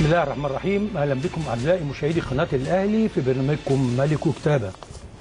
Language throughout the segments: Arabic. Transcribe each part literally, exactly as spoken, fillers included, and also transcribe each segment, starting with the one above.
الله الرحمن الرحيم. اهلا بكم اعزائي مشاهدي قناه الاهلي في برنامجكم ملك وكتابه.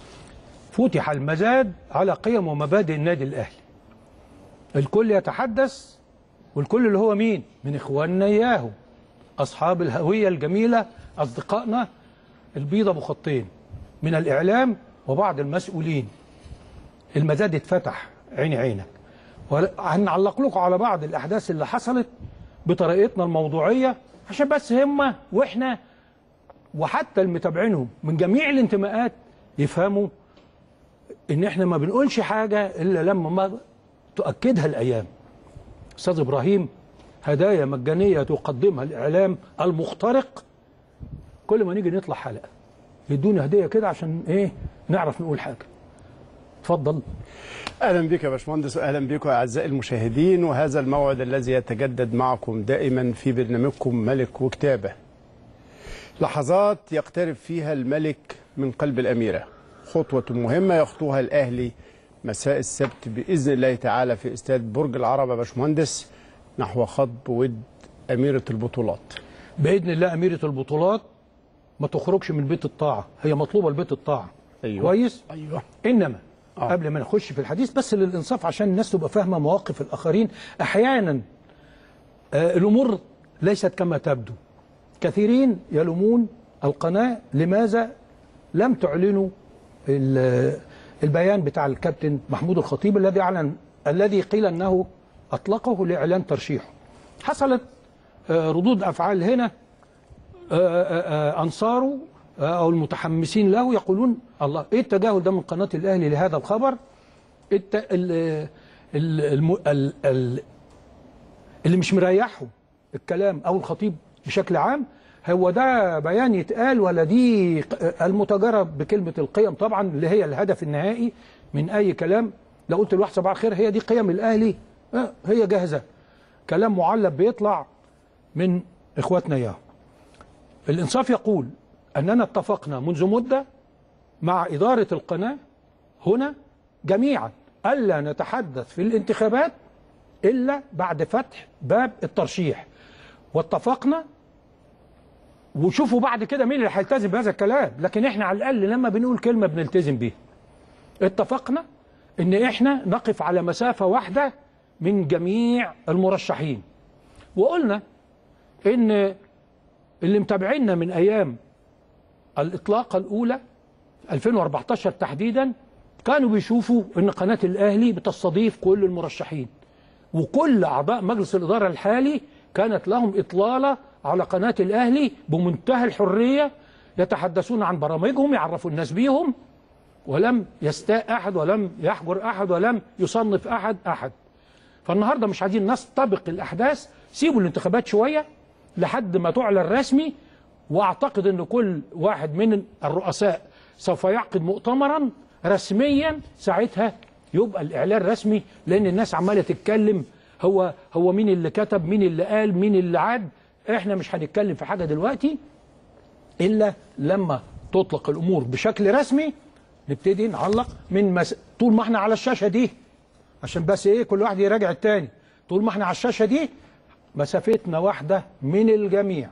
فتح المزاد على قيم ومبادئ النادي الاهلي. الكل يتحدث، والكل اللي هو مين؟ من اخواننا اياهم، اصحاب الهويه الجميله، اصدقائنا البيض ابو خطين من الاعلام وبعض المسؤولين. المزاد اتفتح، عيني عينك، وهنعلق لكم على بعض الاحداث اللي حصلت بطريقتنا الموضوعيه عشان بس هم واحنا وحتى المتابعينهم من جميع الانتماءات يفهموا ان احنا ما بنقولش حاجه الا لما ما تؤكدها الايام. استاذ ابراهيم، هدايا مجانيه تقدمها الاعلام المخترق، كل ما نيجي نطلع حلقه يدونا هديه كده عشان ايه؟ نعرف نقول حاجه. اتفضل. اهلا بك يا باشمهندس، واهلا بكم اعزائي المشاهدين، وهذا الموعد الذي يتجدد معكم دائما في برنامجكم ملك وكتابه. لحظات يقترب فيها الملك من قلب الاميره، خطوه مهمه يخطوها الاهلي مساء السبت باذن الله تعالى في استاد برج العرب يا باشمهندس نحو خطب ود اميره البطولات. باذن الله اميره البطولات ما تخرجش من بيت الطاعه، هي مطلوبه لبيت الطاعه. أيوة. كويس؟ ايوه. انما آه. قبل ما نخش في الحديث بس للإنصاف عشان الناس تبقى فاهمة مواقف الآخرين. أحيانا آه الأمور ليست كما تبدو. كثيرين يلومون القناة لماذا لم تعلنوا البيان بتاع الكابتن محمود الخطيب الذي أعلن، الذي قيل أنه أطلقه لإعلان ترشيحه. حصلت آه ردود أفعال هنا، آه آه أنصاره أو المتحمسين له يقولون الله إيه التجاهل ده من قناة الأهلي لهذا الخبر؟ الت... ال... ال... الم... ال... ال... اللي مش مريحهم الكلام أو الخطيب بشكل عام، هو ده بيان يتقال ولا دي المتجرب بكلمة القيم طبعا اللي هي الهدف النهائي من أي كلام. لو قلت لواحد صباح الخير هي دي قيم الأهلي، هي جاهزة، كلام معلب بيطلع من إخواتنا إياه. الإنصاف يقول أننا اتفقنا منذ مدة مع إدارة القناة هنا جميعا ألا نتحدث في الانتخابات إلا بعد فتح باب الترشيح، واتفقنا وشوفوا بعد كده مين اللي هيلتزم بهذا الكلام، لكن احنا على الأقل لما بنقول كلمة بنلتزم بيها. اتفقنا إن احنا نقف على مسافة واحدة من جميع المرشحين، وقلنا إن اللي متابعينا من أيام الإطلاقة الأولى ألفين وأربعتاشر تحديدا كانوا بيشوفوا أن قناة الأهلي بتستضيف كل المرشحين، وكل أعضاء مجلس الإدارة الحالي كانت لهم إطلالة على قناة الأهلي بمنتهى الحرية، يتحدثون عن برامجهم، يعرفوا الناس بيهم، ولم يستاء أحد ولم يحجر أحد ولم يصنف أحد أحد. فالنهاردة مش عايزين نستبق الأحداث، سيبوا الانتخابات شوية لحد ما تعلن رسمي، واعتقد ان كل واحد من الرؤساء سوف يعقد مؤتمرا رسميا، ساعتها يبقى الاعلان رسمي، لان الناس عماله تتكلم هو هو مين اللي كتب، مين اللي قال، مين اللي عاد. احنا مش هنتكلم في حاجه دلوقتي الا لما تطلق الامور بشكل رسمي نبتدي نعلق من مس... طول ما احنا على الشاشه دي، عشان بس ايه كل واحد يراجع التاني، طول ما احنا على الشاشه دي مسافتنا واحده من الجميع،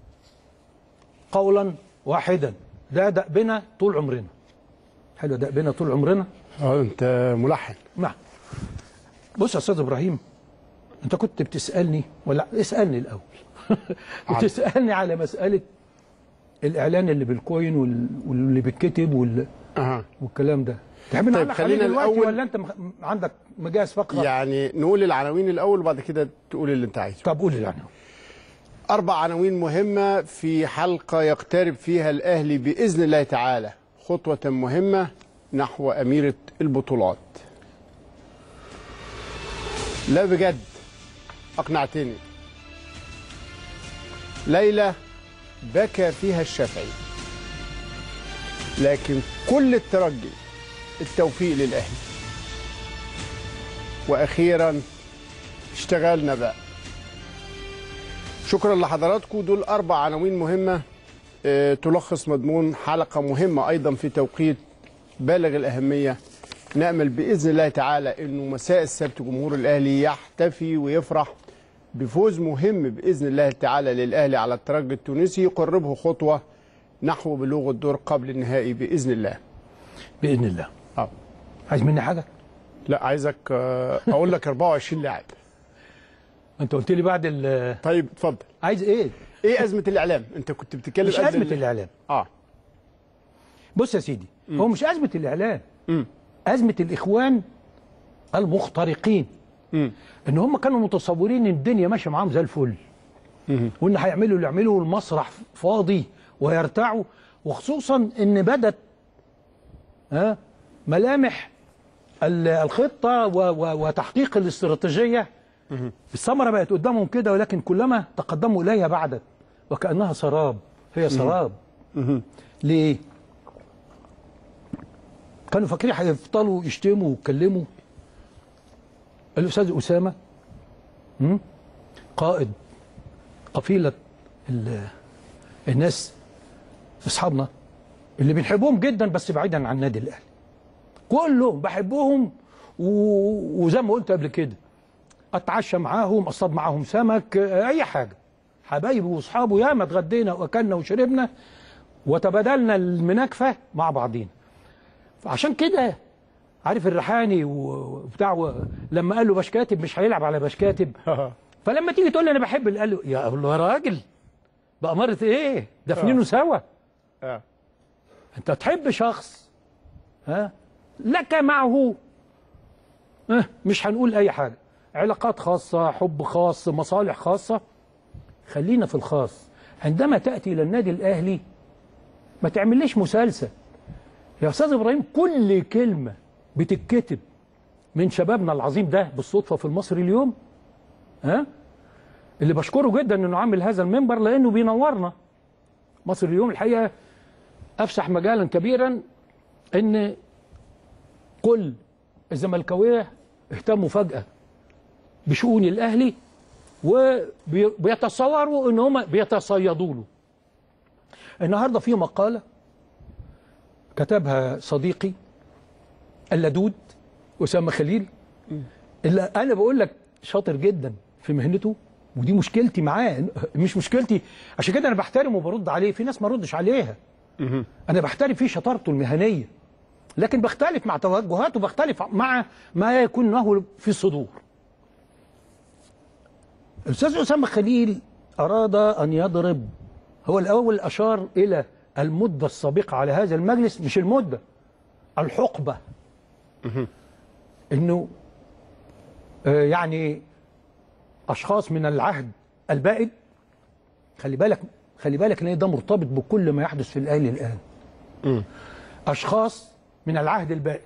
قولا واحدا. ده دأبنا طول عمرنا. حلو، دأبنا طول عمرنا. اه انت ملحن. نعم. بص يا استاذ ابراهيم، انت كنت بتسالني ولا اسالني الاول؟ بتسالني على مساله الاعلان اللي بالكوين واللي بالكتب وال... أه. والكلام ده. تحب نعلق طيب عليه دلوقتي الأول... ولا انت عندك مجاز فقره؟ يعني نقول العناوين الاول وبعد كده تقول اللي انت عايزه. طب قول العناوين. أربع عناوين مهمة في حلقة يقترب فيها الأهلي بإذن الله تعالى خطوة مهمة نحو أميرة البطولات. لا بجد أقنعتني. ليلة بكى فيها الشافعي، لكن كل الترجي التوفيق للأهلي. وأخيرا اشتغلنا بقى. شكرا لحضراتكم. دول أربع عناوين مهمة أه تلخص مضمون حلقة مهمة أيضا في توقيت بالغ الأهمية. نأمل بإذن الله تعالى أنه مساء السبت جمهور الأهلي يحتفي ويفرح بفوز مهم باذن الله تعالى للاهلي على الترجي التونسي يقربه خطوه نحو بلوغ الدور قبل النهائي باذن الله. باذن الله. اه عايز مني حاجه؟ لا عايزك اقول لك أربعة وعشرين لاعب. انت قلت لي بعد ال طيب اتفضل. عايز ايه؟ ايه ازمه الاعلام؟ انت كنت بتتكلم مش ازمه الاعلام. اه بص يا سيدي، م. هو مش ازمه الاعلام، م. ازمه الاخوان المخترقين. م. ان هم كانوا متصورين ان الدنيا ماشيه معاهم زي الفل، م. وان هيعملوا اللي يعملوا المسرح فاضي ويرتعوا، وخصوصا ان بدت ها ملامح الخطه وتحقيق الاستراتيجيه. الثمره بقت قدامهم كده، ولكن كلما تقدموا اليها بعدت وكانها سراب. هي سراب. ليه؟ كانوا فاكرين هيفضلوا يشتموا ويتكلموا. الاستاذ اسامه قائد قفيله الناس اصحابنا اللي بنحبهم جدا بس بعيدا عن النادي الاهلي، كلهم بحبهم، وزي ما قلت قبل كده اتعشى معاهم، اصطاد معاهم سمك، اي حاجه، حبايبي واصحابه، ياما اتغدينا واكلنا وشربنا وتبادلنا المناكفه مع بعضينا. عشان كده عارف الريحاني وبتاع لما قال له باش كاتب مش هيلعب على باش كاتب، فلما تيجي تقول لي انا بحب اللي قال له، يا الله يا راجل بأمارة ايه؟ دافنينه سوا. انت تحب شخص ها لك معه اه مش هنقول اي حاجه، علاقات خاصه، حب خاص، مصالح خاصه، خلينا في الخاص. عندما تاتي الى النادي الاهلي ما تعمليش مسلسل يا استاذ ابراهيم. كل كلمه بتتكتب من شبابنا العظيم ده بالصدفه في المصري اليوم، ها اللي بشكره جدا انه عامل هذا المنبر لانه بينورنا. مصر اليوم الحقيقه افسح مجالا كبيرا ان كل الزملكاويه اهتموا فجاه بشؤون الاهلي وبيتصوروا ان هم بيتصيدوا له. النهارده في مقاله كتبها صديقي اللدود اسامه خليل، اللي انا بقول لك شاطر جدا في مهنته، ودي مشكلتي معاه، مش مشكلتي، عشان كده انا بحترمه وبرد عليه. في ناس ما ردش عليها، انا بحترم فيه شطارته المهنيه، لكن بختلف مع توجهاته، بختلف مع ما يكون له في الصدور. الاستاذ اسامه خليل اراد ان يضرب، هو الاول اشار الى المده السابقه على هذا المجلس، مش المده، الحقبه، انه آه يعني اشخاص من العهد البائد. خلي بالك خلي بالك ان ده مرتبط بكل ما يحدث في الاهلي الان. م. اشخاص من العهد البائد،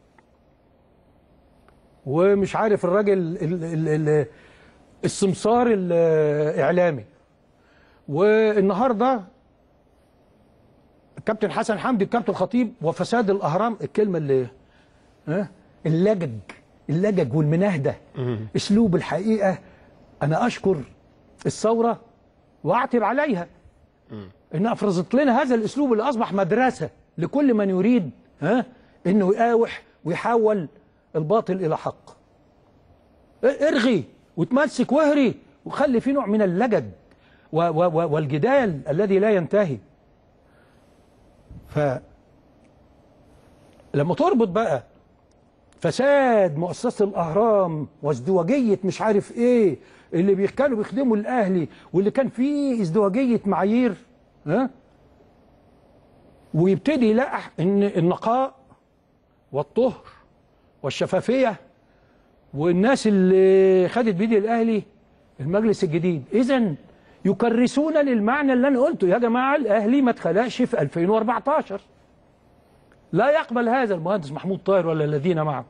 ومش عارف الراجل ال ال ال السمسار الاعلامي، والنهارده الكابتن حسن حمدي الكابتن الخطيب وفساد الاهرام، الكلمه اللي ها اللجج اللجج والمناهده، اسلوب الحقيقه. انا اشكر الثوره واعتب عليها انها افرزت لنا هذا الاسلوب اللي اصبح مدرسه لكل من يريد ها انه يقاوح ويحول الباطل الى حق. ارغي وتمسك واهري وخلي فيه نوع من اللجج والجدال الذي لا ينتهي. ف لما تربط بقى فساد مؤسسه الاهرام وازدواجيه مش عارف ايه اللي كانوا بيخدموا الاهلي، واللي كان فيه ازدواجيه معايير، ها ويبتدي يلقح ان النقاء والطهر والشفافيه والناس اللي خدت بيد الاهلي المجلس الجديد، اذا يكرسون للمعنى اللي انا قلته. يا جماعه الاهلي ما اتخلقش في ألفين وأربعتاشر، لا يقبل هذا المهندس محمود طاهر ولا الذين معه.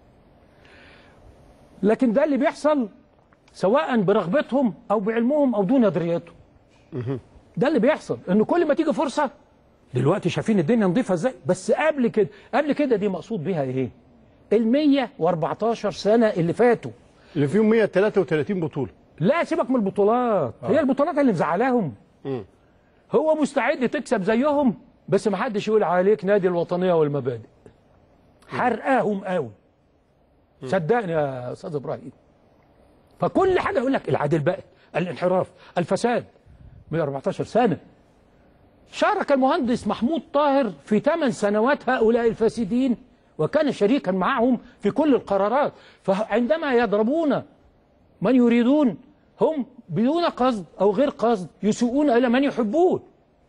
لكن ده اللي بيحصل سواء برغبتهم او بعلمهم او دون درياتهم. ده اللي بيحصل، انه كل ما تيجي فرصه دلوقتي شايفين الدنيا نظيفه ازاي، بس قبل كده قبل كده دي مقصود بيها ايه؟ ال مية وأربعتاشر سنه اللي فاتوا اللي فيهم مية وتلاتة وتلاتين بطوله. لا سيبك من البطولات، آه. هي البطولات اللي مزعلاهم. م. هو مستعد تكسب زيهم بس ما حدش يقول عليك نادي الوطنيه والمبادئ. حرقاهم قوي. صدقني يا استاذ ابراهيم. فكل حاجه يقول لك العدل بقى، الانحراف، الفساد. مئة وأربعتاشر سنه شارك المهندس محمود طاهر في ثمان سنوات هؤلاء الفاسدين، وكان شريكا معهم في كل القرارات. فعندما يضربون من يريدون هم بدون قصد أو غير قصد يسوءون إلى من يحبون.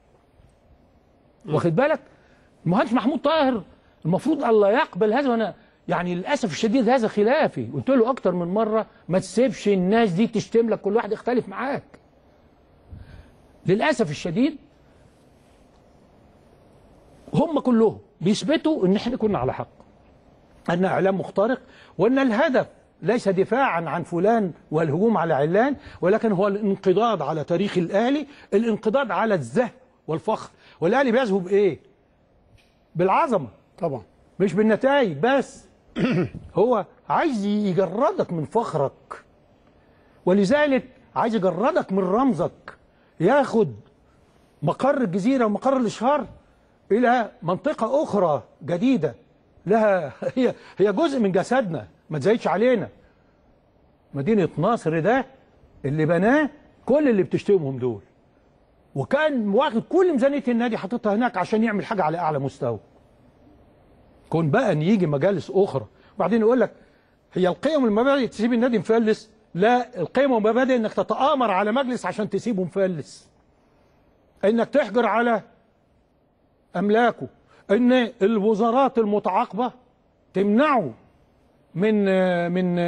واخد بالك؟ المهندس محمود طاهر المفروض الله يقبل هذا، وأنا يعني للأسف الشديد هذا خلافي، قلت له أكتر من مرة ما تسيبش الناس دي تشتم لك، كل واحد يختلف معاك. للأسف الشديد هم كلهم بيثبتوا ان احنا كنا على حق، ان اعلام مخترق، وان الهدف ليس دفاعا عن فلان والهجوم على علان، ولكن هو الانقضاض على تاريخ الاهلي، الانقضاض على الزهو والفخر. والاهلي بيزهو بايه؟ بالعظمه طبعا، مش بالنتائج بس. هو عايز يجردك من فخرك، ولذلك عايز يجردك من رمزك، ياخد مقر الجزيره ومقر الاشهار إلى منطقة أخرى جديدة لها، هي هي جزء من جسدنا، ما تزايدش علينا. مدينة نصر ده اللي بناه كل اللي بتشتمهم دول، وكان واخد كل ميزانية النادي حاططها هناك عشان يعمل حاجة على أعلى مستوى. كون بقى أن يجي مجالس أخرى وبعدين يقول لك هي القيم والمبادئ تسيب النادي مفلس؟ لا، القيم والمبادئ إنك تتآمر على مجلس عشان تسيبه مفلس، إنك تحجر على أملاكه، إن الوزارات المتعاقبة تمنعه من من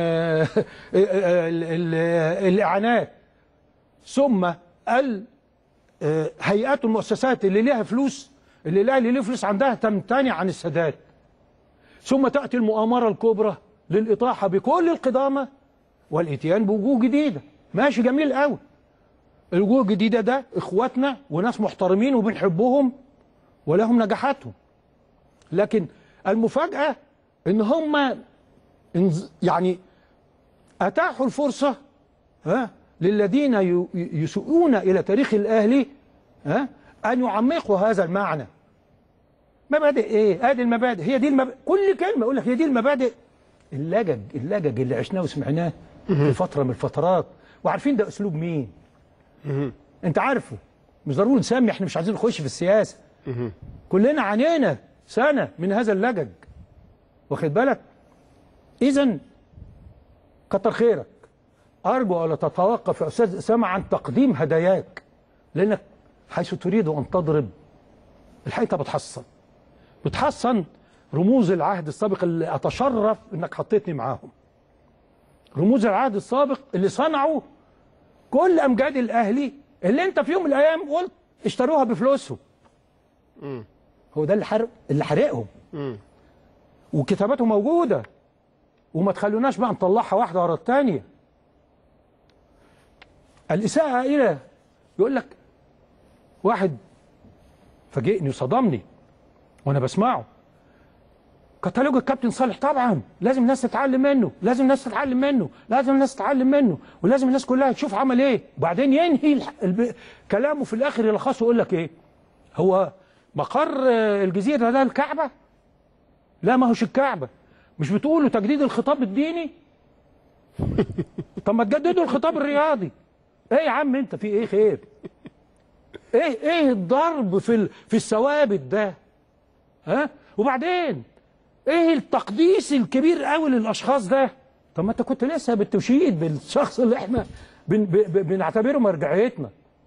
الإعانات، ثم الهيئات والمؤسسات اللي ليها فلوس، اللي لا اللي ليه فلوس عندها تمتنع عن السداد، ثم تأتي المؤامرة الكبرى للإطاحة بكل القدامى والإتيان بوجوه جديدة. ماشي، جميل قوي. الوجوه الجديدة ده إخواتنا وناس محترمين وبنحبهم ولهم نجاحاتهم، لكن المفاجأة إن هم يعني أتاحوا الفرصة ها للذين يسوءون إلى تاريخ الأهلي ها أن يعمقوا هذا المعنى. مبادئ إيه؟ هذه المبادئ، هي دي المبادئ. كل كلمة أقول لك هي دي المبادئ. اللجج اللجج اللي عشناه وسمعناه في فترة من الفترات، وعارفين ده أسلوب مين؟ أنت عارفه، مش ضروري نسمي، إحنا مش عايزين نخش في السياسة. كلنا عانينا سنة من هذا اللجج، واخد بالك؟ إذن كتر خيرك، أرجو ألا تتوقف يا أستاذ أسامة عن تقديم هداياك، لأنك حيث تريد أن تضرب الحقيقة بتحصن بتحصن رموز العهد السابق اللي أتشرف إنك حطيتني معاهم. رموز العهد السابق اللي صنعوا كل أمجاد الأهلي اللي أنت في يوم من الأيام قلت اشتروها بفلوسهم. مم. هو ده اللي حرق اللي حرقهم. مم. وكتاباته موجودة، وما تخلوناش بقى نطلعها واحدة ورا الثانية. الإساءة إلى يقول لك واحد فاجئني وصدمني وأنا بسمعه، كتالوج الكابتن صالح. طبعا لازم الناس تتعلم منه، لازم الناس تتعلم منه، لازم الناس تتعلم منه، ولازم الناس كلها تشوف عمل ايه، وبعدين ينهي الب... كلامه في الاخر يلخصه يقول لك ايه؟ هو مقر الجزيره ده الكعبه؟ لا، ما هوش الكعبه. مش بتقولوا تجديد الخطاب الديني؟ طب ما تجددوا الخطاب الرياضي. ايه يا عم انت في ايه خير؟ ايه ايه الضرب في ال... في الثوابت ده؟ ها؟ وبعدين ايه التقديس الكبير قوي للاشخاص ده؟ طب ما انت كنت لسه بالتشييد بالشخص اللي احنا بن ب... بنعتبره مرجعيتنا.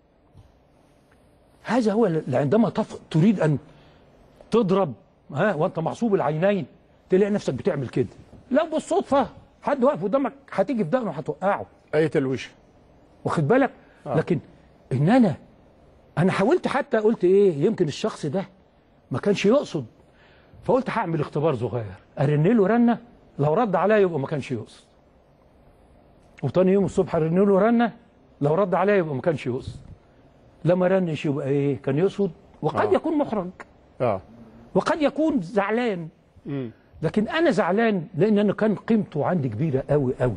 هذا هو اللي عندما تف... تريد ان تضرب ها وانت معصوب العينين تلاقي نفسك بتعمل كده. لو بالصدفه حد واقف قدامك هتيجي في دقنه وهتوقعه. اي تلويشه. واخد بالك؟ آه. لكن ان انا انا حاولت حتى قلت ايه، يمكن الشخص ده ما كانش يقصد، فقلت هعمل اختبار صغير، ارن له رنه، لو رد عليا يبقى ما كانش يقصد. وتاني يوم الصبح ارن له رنه، لو رد عليا يبقى ما كانش يقصد. لما رنش يبقى ايه؟ كان يقصد، وقد آه. يكون محرج. اه وقد يكون زعلان. مم. لكن انا زعلان لان انا كان قيمته عندي كبيره قوي قوي.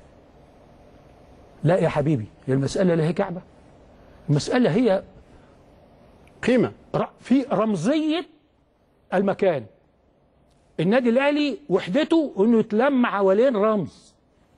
لا يا حبيبي، هي المساله لا هي كعبه، المساله هي قيمه في رمزيه المكان. النادي الاهلي وحدته انه يتلم حوالين رمز.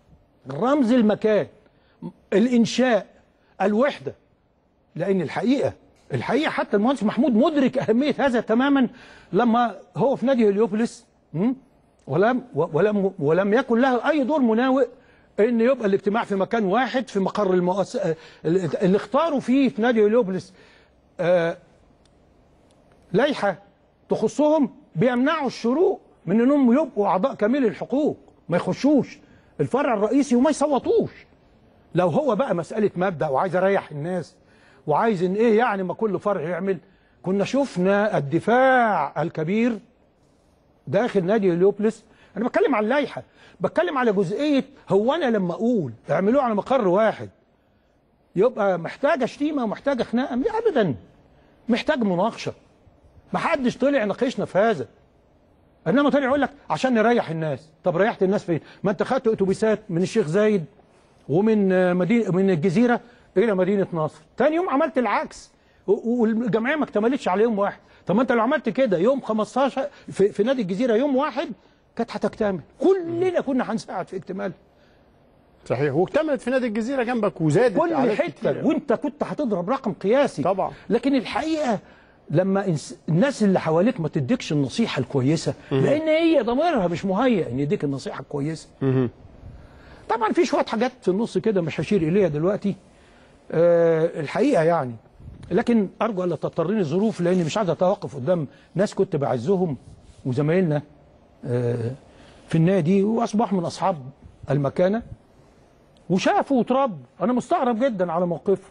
رمز المكان، الانشاء، الوحده. لان الحقيقه الحقيقه حتى المهندس محمود مدرك اهميه هذا تماما لما هو في نادي هليوبوليس، ولم ولم ولم يكن له اي دور مناوئ ان يبقى الاجتماع في مكان واحد في مقر المؤسسه اللي اختاروا فيه في نادي هليوبوليس آه لائحه تخصهم بيمنعوا الشروق من انهم يبقوا اعضاء كاملي الحقوق، ما يخشوش الفرع الرئيسي وما يصوتوش. لو هو بقى مساله مبدا وعايز اريح الناس وعايز ان ايه يعني ما كل فرع يعمل، كنا شفنا الدفاع الكبير داخل نادي هليوبوليس. انا بتكلم على اللائحه، بتكلم على جزئيه هو انا لما اقول اعملوه على مقر واحد يبقى محتاجه شتيمه ومحتاجه خناقه؟ ابدا، محتاج مناقشه. ما حدش طلع ناقشنا في هذا، انما طلع يقول لك عشان نريح الناس. طب ريحت الناس فين؟ ما انت خدت اتوبيسات من الشيخ زايد ومن مدينه من الجزيره الى مدينه نصر، ثاني يوم عملت العكس والجمعيه ما اكتملتش على يوم واحد. طب ما انت لو عملت كده يوم خمستاشر في, في نادي الجزيره يوم واحد كانت هتكتمل، كلنا كنا هنساعد في اكتمالها. صحيح، واكتملت في نادي الجزيره جنبك وزادت كل حته، وانت كنت هتضرب رقم قياسي طبعا. لكن الحقيقه لما الناس اللي حواليك ما تديكش النصيحه الكويسه، لان هي ضميرها مش مهيئ ان يديك النصيحه الكويسه. طبعا في شويه حاجات في النص كده مش هشير اليها دلوقتي أه الحقيقه يعني، لكن ارجو الا تضطرني الظروف لاني مش عايز اتوقف قدام ناس كنت بعزهم وزمايلنا أه في النادي واصبحوا من اصحاب المكانه وشافوا وتربوا. انا مستغرب جدا على موقفه.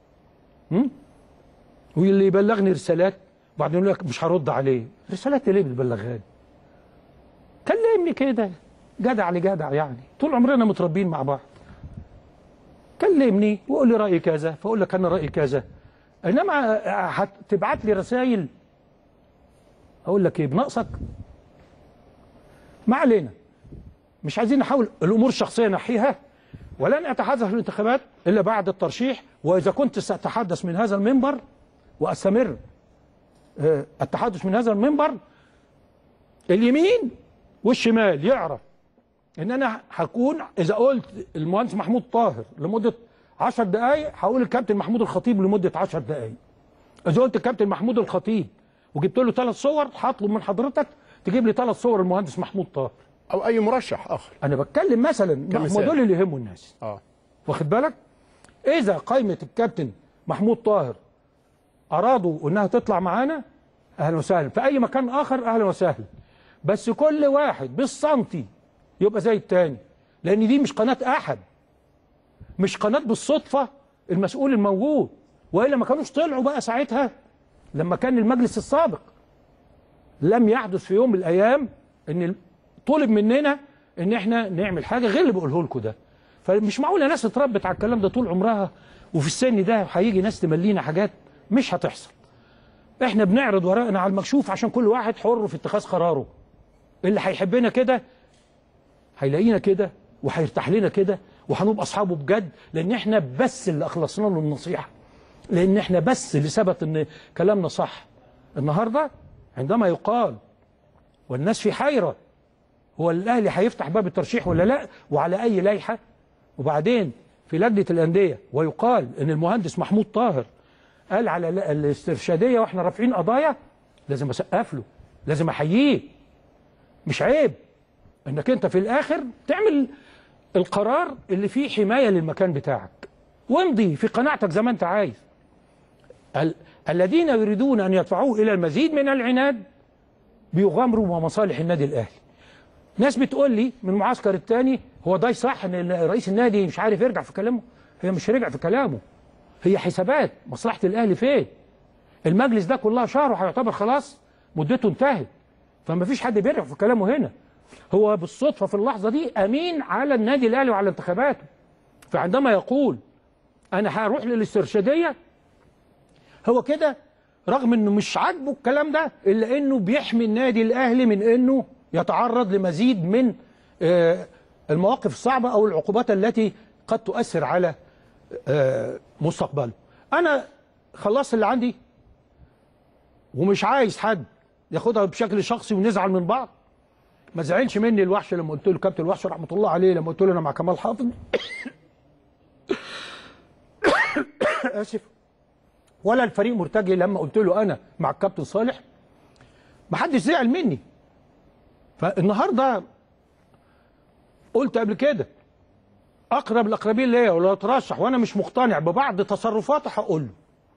واللي يبلغني رسالات وبعدين يقول لك مش هرد عليه. رسالات ليه بتبلغها لي؟ كلمني كده جدع لجدع، يعني طول عمرنا متربيين مع بعض. كلمني وقول لي رايي كذا فاقول لك انا رايي كذا، انما هتبعت لي رسائل اقول لك ايه بناقصك؟ ما علينا، مش عايزين نحاول الامور الشخصيه نحيها، ولن اتحدث في الانتخابات الا بعد الترشيح. واذا كنت ساتحدث من هذا المنبر واستمر التحدث من هذا المنبر، اليمين والشمال يعرف ان انا هكون اذا قلت المهندس محمود طاهر لمده عشر دقائق هقول الكابتن محمود الخطيب لمده عشر دقائق. اذا قلت الكابتن محمود الخطيب وجبت له ثلاث صور هطلب من حضرتك تجيب لي ثلاث صور المهندس محمود طاهر او اي مرشح اخر. انا بتكلم مثلا هم دول اللي يهموا الناس. اه واخد بالك؟ اذا قائمه الكابتن محمود طاهر ارادوا انها تطلع معانا اهلا وسهلا، في اي مكان اخر اهلا وسهلا، بس كل واحد بالسنتي يبقى زي التاني، لان دي مش قناه احد، مش قناه بالصدفه المسؤول الموجود، والا ما كانوش طلعوا بقى ساعتها لما كان المجلس السابق. لم يحدث في يوم من الايام ان طلب مننا ان احنا نعمل حاجه غير اللي بقوله لكم ده. فمش معقوله ناس اتربت على الكلام ده طول عمرها وفي السن ده هيجي ناس تملينا حاجات مش هتحصل. احنا بنعرض ورقنا على المكشوف عشان كل واحد حر في اتخاذ قراره. اللي هيحبنا كده هيلاقينا كده وهيرتاح لنا كده وهنبقى اصحابه بجد، لان احنا بس اللي اخلصنا له النصيحه، لان احنا بس اللي ثبت ان كلامنا صح. النهارده عندما يقال والناس في حيره هو الاهلي هيفتح باب الترشيح ولا لا وعلى اي لائحه، وبعدين في لجنه الانديه ويقال ان المهندس محمود طاهر قال على الاسترشاديه واحنا رافعين قضايا، لازم اسقف له، لازم احييه. مش عيب انك انت في الاخر تعمل القرار اللي فيه حمايه للمكان بتاعك وامضي في قناعتك زي ما انت عايز. ال الذين يريدون ان يدفعوه الى المزيد من العناد بيغامروا بمصالح النادي الاهلي. ناس بتقول لي من المعسكر الثاني هو ده صح ان رئيس النادي مش عارف يرجع في كلامه. هي مش رجع في كلامه، هي حسابات مصلحه الاهلي فين. المجلس ده كلها شهر وهيعتبر خلاص مدته انتهت، فما فيش حد بيرجع في كلامه هنا. هو بالصدفه في اللحظه دي امين على النادي الاهلي وعلى انتخاباته، فعندما يقول انا هروح للاسترشاديه هو كده رغم انه مش عاجبه الكلام ده الا انه بيحمي النادي الاهلي من انه يتعرض لمزيد من المواقف الصعبه او العقوبات التي قد تؤثر على مستقبله. انا خلصت اللي عندي ومش عايز حد ياخدها بشكل شخصي ونزعل من بعض، ما زعلش مني الوحش لما قلت له كابتن الوحش رحمه الله عليه لما قلت له انا مع كمال حافظ اسف، ولا الفريق مرتجي لما قلت له انا مع الكابتن صالح، ما حدش زعل مني. فالنهارده قلت قبل كده اقرب الاقربين ليا ولا اترشح وانا مش مقتنع ببعض تصرفاته هقول له.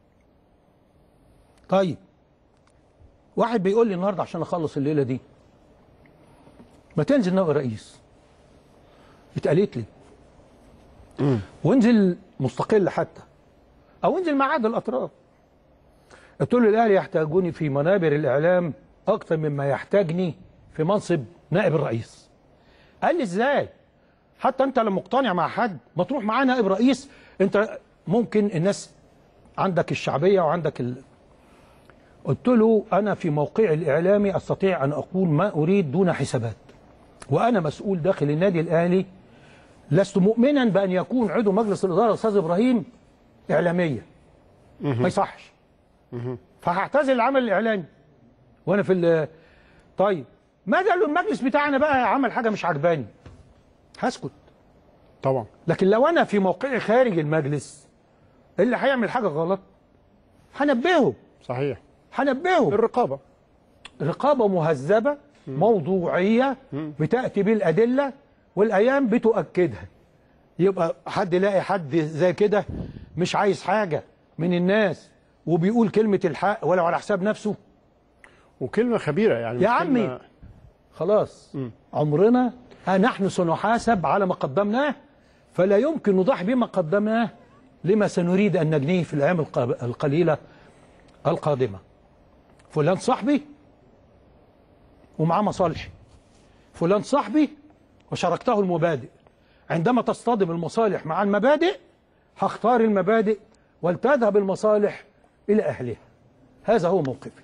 طيب واحد بيقول لي النهارده عشان اخلص الليله دي ما تنزل نائب رئيس، اتقالت لي امم وانزل مستقل حتى او انزل مع عدد الاطراف. قلت له الاهلي يحتاجوني في منابر الاعلام اكتر مما يحتاجني في منصب نائب الرئيس. قال لي ازاي؟ حتى انت لما مقتنع مع حد ما تروح معاه نائب رئيس، انت ممكن الناس عندك الشعبيه وعندك ال... قلت له انا في موقعي الاعلامي استطيع ان اقول ما اريد دون حسابات، وانا مسؤول داخل النادي الاهلي. لست مؤمنا بان يكون عضو مجلس الاداره الاستاذ ابراهيم اعلاميا، ما يصحش. فهعتزل العمل الاعلامي وانا في ال... طيب ماذا لو المجلس بتاعنا بقى عمل حاجه مش عجباني؟ هسكت طبعا. لكن لو انا في موقعي خارج المجلس اللي هيعمل حاجه غلط هنبهه. صحيح، هنبهه. الرقابه رقابه مهذبه موضوعيه بتاتي بالادله والايام بتؤكدها. يبقى حد يلاقي حد زي كده مش عايز حاجه من الناس وبيقول كلمه الحق ولا على حساب نفسه وكلمه خبيره يعني يا عمي كلمة... خلاص م. عمرنا نحن سنحاسب على ما قدمناه، فلا يمكن نضحي بما قدمناه لما سنريد ان نجنيه في الايام القليله القادمه. فلان صاحبي ومعاه مصالح، فلان صاحبي وشاركته المبادئ. عندما تصطدم المصالح مع المبادئ هختار المبادئ ولتذهب المصالح الى اهلها. هذا هو موقفي.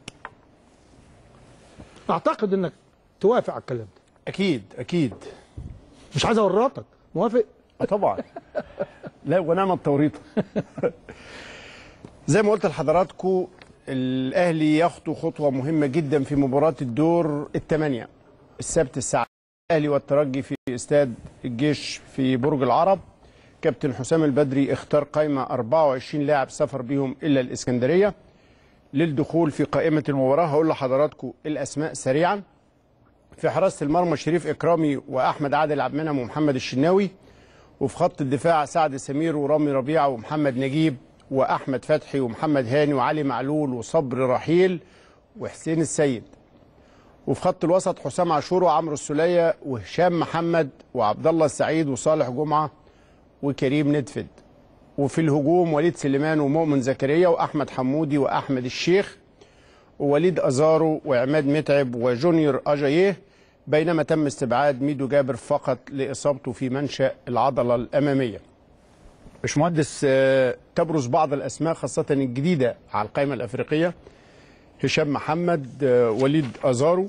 اعتقد انك توافق على الكلام ده. اكيد اكيد. مش عايز اورطك. موافق؟ طبعا. لا ونعم التوريط. زي ما قلت لحضراتكم الاهلي يخطو خطوه مهمه جدا في مباراه الدور الثمانيه السبت الساعه. الاهلي والترجي في استاد الجيش في برج العرب. كابتن حسام البدري اختار قائمه أربعة وعشرين لاعب سافر بيهم الى الاسكندريه للدخول في قائمه المباراه. هقول لحضراتكم الاسماء سريعا. في حراسه المرمى شريف اكرامي واحمد عادل عبد المنعم ومحمد الشناوي، وفي خط الدفاع سعد سمير ورامي ربيعه ومحمد نجيب واحمد فتحي ومحمد هاني وعلي معلول وصبري رحيل وحسين السيد. وفي خط الوسط حسام عاشور وعمرو السوليه وهشام محمد وعبد الله السعيد وصالح جمعه وكريم ندفد. وفي الهجوم وليد سليمان ومؤمن زكريا واحمد حمودي واحمد الشيخ ووليد ازارو وعماد متعب وجونيور اجاييه، بينما تم استبعاد ميدو جابر فقط لاصابته في منشأ العضله الاماميه. باشمهندس تبرز بعض الاسماء خاصه الجديده على القائمه الافريقيه: هشام محمد، وليد ازارو،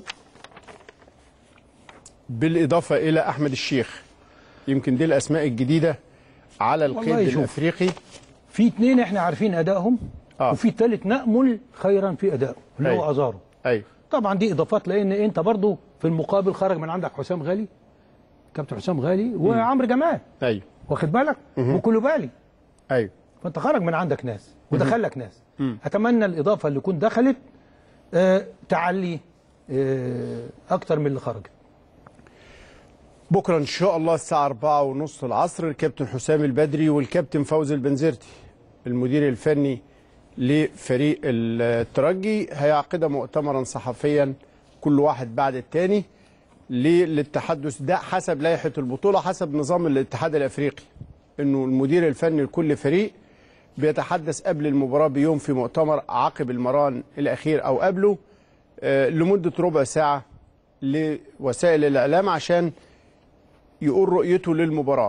بالاضافه الى احمد الشيخ. يمكن دي الاسماء الجديده على القيد الافريقي. في اثنين احنا عارفين ادائهم آه. وفي ثالث نامل خيرا في ادائه اللي أيوه. هو ازارو. ايوه طبعا دي اضافات، لان انت برضو في المقابل خرج من عندك حسام غالي، كابتن حسام غالي وعمرو جمال. ايوه واخد بالك؟ وكولوبالي. ايوه فانت خرج من عندك ناس ودخل لك ناس. مم. اتمنى الاضافه اللي كنت دخلت آه تعلي آه اكتر من اللي خرجت. بكره ان شاء الله الساعه أربعة ونص العصر الكابتن حسام البدري والكابتن فوزي البنزرتي المدير الفني لفريق الترجي هيعقد مؤتمرا صحفيا كل واحد بعد الثاني للتحدث. ده حسب لائحه البطوله، حسب نظام الاتحاد الافريقي، انه المدير الفني لكل فريق بيتحدث قبل المباراه بيوم في مؤتمر عقب المران الاخير او قبله آه لمده ربع ساعه لوسائل الاعلام عشان يقول رؤيته للمباراه.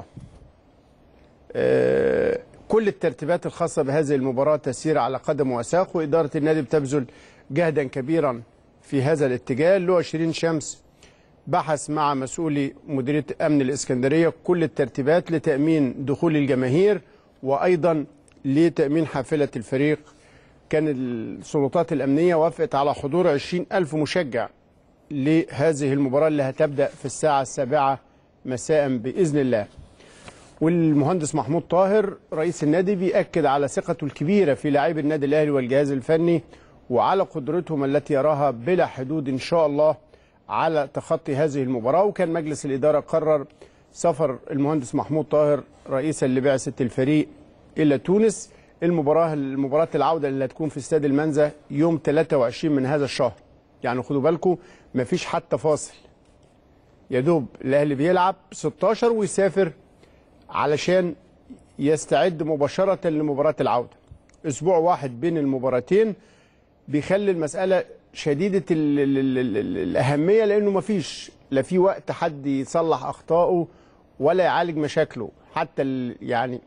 آه كل الترتيبات الخاصه بهذه المباراه تسير على قدم وساق، واداره النادي بتبذل جهدا كبيرا في هذا الاتجاه. له عشرين شمس بحث مع مسؤولي مديريه امن الاسكندريه كل الترتيبات لتامين دخول الجماهير وايضا لتامين حافله الفريق. كان السلطات الامنيه وافقت على حضور عشرين ألف مشجع لهذه المباراة اللي هتبدأ في الساعة السابعة مساء بإذن الله. والمهندس محمود طاهر رئيس النادي بيأكد على ثقته الكبيرة في لاعبي النادي الأهلي والجهاز الفني وعلى قدرتهم التي يراها بلا حدود إن شاء الله على تخطي هذه المباراة. وكان مجلس الإدارة قرر سفر المهندس محمود طاهر رئيسا لبعثة الفريق إلى تونس. المباراة المباراة العودة اللي هتكون في استاد المنزه يوم ثلاثة وعشرين من هذا الشهر، يعني خدوا بالكم مفيش حتى فاصل، يا دوب الأهلي بيلعب ستاشر ويسافر علشان يستعد مباشرة لمباراة العودة. أسبوع واحد بين المباراتين بيخلي المسألة شديدة ال ال ال ال الأهمية، لأنه مفيش لا في وقت حد يصلح أخطائه ولا يعالج مشاكله. حتى يعني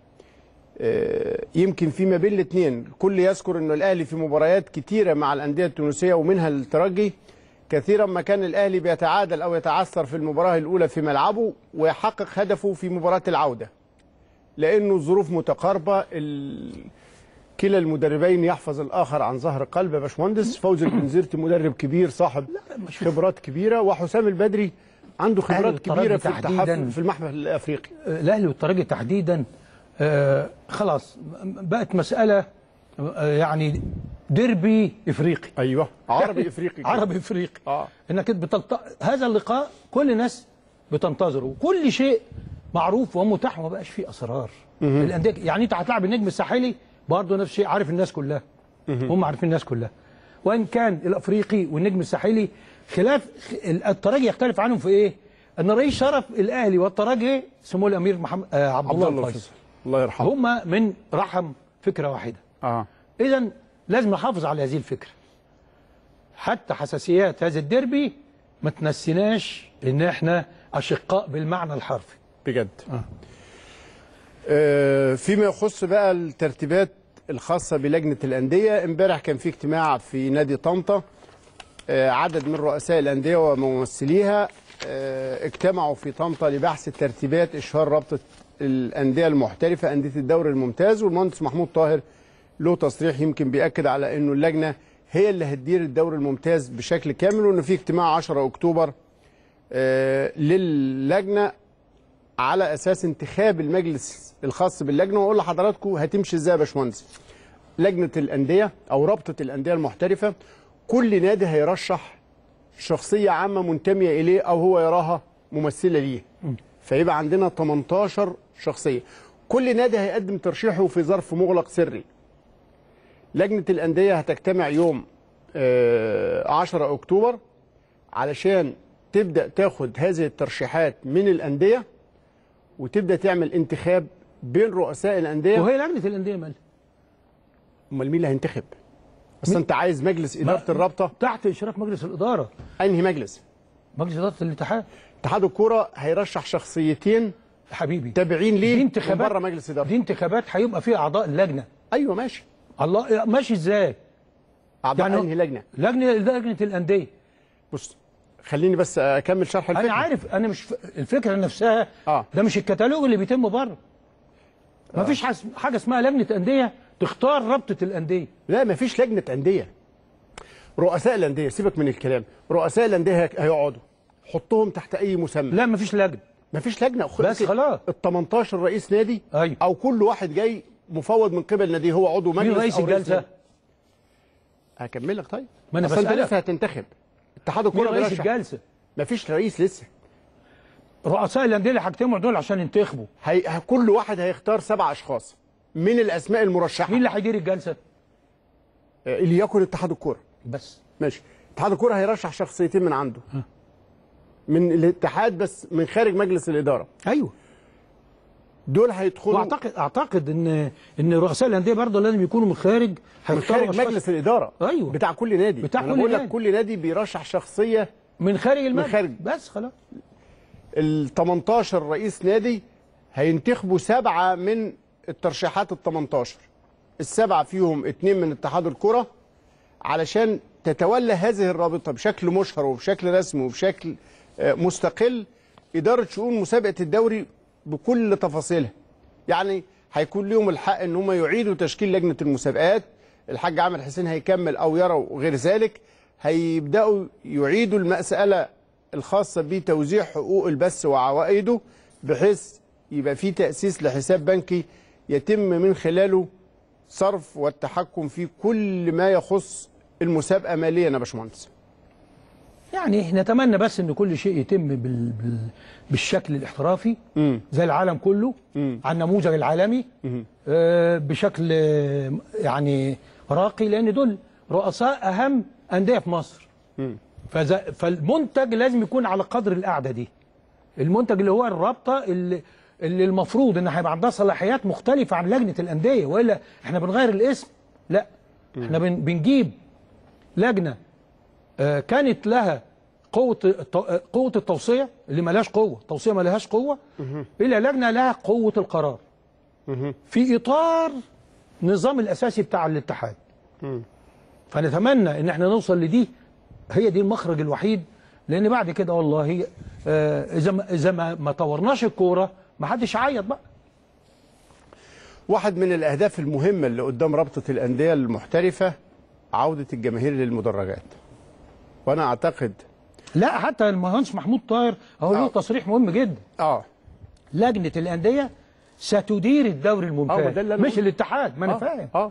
يمكن فيما بين الاثنين الكل يذكر أنه الأهلي في مباريات كتيرة مع الأندية التونسية ومنها الترجي كثيرا ما كان الأهلي بيتعادل أو يتعثر في المباراة الأولى في ملعبه ويحقق هدفه في مباراة العودة، لأنه الظروف متقاربة. كلا المدربين يحفظ الآخر عن ظهر قلب. يا باشمهندس فوزي البنزرتي مدرب كبير صاحب خبرات كبيرة، وحسام البدري عنده خبرات كبيرة في التحف في المحفل الأفريقي. الأهلي والترجي تحديدا آه خلاص بقت مسألة آه يعني ديربي افريقي. ايوه عربي افريقي عربي افريقي اه انك بتلت... هذا اللقاء كل الناس بتنتظره وكل شيء معروف ومتاح وما بقاش فيه اسرار. الانديه يعني انت هتلاعب النجم الساحلي برضه نفس الشيء، عارف الناس كلها، هم عارفين الناس كلها، وان كان الافريقي والنجم الساحلي خلاف الترجي يختلف عنهم في ايه؟ ان رئيس شرف الاهلي والترجي سمو الامير محمد آه عبد الله الفيصل الله يرحمه، هم من رحم فكره واحده. اه اذا لازم نحافظ على هذه الفكره حتى حساسيات هذا الديربي ما تنسيناش ان احنا اشقاء بالمعنى الحرفي بجد. آه. آه فيما يخص بقى الترتيبات الخاصه بلجنه الانديه، امبارح كان في اجتماع في نادي طنطا، آه عدد من رؤساء الانديه وممثليها آه اجتمعوا في طنطا لبحث الترتيبات اشهار رابطه الانديه المحترفه انديه الدوري الممتاز. والمهندس محمود طاهر له تصريح يمكن بيأكد على انه اللجنه هي اللي هتدير الدوري الممتاز بشكل كامل، وانه في اجتماع عشرة اكتوبر آه للجنه على اساس انتخاب المجلس الخاص باللجنه. واقول لحضراتكم هتمشي ازاي يا باشمهندس. لجنه الانديه او رابطه الانديه المحترفه كل نادي هيرشح شخصيه عامه منتميه اليه او هو يراها ممثله ليه، فيبقى عندنا تمنتاشر شخصيه. كل نادي هيقدم ترشيحه في ظرف مغلق سري. لجنة الأندية هتجتمع يوم عشرة أكتوبر علشان تبدأ تاخد هذه الترشيحات من الأندية وتبدأ تعمل انتخاب بين رؤساء الأندية. وهي لجنة الأندية مالها؟ أمال مين اللي هينتخب؟ بس أنت عايز مجلس إدارة الرابطة تحت إشراف مجلس الإدارة. أنهي مجلس؟ مجلس إدارة الاتحاد. اتحاد الكورة هيرشح شخصيتين حبيبي تابعين ليه دي انتخابات بره مجلس إدارة. دي انتخابات هيبقى فيها أعضاء اللجنة. أيوه ماشي. الله ماشي ازاي؟ أعضاء يعني انهي لجنة؟ لجنة لجنة الأندية. بص خليني بس أكمل شرح الفكرة. أنا عارف أنا مش ف... الفكرة نفسها آه. ده مش الكتالوج اللي بيتم بره. آه. مفيش حاجة اسمها لجنة أندية تختار رابطة الأندية. لا مفيش لجنة أندية. رؤساء الأندية سيبك من الكلام، رؤساء الأندية هيقعدوا حطهم تحت أي مسمى. لا مفيش لجنة. مفيش لجنة بس خلاص. ال تمنتاشر رئيس نادي أيوه. أو كل واحد جاي مفوض من قبل نادي هو عضو مجلس. مين رئيس الجلسة؟ هكمل لك طيب. ما انا بس انت بسألك. لسه هتنتخب. اتحاد الكوره مين رئيس الجلسة؟ مفيش رئيس لسه. رؤساء الانديه اللي هيجتمعوا دول عشان ينتخبوا. هي... كل واحد هيختار سبع اشخاص من الاسماء المرشحه. مين اللي هيدير الجلسه؟ آه اللي يكن اتحاد الكوره. بس ماشي. اتحاد الكوره هيرشح شخصيتين من عنده. ها. من الاتحاد بس من خارج مجلس الاداره. ايوه. دول هيدخلوا. واعتقد اعتقد ان ان رؤساء الانديه برضه لازم يكونوا من خارج من خارج مجلس الاداره. ايوه. بتاع كل نادي. بتاع أنا كل بقول نادي. لك كل نادي بيرشح شخصيه من خارج المجلس. من خارج. بس خلاص. ال تمنتاشر رئيس نادي هينتخبوا سبعه من الترشيحات ال تمنتاشر. السبعه فيهم اثنين من اتحاد الكره علشان تتولى هذه الرابطه بشكل مشهر وبشكل رسمي وبشكل مستقل اداره شؤون مسابقه الدوري بكل تفاصيلها. يعني هيكون لهم الحق ان هم يعيدوا تشكيل لجنه المسابقات، الحاج عامر حسين هيكمل او يروا غير ذلك، هيبداوا يعيدوا المساله الخاصه بتوزيع حقوق البث وعوائده، بحيث يبقى في تاسيس لحساب بنكي يتم من خلاله صرف والتحكم في كل ما يخص المسابقه ماليا يا باشمهندس. يعني نتمنى بس ان كل شيء يتم بال... بال... بالشكل الاحترافي م. زي العالم كله م. على النموذج العالمي آه بشكل آه يعني راقي، لان دول رؤساء اهم انديه في مصر. فز... فالمنتج لازم يكون على قدر القعده دي. المنتج اللي هو الرابطه اللي, اللي المفروض ان هيبقى عندها صلاحيات مختلفه عن لجنه الانديه، والا احنا بنغير الاسم. لا م. احنا بن... بنجيب لجنه كانت لها قوة قوة التوصية اللي ما لهاش قوة، التوصية ما لهاش قوة، إلى لجنة لها قوة القرار في إطار نظام الأساسي بتاع الاتحاد. فنتمنى إن احنا نوصل لدي، هي دي المخرج الوحيد، لأن بعد كده والله إذا ما إذا ما, ما طورناش الكورة ما حدش يعيط بقى. واحد من الأهداف المهمة اللي قدام رابطة الأندية المحترفة عودة الجماهير للمدرجات. وانا اعتقد لا، حتى المهندس محمود طاهر اهو له تصريح مهم جدا. اه لجنه الانديه ستدير الدوري الممتاز مش الاتحاد، ما انا فاهم. اه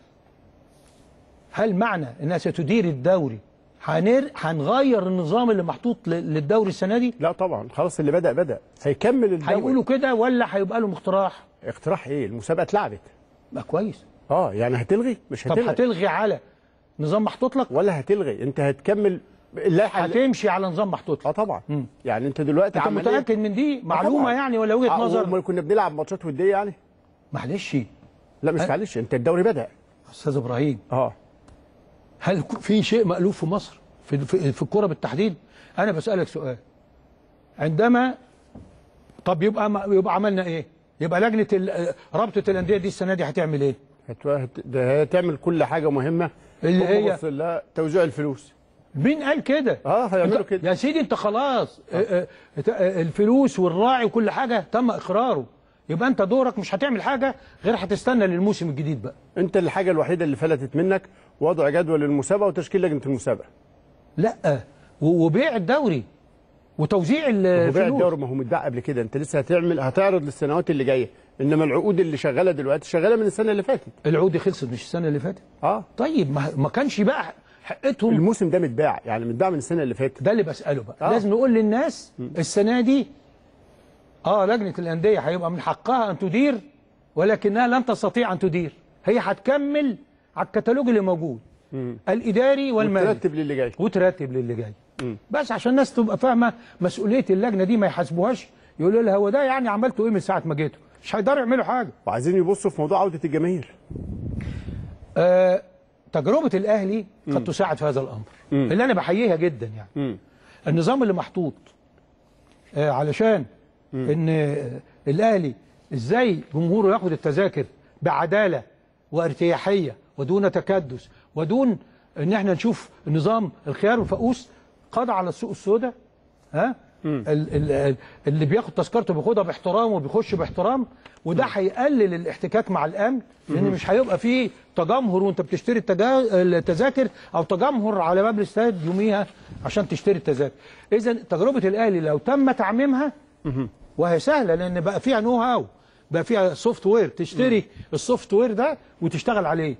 هل معنى انها ستدير الدوري هنر... هنغير النظام اللي محطوط للدوري السنه دي؟ لا طبعا، خلاص اللي بدا بدا، هيكمل الدوري. هيقولوا كده ولا هيبقى لهم اقتراح؟ اقتراح ايه؟ المسابقه اتلعبت. ما كويس. اه يعني هتلغي؟ مش هتلغي. طب هتلغي على نظام محطوط لك ولا هتلغي؟ انت هتكمل اللائحه، هتمشي على نظام محطوط لك. اه طبعا. مم. يعني انت دلوقتي انت متاكد من دي معلومه يعني ولا وجهه آه نظر؟ امال كنا بنلعب ماتشات وديه يعني؟ معلش. لا مش معلش، انت الدوري بدا. استاذ ابراهيم، اه هل في شيء مألوف في مصر في في, في الكوره بالتحديد؟ انا بسالك سؤال. عندما طب يبقى يبقى عملنا ايه؟ يبقى لجنه رابطه الانديه دي السنه دي هتعمل ايه؟ هتعمل كل حاجه مهمه اللي هي لا توزيع الفلوس. مين قال كده؟ اه هيعملوا كده يا سيدي. انت خلاص آه. الفلوس والراعي وكل حاجه تم اقراره، يبقى انت دورك مش هتعمل حاجه غير هتستنى للموسم الجديد بقى. انت الحاجه الوحيده اللي فلتت منك وضع جدول المسابقه وتشكيل لجنه المسابقه. لا، وبيع الدوري وتوزيع الفلوس. وبيع الدوري ما هو متباع قبل كده، انت لسه هتعمل هتعرض للسنوات اللي جايه، انما العقود اللي شغاله دلوقتي شغاله من السنه اللي فاتت. العقود دي خلصت مش السنه اللي فاتت؟ اه طيب ما, ما كانش بقى حقتهم. الموسم ده متباع، يعني متباع من السنه اللي فاتت. ده اللي بساله بقى. آه. لازم نقول للناس م. السنه دي اه لجنه الانديه هيبقى من حقها ان تدير، ولكنها لن تستطيع ان تدير. هي هتكمل على الكتالوج اللي موجود م. الاداري والمالي، وترتب للي جاي وترتب للي جاي م. بس عشان الناس تبقى فاهمه مسؤوليه اللجنه دي، ما يحاسبوهاش يقولوا لها هو ده يعني عملتوا ايه من ساعه ما جيتوا؟ مش هيقدروا يعملوا حاجه. وعايزين يبصوا في موضوع عوده الجماهير. آه تجربه الاهلي قد تساعد في هذا الامر م. اللي انا بحييها جدا. يعني م. النظام اللي محطوط آه علشان م. ان آه الاهلي ازاي جمهوره ياخد التذاكر بعداله وارتياحيه ودون تكدس ودون ان احنا نشوف نظام الخيار والفؤوس قضى على السوق السوداء. ها اللي بياخد تذكرته بياخدها باحترام وبيخش باحترام، وده هيقلل الاحتكاك مع الامن، لان مش هيبقى فيه تجمهر وانت بتشتري التذاكر او تجمهر على باب الاستاد يوميها عشان تشتري التذاكر. اذا تجربه الاهلي لو تم تعميمها وهي سهله، لان بقى فيها نو هاو، بقى فيها سوفت وير تشتري السوفت وير ده وتشتغل عليه.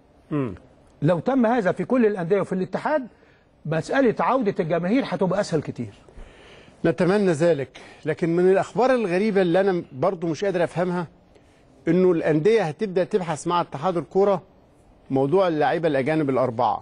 لو تم هذا في كل الانديه وفي الاتحاد، مساله عوده الجماهير هتبقى اسهل كتير. نتمنى ذلك. لكن من الاخبار الغريبه اللي انا برضو مش قادر افهمها، انه الانديه هتبدا تبحث مع اتحاد الكوره موضوع اللعيبه الاجانب الاربعه.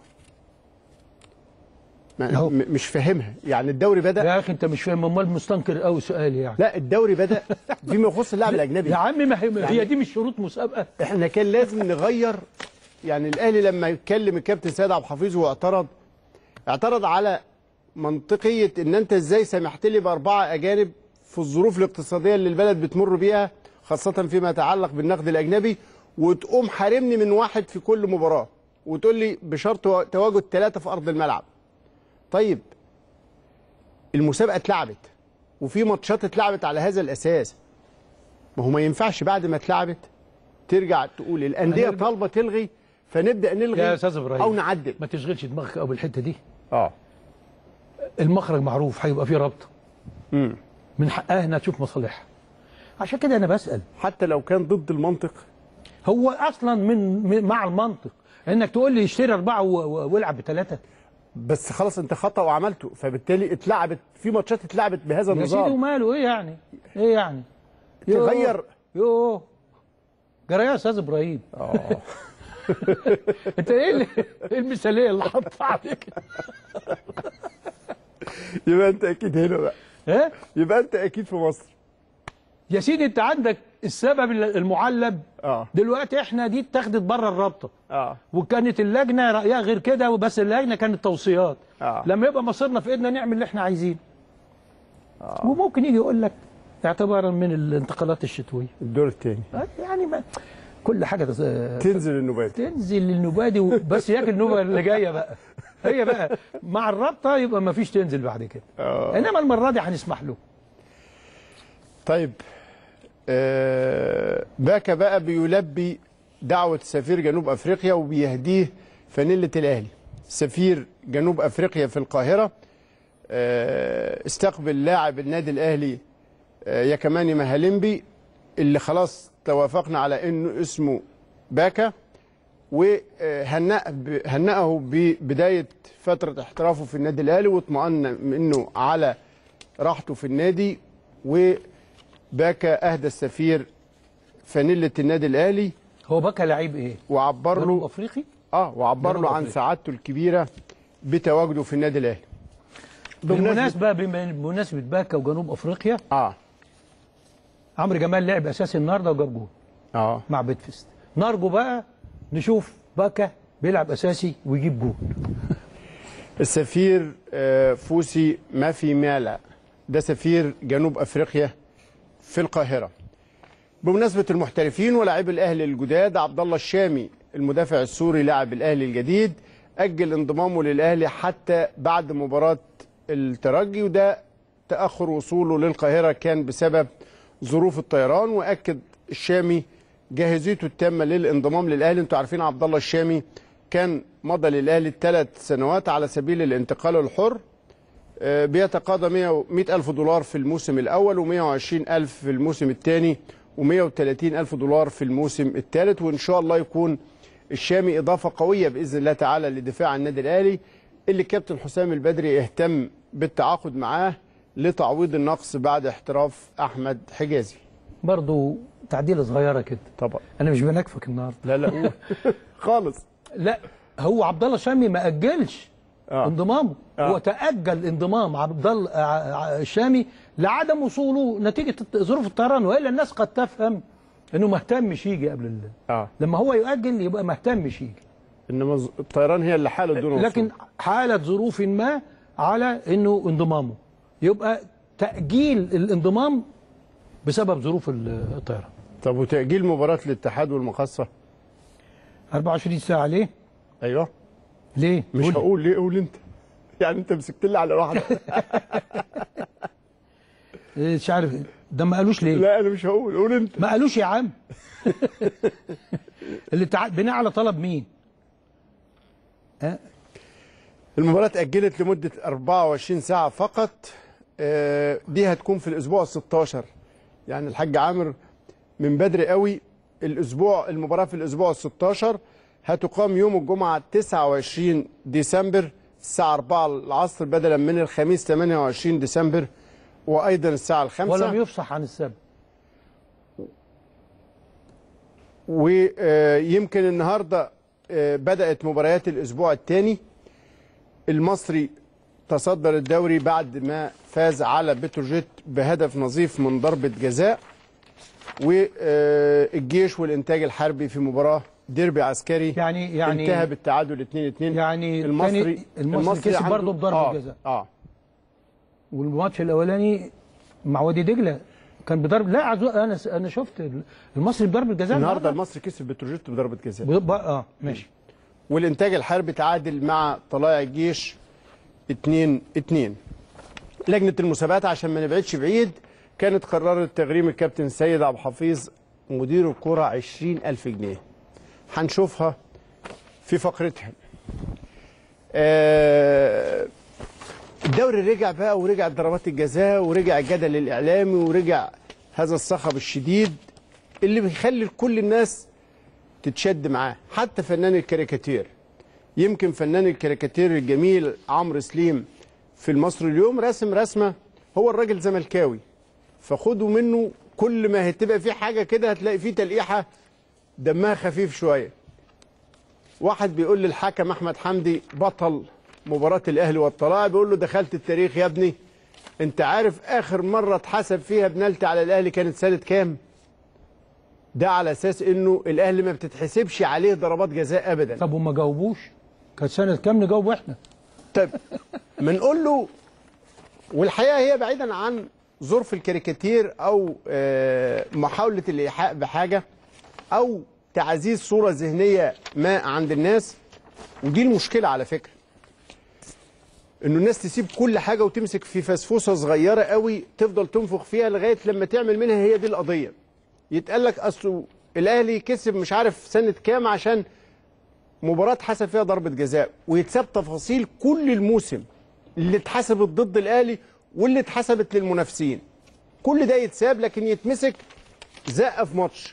مش فاهمها. يعني الدوري بدا يا اخي انت مش فاهم، امال مستنكر قوي سؤالي يعني. لا الدوري بدا فيما يخص اللاعب الاجنبي يا عم، ما هي, يعني هي دي مش شروط مسابقه. احنا كان لازم نغير. يعني الاهلي لما يتكلم الكابتن سيد عبد الحفيظ واعترض اعترض على منطقيه ان انت ازاي سمحت لي باربعه اجانب في الظروف الاقتصاديه اللي البلد بتمر بيها، خاصه فيما يتعلق بالنقد الاجنبي، وتقوم حارمني من واحد في كل مباراه وتقول لي بشرط تواجد ثلاثه في ارض الملعب. طيب المسابقه اتلعبت وفي ماتشات اتلعبت على هذا الاساس، ما هو ما ينفعش بعد ما اتلعبت ترجع تقول الانديه طالبه تلغي فنبدا نلغي يا استاذ ابراهيم او نعدل. ما تشغلش دماغك قوي بالحته دي. اه المخرج معروف، هيبقى فيه رابطه امم من حقها انها تشوف مصالحها. عشان كده انا بسال، حتى لو كان ضد المنطق. هو اصلا من من- مع المنطق انك تقول لي اشتري اربعه و- و- والعب بثلاثه؟ بس خلاص انت خطأ وعملته، فبالتالي اتلعبت في ماتشات اتلعبت بهذا يا سيدي النظام. وماله، ايه يعني؟ ايه يعني؟ يوه. تغير. يوه جرى يا استاذ ابراهيم. اه انت ايه اللي- ايه المثاليه اللي حاطها عليك؟ يبقى انت اكيد هنا بقى، ايه يبقى انت اكيد في مصر. يا سيدي، انت عندك السبب المعلب. اه دلوقتي احنا دي اتخذت بره الرابطه، اه وكانت اللجنه رايها غير كده، وبس اللجنه كانت توصيات. آه. لما يبقى مصيرنا في ايدنا نعمل اللي احنا عايزينه. وممكن يجي يقول لك اعتبارا من الانتقالات الشتويه، الدور الثاني يعني ما كل حاجه تز- تنزل النوبات. تنزل للنوبادي و- بس ياكل النوبه اللي جايه بقى. هي بقى مع الرابطه يبقى ما فيش تنزل بعد كده. آه. انما المره دي هنسمح له. طيب آه باكا بقى بيلبي دعوة سفير جنوب أفريقيا وبيهديه فانيلة الأهلي. سفير جنوب أفريقيا في القاهرة آه استقبل لاعب النادي الأهلي آه يكماني مهالمبي، اللي خلاص توافقنا على أنه اسمه باكا، وهنأه ببداية فترة احترافه في النادي الأهلي، واطمأن منه على راحته في النادي. وباكا أهدى السفير فانيلة النادي الأهلي، هو بكى لعيب ايه؟ وعبر جنوب له افريقي؟ اه وعبر جنوب له عن أفريقيا. سعادته الكبيرة بتواجده في النادي الأهلي. بالمناسبه بمناسبه باكا وجنوب افريقيا، اه عمرو جمال لعب اساسي النهارده وجاب جول اه مع بيتفست. نرجو بقى نشوف باكا بيلعب اساسي ويجيب جول. السفير آه، فوسي مافي مالا، ده سفير جنوب افريقيا في القاهره. بمناسبه المحترفين ولاعبي الاهلي الجداد، عبد الله الشامي المدافع السوري لاعب الاهلي الجديد اجل انضمامه للاهلي حتى بعد مباراه الترجي، وده تاخر وصوله للقاهره كان بسبب ظروف الطيران. واكد الشامي جاهزيته التامه للانضمام للاهلي. انتوا عارفين عبد الله الشامي كان مضى للاهلي ثلاث سنوات على سبيل الانتقال الحر، آه، بيتقاضى مئة ألف دولار في الموسم الاول ومئة وعشرين ألف في الموسم الثاني ومئة وثلاثين ألف دولار في الموسم الثالث. وان شاء الله يكون الشامي اضافه قويه باذن الله تعالى لدفاع النادي الاهلي، اللي كابتن حسام البدري اهتم بالتعاقد معاه لتعويض النقص بعد احتراف احمد حجازي. برضو تعديله صغيره كده. طبعا انا مش بنكفك النهارده. لا لا قول. خالص. لا، هو عبد الله شامي ما اجلش آه. انضمامه. آه. هو تاجل انضمام عبد الله الشامي لعدم وصوله نتيجه ظروف الطيران، والا الناس قد تفهم انه ما اهتمش يجي قبل الله. اه لما هو يؤجل يبقى ما اهتمش يجي، انما ز- الطيران هي اللي حالت دون وصول. لكن حاله ظروف ما على انه انضمامه، يبقى تاجيل الانضمام بسبب ظروف الطيران. طب وتأجيل مباراة الاتحاد والمقصة؟ أربعة وعشرين ساعه ليه؟ ايوه. ليه؟ مش قول لي. هقول ليه، قول انت. يعني انت مسكت لي على واحده. مش عارف ده ما قالوش ليه؟ لا انا مش هقول، قول انت. ما قالوش يا عم. الاتحاد بناء على طلب مين؟ ها؟ المباراة اتأجلت لمدة أربعة وعشرين ساعة فقط. آه، دي هتكون في الأسبوع الستاشر. يعني الحاج عامر من بدري قوي. الأسبوع المباراة في الأسبوع الستاشر هتقام يوم الجمعة تسعة وعشرين ديسمبر الساعة أربعة العصر بدلا من الخميس ثمانية وعشرين ديسمبر، وأيضا الساعة الخامسة. ولم يفصح عن السبت. ويمكن النهارده بدأت مباريات الأسبوع الثاني. المصري تصدر الدوري بعد ما فاز على بتروجيت بهدف نظيف من ضربة جزاء. والجيش والإنتاج الحربي في مباراة ديربي عسكري يعني يعني انتهى بالتعادل اتنين اتنين. يعني المصري المصري, المصري كسب برضه بضربة آه جزاء. اه والماتش الأولاني مع وادي دجلة كان بضرب. لا عزو... انا انا شفت المصري بضربة جزاء النهارده. المصري كسب بتروجيت بضربة جزاء. ب... اه ماشي. والإنتاج الحربي تعادل مع طلائع الجيش اتنين اتنين. لجنة المسابقات عشان ما نبعدش بعيد كانت قررت تغريم الكابتن سيد عبد الحفيظ مدير الكرة عشرين ألف جنيه. هنشوفها في فقرتها. آه الدوري رجع بقى، ورجع ضربات الجزاء، ورجع الجدل الاعلامي، ورجع هذا الصخب الشديد اللي بيخلي كل الناس تتشد معاه، حتى فنان الكاريكاتير. يمكن فنان الكاريكاتير الجميل عمرو سليم في المصري اليوم رسم رسمه، هو الراجل زملكاوي، فخدوا منه كل ما هتبقى فيه حاجه كده هتلاقي فيه تلقيحه دمها خفيف شويه. واحد بيقول للحكم احمد حمدي بطل مباراه الاهلي والطلائع، بيقول له دخلت التاريخ يا ابني، انت عارف اخر مره اتحسب فيها بنالتي على الاهلي كانت سنه كام؟ ده على اساس انه الاهلي ما بتتحسبش عليه ضربات جزاء ابدا. طب وما جاوبوش؟ كانت سنه كام نجاوب احنا؟ طيب بنقول له، والحقيقه هي بعيدا عن ظرف الكاريكاتير او محاوله الايحاء بحاجه او تعزيز صوره ذهنيه ما عند الناس، ودي المشكله على فكره، انه الناس تسيب كل حاجه وتمسك في فسفوسه صغيره قوي تفضل تنفخ فيها لغايه لما تعمل منها هي دي القضيه. يتقال لك اصل الاهلي كسب مش عارف سنه كام عشان مباراه اتحسب فيها ضربه جزاء، ويتساب تفاصيل كل الموسم اللي اتحسبت ضد الاهلي واللي اتحسبت للمنافسين. كل ده يتساب، لكن يتمسك زقه في ماتش.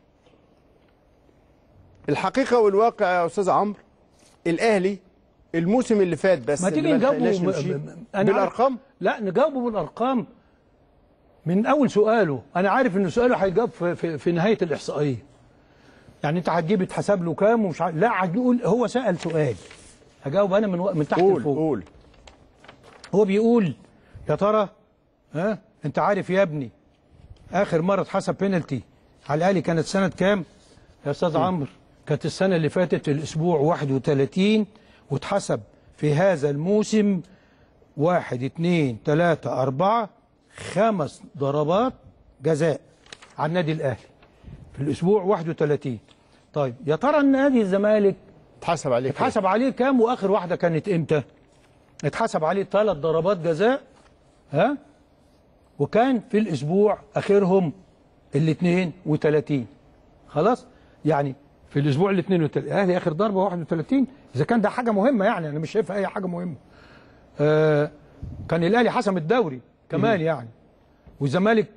الحقيقه والواقع يا استاذ عمرو، الاهلي الموسم اللي فات بس ما تيجي نجاوبه بالارقام؟ لا نجاوبه بالارقام من اول سؤاله. انا عارف ان سؤاله هيجاوب في, في, في نهايه الاحصائيه. يعني انت هتجيب اتحسب له كام ومش عارف، لا هتقول هو سال سؤال هجاوب انا من من تحت قول لفوق. قول. هو بيقول يا ترى ها انت عارف يا ابني اخر مره اتحسب بينالتي على الاهلي كانت سنه كام؟ يا استاذ عمرو كانت السنه اللي فاتت الاسبوع واحد وثلاثين، واتحسب في هذا الموسم واحد اثنين ثلاثة أربعة خمس ضربات جزاء على النادي الأهلي في الأسبوع واحد وثلاثين. طيب يا ترى نادي الزمالك اتحسب عليه اتحسب عليه كام؟ وآخر واحدة كانت إمتى؟ اتحسب عليه ثلاث ضربات جزاء، ها؟ وكان في الأسبوع آخرهم ال اثنين وثلاثين. خلاص؟ يعني في الأسبوع ال اثنين وثلاثين الأهلي آخر ضربة واحد وثلاثين. إذا كان ده حاجة مهمة، يعني أنا مش شايفها أي حاجة مهمة. آه كان الأهلي حسم الدوري كمان يعني، والزمالك.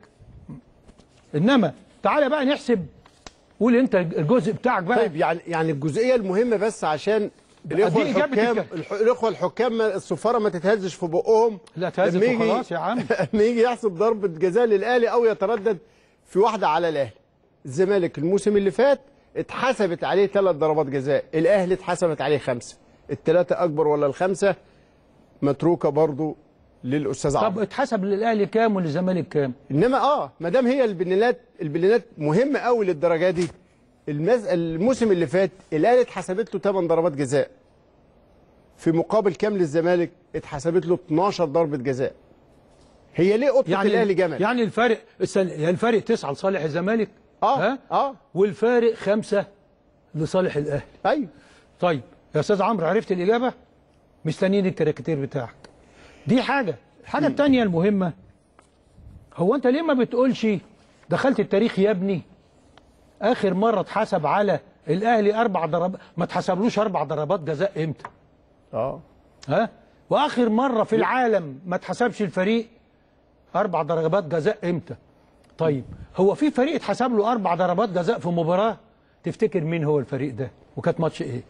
إنما تعالى بقى نحسب، قول أنت الجزء بتاعك بقى. طيب يعني يعني الجزئية المهمة بس عشان الإخوة الحكام الإخوة الحكام الصفارة ما تتهزش في بقهم. لا تهزش خلاص يا عم. لما يجي يحسب ضربة جزاء للأهلي أو يتردد في واحدة على الأهلي. الزمالك الموسم اللي فات اتحسبت عليه ثلاث ضربات جزاء، الأهلي اتحسبت عليه خمسة. الثلاثة أكبر ولا الخمسة متروكة برضو للأستاذ عمرو. طب اتحسب للأهلي كام وللزمالك كام؟ إنما آه ما دام هي البنالات البنالات مهمة قوي للدرجة دي. المز... الموسم اللي فات الأهلي اتحسبت له ثمان ضربات جزاء، في مقابل كام للزمالك؟ اتحسبت له اثناشر ضربة جزاء. هي ليه قطة يعني الأهلي جمل؟ يعني الفارق يعني الفارق تسعة لصالح الزمالك، اه ها؟ اه والفارق خمسة لصالح الأهلي. ايوه. طيب يا أستاذ عمرو عرفت الإجابة؟ مستنيين الكاريكاتير بتاعك. دي حاجة، الحاجة الثانية المهمة، هو أنت ليه ما بتقولش دخلت التاريخ يا ابني؟ آخر مرة اتحسب على الأهلي أربع ضربات، ما اتحسبلوش أربع ضربات جزاء إمتى؟ اه ها؟ وآخر مرة في العالم ما اتحسبش الفريق أربع ضربات جزاء إمتى؟ طيب هو في فريق اتحسب له أربع ضربات جزاء في مباراة؟ تفتكر مين هو الفريق ده؟ وكانت ماتش إيه؟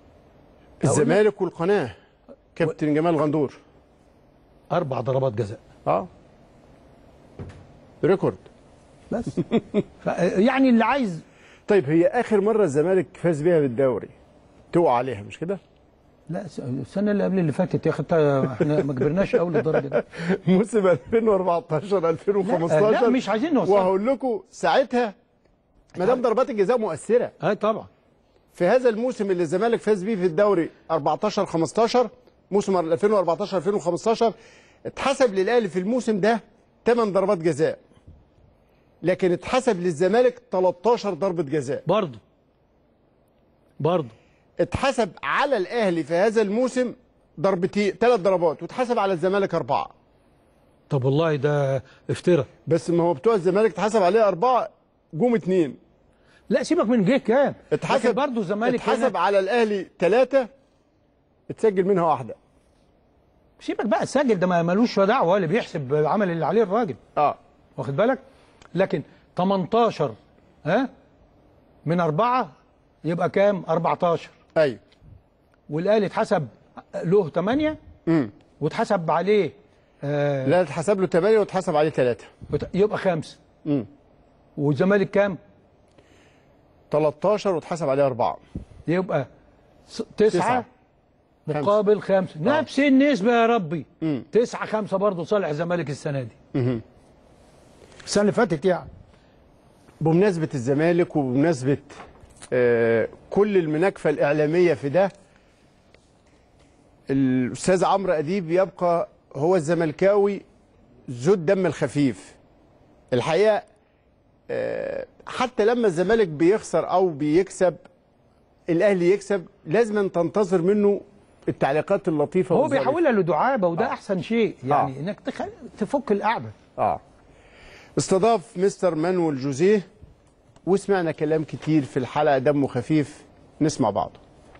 الزمالك والقناة، كابتن جمال غندور. أربع ضربات جزاء. اه ريكورد بس. يعني اللي عايز. طيب هي آخر مرة الزمالك فاز بيها بالدوري توقع عليها مش كده؟ لا السنة اللي قبل اللي فاتت يا أخي، احنا ما كبرناش قوي للدرجة دي. موسم ألفين وأربعتاشر ألفين وخمستاشر. لا, لا مش عايزين نوصل. وهقول لكم ساعتها ما دام ضربات الجزاء مؤثرة. أي طبعا. في هذا الموسم اللي الزمالك فاز بيه في الدوري أربعتاشر خمستاشر، موسم ألفين وأربعتاشر ألفين وخمستاشر، اتحسب للأهلي في الموسم ده ثمان ضربات جزاء. لكن اتحسب للزمالك تلتاشر ضربة جزاء. برضه. برضه. اتحسب على الأهلي في هذا الموسم ضربتين، ثلاث ضربات، واتحسب على الزمالك أربعة. طب والله ده افتراء. بس ما هو بتوع الزمالك اتحسب عليه أربعة، جم اثنين. لا سيبك من جه كام. اتحسب برضه الزمالك اتحسب على الأهلي ثلاثة، اتسجل منها واحدة. سيبك بقى السجل ده ما ملوش دعوه، هو اللي بيحسب عمل اللي عليه الراجل. اه واخد بالك؟ لكن تمنتاشر ها من أربعة يبقى كام؟ أربعتاشر. ايوه. والاهلي اتحسب له تمانية امم واتحسب عليه آه لا اتحسب له تمانية واتحسب عليه ثلاثة، يبقى خمسة. امم والزمالك كام؟ تلتاشر واتحسب عليه أربعة، يبقى تسعة مقابل خمسة. آه. نفس النسبة يا ربي. مم. تسعة خمسة برضه صالح الزمالك السنة دي. مم. السنة اللي فاتت يعني. بمناسبة الزمالك وبمناسبة آه كل المناكفة الإعلامية في ده، الأستاذ عمرو أديب يبقى هو الزملكاوي ذو الدم الخفيف. الحقيقة آه حتى لما الزمالك بيخسر أو بيكسب الأهلي يكسب لازم أن تنتظر منه التعليقات اللطيفة. هو بيحولها لدعابة وده آه. أحسن شيء يعني آه. إنك تخ... تفك القعدة. آه استضاف مستر مانويل جوزيه وسمعنا كلام كتير في الحلقة دمه خفيف، نسمع بعض.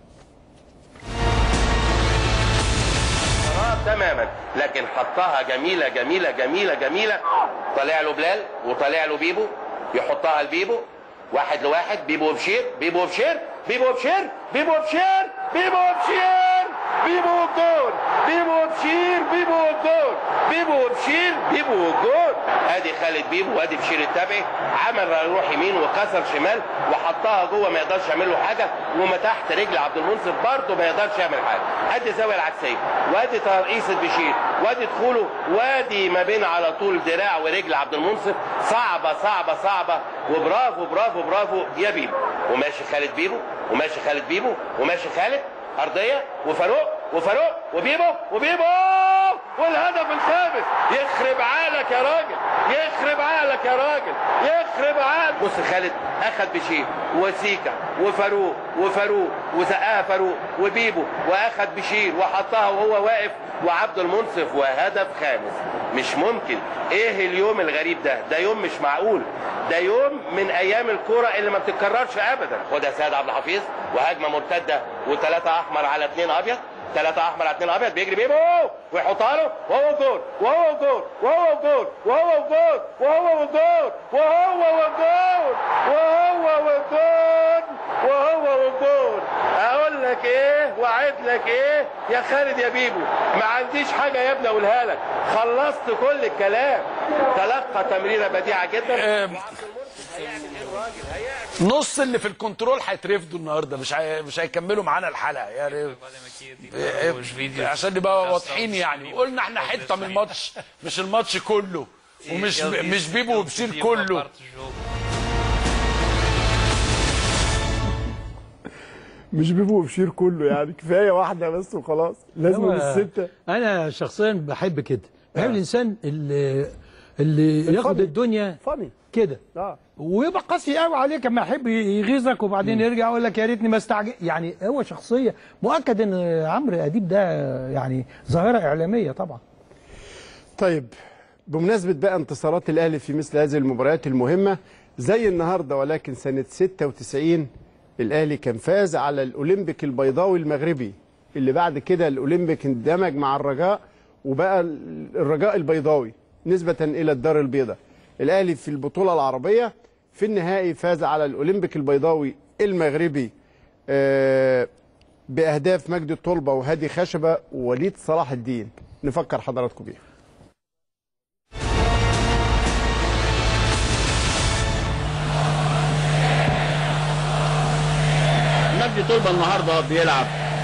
تماما، لكن حطها جميله جميله جميله جميله. طالع له بلال وطالع له بيبو، يحطها لبيبو واحد لواحد. بيبو وبشير، بيبو وبشير، بيبو وبشير، بيبو وبشير، بيبو وبشير، بيبو وجول، بيبو وبشير، بيبو وجول، بيبو وبشير، بيبو وجول. ادي خالد بيبو وادي بشير التبعي، عمل يروح يمين وكسر شمال وحطها جوه، ما يقدرش يعمل له حاجه، وما تحت رجل عبد المنصف برضه ما يقدرش يعمل حاجه. ادي الزاويه العكسيه وادي ترقيصه بشير وادي دخوله وادي ما بين على طول دراع ورجل عبد المنصف. صعبه صعبه صعبه، وبرافو برافو برافو يا بيبو. وماشي خالد بيبو وماشي خالد بيبو وماشي خالد ارضيه وفاروق وفاروق وبيبو وبيبو والهدف الخامس. يخرب عقلك يا راجل، يخرب عقلك يا راجل، يخرب عقلك. بص خالد اخذ بشير وسيكا وفاروق وفاروق وسقاها فاروق وبيبو واخذ بشير وحطها وهو واقف وعبد المنصف، وهدف خامس. مش ممكن. ايه اليوم الغريب ده؟ ده يوم مش معقول، ده يوم من ايام الكوره اللي ما بتتكررش ابدا. وده سيد عبد الحفيظ وهجمه مرتده وثلاثه احمر على اثنين ابيض، ثلاثة أحمر على اثنين أبيض. بيجري بيبو ويحطها له وهو جول وهو جول وهو جول وهو جول وهو جول وهو جول وهو جول وهو جول. أقول لك إيه وأعد لك إيه يا خالد يا بيبو؟ ما عنديش حاجة يا ابني أقولها لك، خلصت كل الكلام. تلقى تمريرة بديعة جدا. نص اللي في الكنترول هيترفدوا النهارده، مش هي... مش هيكملوا معانا الحلقه يعني، عشان نبقى واضحين يعني. قلنا احنا حته من الماتش، مش الماتش كله، ومش مش بيبو وبشير كله. مش بيبو وبشير كله يعني، كفايه واحده بس وخلاص، لازم السته. انا شخصيا بحب كده، بحب آه. الانسان اللي اللي ياخد الدنيا فاني كده اه ويبقى قاسي قوي عليك اما يحب يغيظك وبعدين م. يرجع يقول لك يا ريتني ما استعجل. يعني هو شخصيه مؤكد ان عمرو اديب ده يعني ظاهره اعلاميه طبعا. طيب بمناسبه بقى انتصارات الاهلي في مثل هذه المباريات المهمه زي النهارده، ولكن سنه ستة وتسعين الاهلي كان فاز على الاولمبيك البيضاوي المغربي، اللي بعد كده الاولمبيك اندمج مع الرجاء وبقى الرجاء البيضاوي نسبه الى الدار البيضاء. الاهلي في البطوله العربيه في النهائي فاز على الاولمبيك البيضاوي المغربي آه باهداف مجدي الطلبه وهادي خشبه ووليد صلاح الدين. نفكر حضراتكم بيها. مجدي طلبه النهارده بيلعب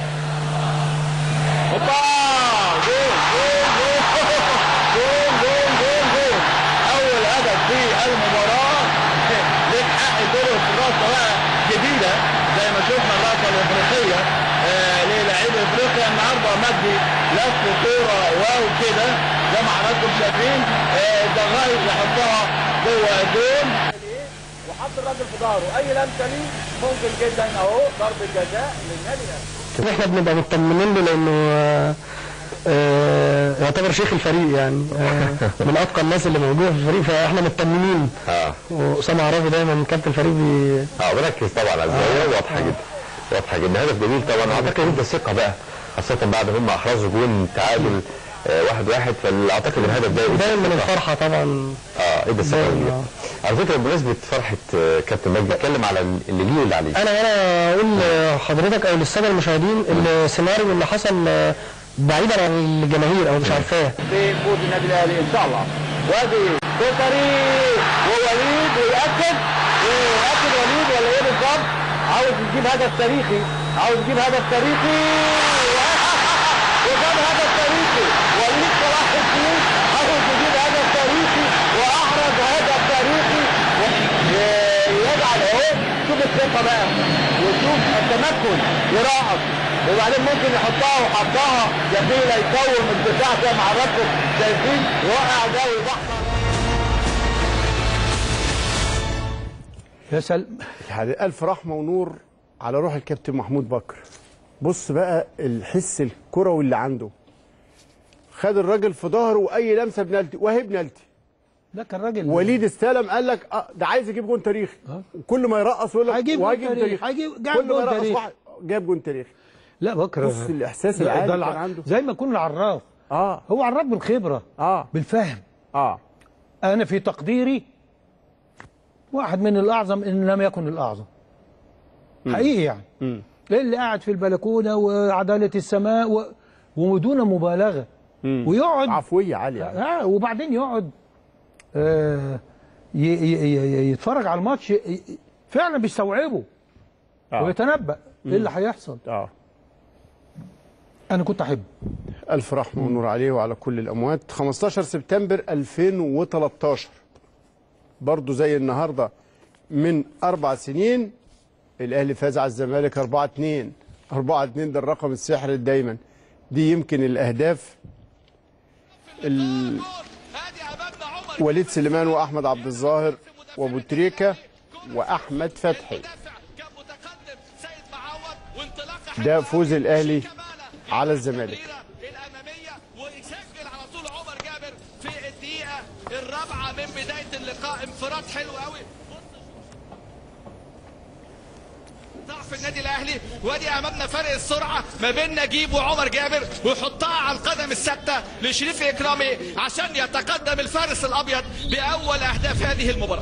هوبا جول جول جول جول جول جول اول هدف في المباراه للحق دور في الراسه بقى جديده زي ما شفنا الراسه الافريقيه آه للاعيب افريقيا. النهارده مجدي لف كوره واو كده زي ما حضراتكم شايفين آه دغاي يحطها جوه الجول وحط الراجل في ظهره. اي لمسه ليه ممكن جدا اهو ضربه جزاء للنادي الاهلي. احنا بنبقى مطمنين له لانه آه آه يعتبر شيخ الفريق يعني آه من اتقى الناس اللي موجوده في الفريق، فاحنا مطمنين. اه واسامه عرافي دايما كابتن الفريق بي اه بنركز طبعا على الزاويه آه. واضحه آه. جدا واضحه جدا. هدف جميل طبعا، اعتقد يبدا الثقه بقى خاصه بعد هم احرزوا جون تعادل آه واحد واحد، فاعتقد الهدف ده باين من الفرحه طبعا. اه ايه ده السبب؟ على فكره بمناسبه فرحه كابتن مجدي، بيتكلم على اللي ليه واللي عليه. انا انا اقول لحضرتك او للساده المشاهدين السيناريو اللي حصل بعيدا عن الجماهير او مش عارفاه في فوز النادي الاهلي ان شاء الله. وادي كوتري ووليد ويأكد ويأكد وليد ولا ايه بالظبط؟ عاوز يجيب هدف تاريخي، عاوز يجيب هدف تاريخي وجاب هدف تاريخي. وليد صلاح الدين عاوز يجيب هدف تاريخي واحرز هدف تاريخي يجعل اهو. شوف الثقه بقى وشوف التمكن، يراقص وبعدين ممكن يحطها وحطها جميله يكون الدفاع زي ما حضراتكم شايفين، رائع ده ويبحر. يا سلام، يعني الف رحمه ونور على روح الكابتن محمود بكر. بص بقى الحس الكروي اللي عنده، خد الراجل في ظهره واي لمسه بنالتي وهي بنالتي. ده كان راجل وليد استلم قال لك اه ده عايز يجيب جون تاريخي، وكل ما يرقص يقول لك هيجيب جون تاريخي، هيجيب جاب جون تاريخي، جاب جون تاريخي. لا بكر بص الاحساس العالي كان عنده زي ما يكون العراف. اه هو عراف بالخبره، اه بالفهم. اه انا في تقديري واحد من الاعظم ان لم يكن الاعظم. م. حقيقي يعني. م. اللي قاعد في البلكونه وعداله السماء و... ودون مبالغه. م. ويقعد عفويه عاليه يعني. آه وبعدين يقعد آه ي... ي... يتفرج على الماتش فعلا بيستوعبه. آه. ويتنبأ ايه اللي هيحصل. اه انا كنت احب. الف رحمه ونور عليه وعلى كل الاموات. خمستاشر سبتمبر ألفين وتلتاشر برضه زي النهارده من اربع سنين الاهلي فاز على الزمالك أربعة اتنين. أربعة اتنين ده الرقم السحري دايما. دي يمكن الاهداف ال... وليد سليمان واحمد عبد الظاهر وابو تريكه واحمد فتحي. ده فوز الاهلي على الزمالك. ويسجل على طول عمر جابر في الدقيقه الرابعه من بدايه اللقاء. انفراد حلو قوي. ضعف النادي الاهلي، وادي امامنا فرق السرعه ما بين نجيب وعمر جابر، ويحطها على القدم الثابته لشريف اكرامي عشان يتقدم الفارس الابيض باول اهداف هذه المباراه.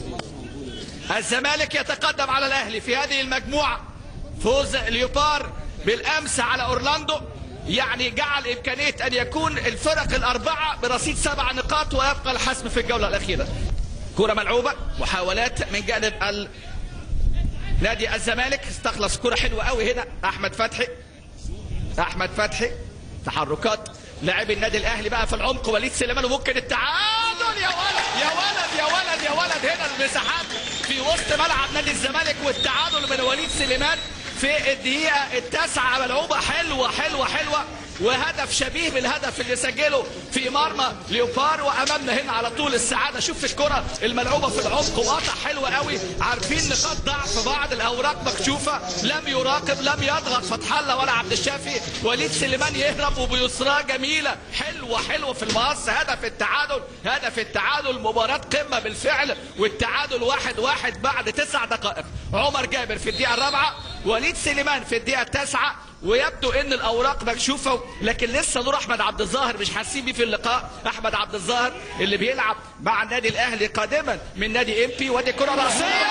الزمالك يتقدم على الاهلي في هذه المجموعه. فوز ليوبار بالامس على اورلاندو يعني جعل امكانيه ان يكون الفرق الاربعه برصيد سبع نقاط ويبقى الحسم في الجوله الاخيره. كره ملعوبه، محاولات من جانب نادي الزمالك، استخلص كره حلوه قوي هنا احمد فتحي. احمد فتحي تحركات لاعبي النادي الاهلي بقى في العمق. وليد سليمان وممكن التعادل. يا ولد يا ولد يا ولد يا ولد، هنا المساحات في وسط ملعب نادي الزمالك والتعادل من وليد سليمان في الدقيقة التاسعة. ملعوبة حلوة حلوة حلوة وهدف شبيه بالهدف اللي سجله في مرمى ليوبار. وامامنا هنا على طول السعادة. شوف الكرة الملعوبة في العمق وقطع حلوة قوي. عارفين نقاط ضعف بعض، الاوراق مكشوفة، لم يراقب لم يضغط فتح الله ولا عبد الشافي. وليد سليمان يهرب وبيسراه جميلة حلوة حلوة في المقص. هدف التعادل، هدف التعادل. مباراة قمة بالفعل، والتعادل واحد واحد بعد تسع دقائق. عمر جابر في الدقيقة الرابعة، وليد سليمان في الدقيقة التاسعة. ويبدو ان الاوراق مكشوفه، لكن لسه دور احمد عبد الظاهر مش حاسين بيه في اللقاء. احمد عبد الظاهر اللي بيلعب مع النادي الاهلي قادما من نادي ام بي. وادي كره راسيه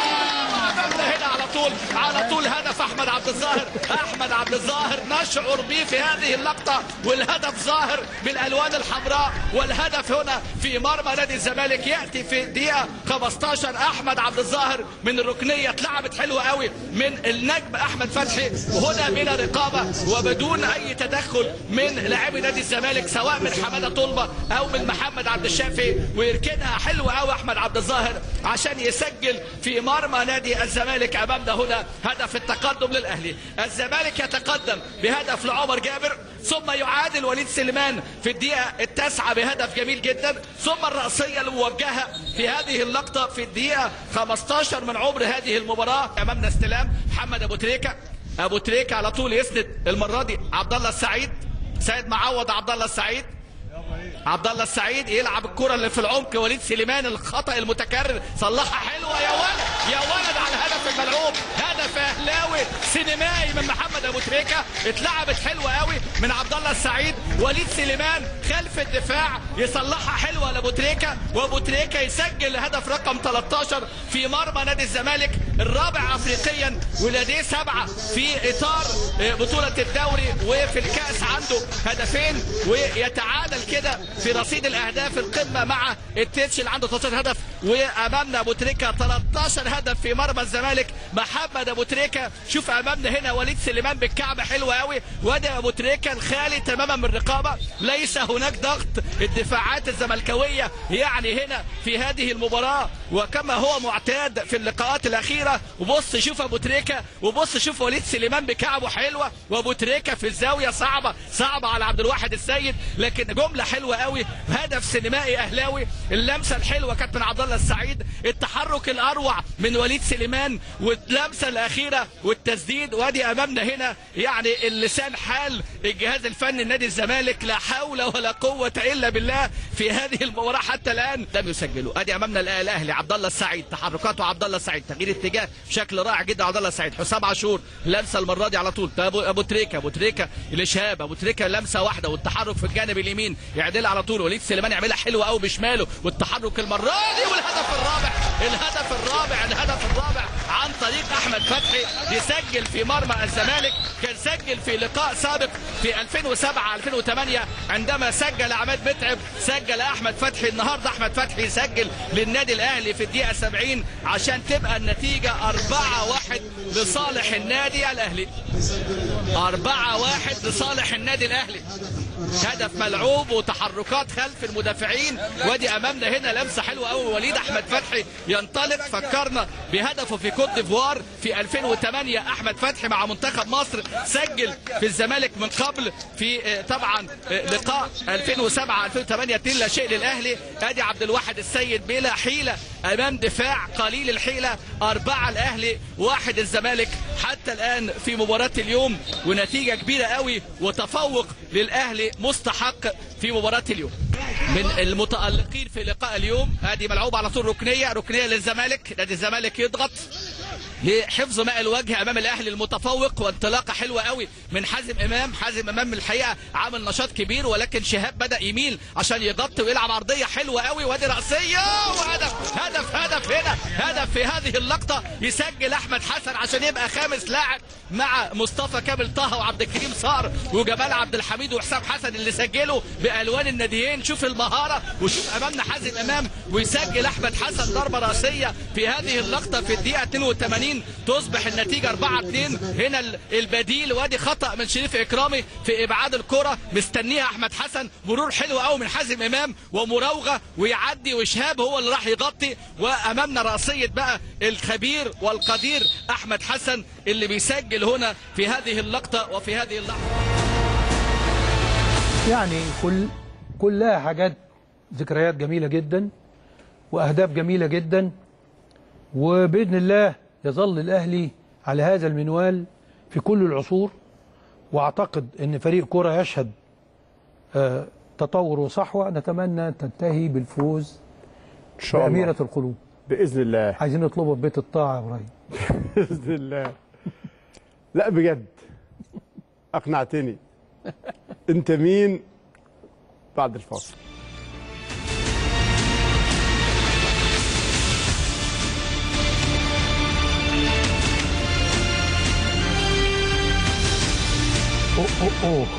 هنا على طول على طول هدف احمد عبد الظاهر. احمد عبد الظاهر نشعر به في هذه اللقطه، والهدف ظاهر بالالوان الحمراء. والهدف هنا في مرمى نادي الزمالك ياتي في الدقيقه خمستاشر. احمد عبد الظاهر من الركنيه اتلعبت حلوه قوي من النجم احمد فتحي، وهنا بلا رقابه وبدون اي تدخل من لاعبي نادي الزمالك سواء من حماده طلبه او من محمد عبد الشافي. ويركنها حلوه قوي احمد عبد الظاهر عشان يسجل في مرمى نادي الزمالك. امامنا هنا هدف التقدم للاهلي. الزمالك يتقدم بهدف لعمر جابر، ثم يعادل وليد سليمان في الدقيقه التاسعه بهدف جميل جدا، ثم الرأسيه الموجهه في هذه اللقطه في الدقيقه خمستاشر من عمر هذه المباراه. امامنا استلام محمد ابو تريكه. ابو تريكه على طول يسند المره دي عبد الله السعيد. سيد معوض عبد الله السعيد. عبد الله السعيد يلعب الكره اللي في العمق. وليد سليمان الخطا المتكرر صلحها حلوه. يا ولد يا ولد على الهدف هدف الملعوب، هدف اهلاوي سينمائي من محمد ابو تريكه، اتلعبت حلوه قوي من عبد الله السعيد. وليد سليمان خلف الدفاع يصلحها حلوه لابو تريكه، وابو تريكه يسجل هدف رقم ثلاثة عشر في مرمى نادي الزمالك، الرابع افريقيا ولديه سبعه في اطار بطوله الدوري، وفي الكاس عنده هدفين، ويتعادل كده في رصيد الاهداف القمه مع التتش اللي عنده ثلاثة عشر هدف. وامامنا ابو تريكه ثلاثة عشر هدف في مرمى الزمالك، محمد ابو تريكه. شوف امامنا هنا وليد سليمان بالكعبه حلوه قوي، وادي ابو تريكه الخالي تماما من الرقابه، ليس هناك ضغط. الدفاعات الزملكاويه يعني هنا في هذه المباراه وكما هو معتاد في اللقاءات الاخيره. وبص شوف ابو تريكه، وبص شوف وليد سليمان بكعبه حلوه، وابو تريكه في الزاويه صعبه صعبه على عبد الواحد السيد، لكن جمله حلوه قوي، هدف سينمائي اهلاوي. اللمسه الحلوه كانت من عبد الله السعيد، التحرك الاروع من وليد سليمان، واللمسه الاخيره والتسديد. وادي امامنا هنا يعني اللسان حال الجهاز الفني لنادي الزمالك، لا حول ولا قوه الا بالله في هذه المباراه حتى الان لم يسجلوا. ادي امامنا الاهلي عبد الله السعيد، تحركاته عبد الله السعيد، تغيير اتجاه بشكل رائع جدا عبد الله السعيد. حسام عاشور لمسه المره دي على طول، ابو ابو تريكه ابو تريكه الاشهاب، ابو تريكه لمسه واحده والتحرك في الجانب اليمين يعدلها على طول، وليد سليمان يعملها حلوه قوي بشماله والتحرك المره دي، والهدف الرابع الهدف الرابع الهدف الرابع عن طريق احمد فتحي، يسجل في مرمى الزمالك. كان سجل في لقاء سابق في ألفين وسبعة ألفين وثمانية عندما سجل عماد متعب، سجل احمد فتحي. النهارده احمد فتحي يسجل للنادي الاهلي في الدقيقه سبعين عشان تبقى النتيجه أربعة واحد لصالح النادي الاهلي، أربعة واحد لصالح النادي الاهلي. هدف ملعوب وتحركات خلف المدافعين. وادي امامنا هنا لمسه حلوه قوي، وليد احمد فتحي ينطلق، فكرنا بهدفه في كوت ديفوار في ألفين وثمانية. احمد فتحي مع منتخب مصر سجل في الزمالك من قبل في طبعا لقاء ألفين وسبعة ألفين وثمانية اتنين لا شيء للاهلي. ادي عبد الواحد السيد بلا حيله امام دفاع قليل الحيله، أربعة الاهلي واحد الزمالك حتى الان في مباراه اليوم، ونتيجه كبيره قوي وتفوق للاهلي مستحق في مباراة اليوم. من المتألقين في لقاء اليوم ادي ملعوب على طول، ركنية ركنية للزمالك، نادي الزمالك يضغط لحفظ ماء الوجه امام الاهلي المتفوق، وانطلاقه حلوه قوي من حازم امام. حازم امام الحقيقه عامل نشاط كبير، ولكن شهاب بدا يميل عشان يغطي ويلعب عرضيه حلوه قوي، وادي راسيه وهدف هدف هدف هنا هدف في هذه اللقطه. يسجل احمد حسن عشان يبقى خامس لاعب مع مصطفى كامل طه وعبد الكريم صقر وجمال عبد الحميد وحسام حسن اللي سجلوا بالوان الناديين. شوف المهاره، وشوف امامنا حازم امام، ويسجل احمد حسن ضربه راسيه في هذه اللقطه في الدقيقه اثنين وثمانين. تصبح النتيجه أربعة اثنين. هنا البديل، وادي خطا من شريف اكرامي في ابعاد الكره، مستنيها احمد حسن، مرور حلو قوي من حازم امام ومراوغه ويعدي، وشهاب هو اللي راح يغطي. وامامنا راسيه بقى الخبير والقدير احمد حسن اللي بيسجل هنا في هذه اللقطه وفي هذه اللحظه. يعني كل كلها حاجات ذكريات جميله جدا واهداف جميله جدا، وباذن الله يظل الأهلي على هذا المنوال في كل العصور. وأعتقد أن فريق كرة يشهد آه تطور وصحوة. نتمنى تنتهي بالفوز إن شاء الله بأميرة القلوب بإذن الله. عايزين نطلبه في بيت الطاعة يا إبراهيم. بإذن الله. لا بجد أقنعتني. أنت مين بعد الفاصل؟ أوه أوه أوه.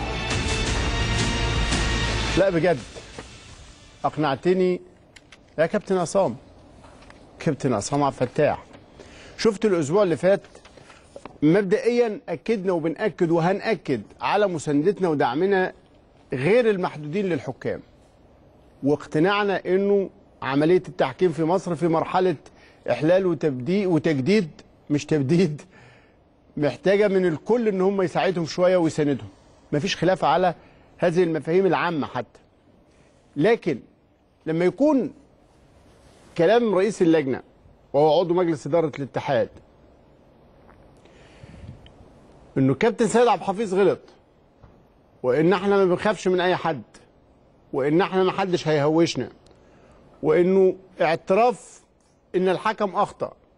لا بجد أقنعتني يا كابتن عصام، كابتن عصام عبد الفتاح. شفت الأسبوع اللي فات مبدئيا أكدنا وبنأكد وهنأكد على مساندتنا ودعمنا غير المحدودين للحكام، واقتناعنا إنه عملية التحكيم في مصر في مرحلة إحلال وتبديد وتجديد، مش تبديد، محتاجة من الكل ان هم يساعدهم شوية ويساندهم. مفيش خلاف على هذه المفاهيم العامة حتى. لكن لما يكون كلام رئيس اللجنة وهو عضو مجلس إدارة الاتحاد انه كابتن سيد عبد الحفيظ غلط، وان احنا ما بنخافش من اي حد، وان احنا ما حدش هيهوشنا، وانه اعتراف ان الحكم اخطأ،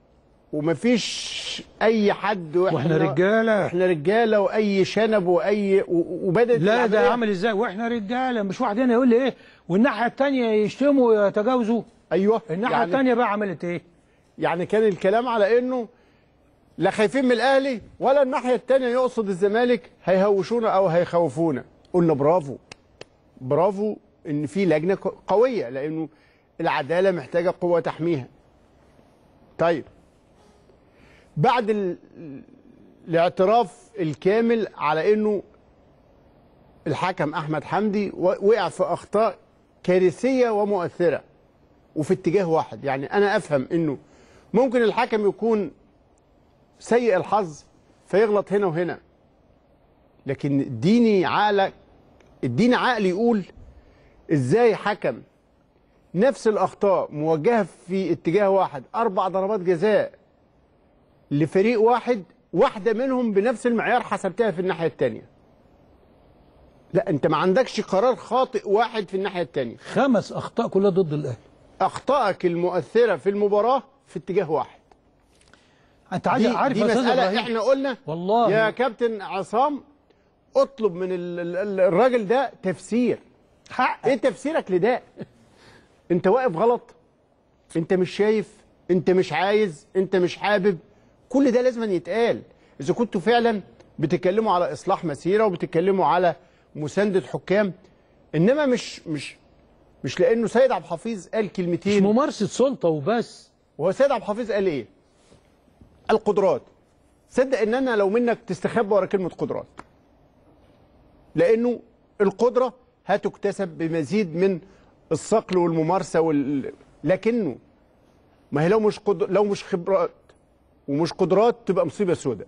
ومفيش اي حد، واحنا رجاله احنا رجاله واي شنب واي وبدات لا ده عامل ازاي واحنا رجاله، مش واحد هنا يقول لي ايه والناحيه الثانيه يشتموا ويتجاوزوا. ايوه الناحيه يعني الثانيه بقى عملت ايه؟ يعني كان الكلام على انه لا خايفين من الاهلي ولا الناحيه الثانيه يقصد الزمالك هيهوشونا او هيخوفونا. قلنا برافو برافو ان في لجنه قويه، لانه العداله محتاجه قوه تحميها. طيب بعد ال... الاعتراف الكامل على انه الحكم احمد حمدي وقع في اخطاء كارثيه ومؤثره وفي اتجاه واحد، يعني انا افهم انه ممكن الحكم يكون سيء الحظ فيغلط هنا وهنا، لكن اديني عقلك اديني عقل يقول ازاي حكم نفس الاخطاء موجهه في اتجاه واحد، اربع ضربات جزاء لفريق واحد، واحده منهم بنفس المعيار حسبتها في الناحيه الثانيه. لا انت ما عندكش قرار خاطئ واحد في الناحيه الثانيه، خمس اخطاء كلها ضد الاهلي. اخطائك المؤثره في المباراه في اتجاه واحد. انت عايز عارف دي مساله احنا قلنا والله يا كابتن عصام اطلب من الراجل ده تفسير. حق ايه تفسيرك لده؟ انت واقف غلط، انت مش شايف، انت مش عايز، انت مش حابب، كل ده لازم يتقال. اذا كنتوا فعلا بتتكلموا على اصلاح مسيره وبتتكلموا على مسانده حكام، انما مش مش مش لانه سيد عبد الحفيظ قال كلمتين، مش ممارسه سلطه وبس. وهو سيد عبد الحفيظ قال ايه؟ القدرات. صدق ان انا لو منك تستخبى ورا كلمه قدرات، لانه القدره هتكتسب بمزيد من الصقل والممارسه وال... لكنه ما هي لو مش قدر... لو مش خبرات ومش قدرات تبقى مصيبه سوداء.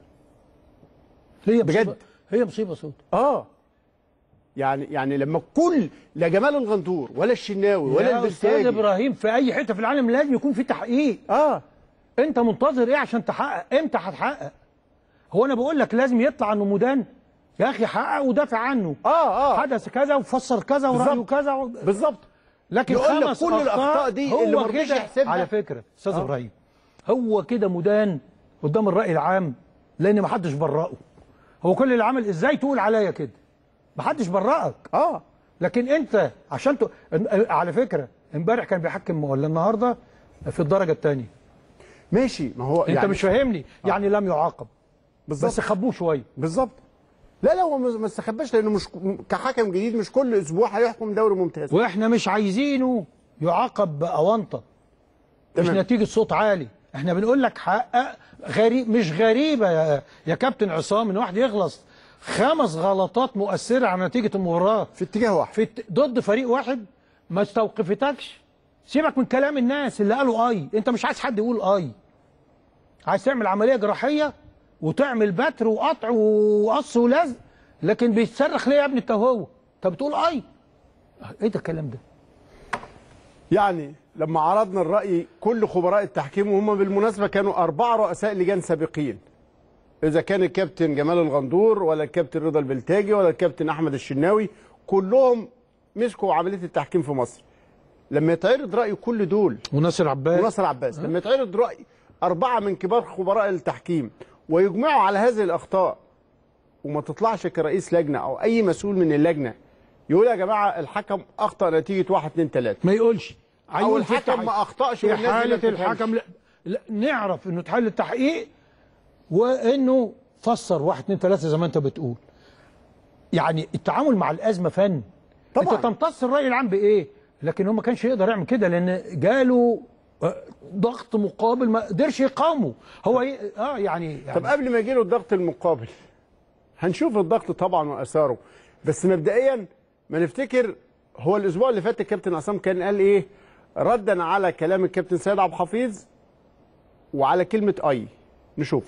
هي بجد هي مصيبه سوداء. اه يعني يعني لما كل لا جمال الغندور ولا الشناوي ولا البلتاجي يا استاذ ابراهيم في اي حته في العالم لازم يكون في تحقيق. اه انت منتظر ايه عشان تحقق؟ امتى هتحقق؟ هو انا بقول لك لازم يطلع انه مدان يا اخي حقق ودافع عنه. اه اه حدث كذا وفسر كذا ورايه كذا و... بالظبط. لكن يقول لك خمس كل الاخطاء دي اللي ما رضيش يحسبها. على فكره استاذ آه. ابراهيم هو كده مدان قدام الراي العام لان ما حدش برأه. هو كل اللي عمل ازاي تقول عليا كده؟ ما حدش برأك. اه لكن انت عشان ت... على فكره امبارح كان بيحكم ولا النهارده في الدرجه الثانيه. ماشي، ما هو انت يعني مش فاهمني آه. يعني لم يعاقب بالظبط، بس خبوه شويه. بالظبط. لا لا هو ما استخباش لانه مش كحكم جديد مش كل اسبوع هيحكم دوري ممتاز، واحنا مش عايزينه يعاقب باونطه مش نتيجه صوت عالي. احنا بنقول لك حقق غريب مش غريبه يا, يا كابتن عصام ان واحد يخلص خمس غلطات مؤثره على نتيجه المباراه في اتجاه واحد في ضد فريق واحد ما استوقفتكش. سيبك من كلام الناس اللي قالوا اي، انت مش عايز حد يقول اي، عايز تعمل عمليه جراحيه وتعمل بتر وقطع وقص ولزق، لكن بيتصرخ ليه يا ابني انت هو؟ انت بتقول اي. ايه ده الكلام ده؟ يعني لما عرضنا الراي كل خبراء التحكيم، وهم بالمناسبه كانوا اربعه رؤساء لجان سابقين، اذا كان الكابتن جمال الغندور ولا الكابتن رضا البلتاجي ولا الكابتن احمد الشناوي، كلهم مسكوا عمليه التحكيم في مصر. لما يتعرض راي كل دول وناصر عباس وناصر عباس لما يتعرض راي اربعه من كبار خبراء التحكيم ويجمعوا على هذه الاخطاء، وما تطلعش كرئيس لجنه او اي مسؤول من اللجنه يقول يا جماعه الحكم اخطا نتيجه واحد اتنين تلاته، ما يقولش او الحكم ما اخطاش في حاله الحكم لا, لا نعرف انه اتحل التحقيق وانه فسر واحد اتنين تلاته زي ما انت بتقول. يعني التعامل مع الازمه فن طبعا. انت تمتص الراي العام بايه؟ لكن هو ما كانش يقدر يعمل كده لان جاله ضغط مقابل ما قدرش يقاومه. هو اه يعني, يعني طب قبل ما يجي له الضغط المقابل هنشوف الضغط طبعا واثاره، بس مبدئيا ما نفتكر هو الاسبوع اللي فات الكابتن عصام كان قال ايه ردا على كلام الكابتن سيد عبد الحفيظ وعلى كلمه اي. نشوف.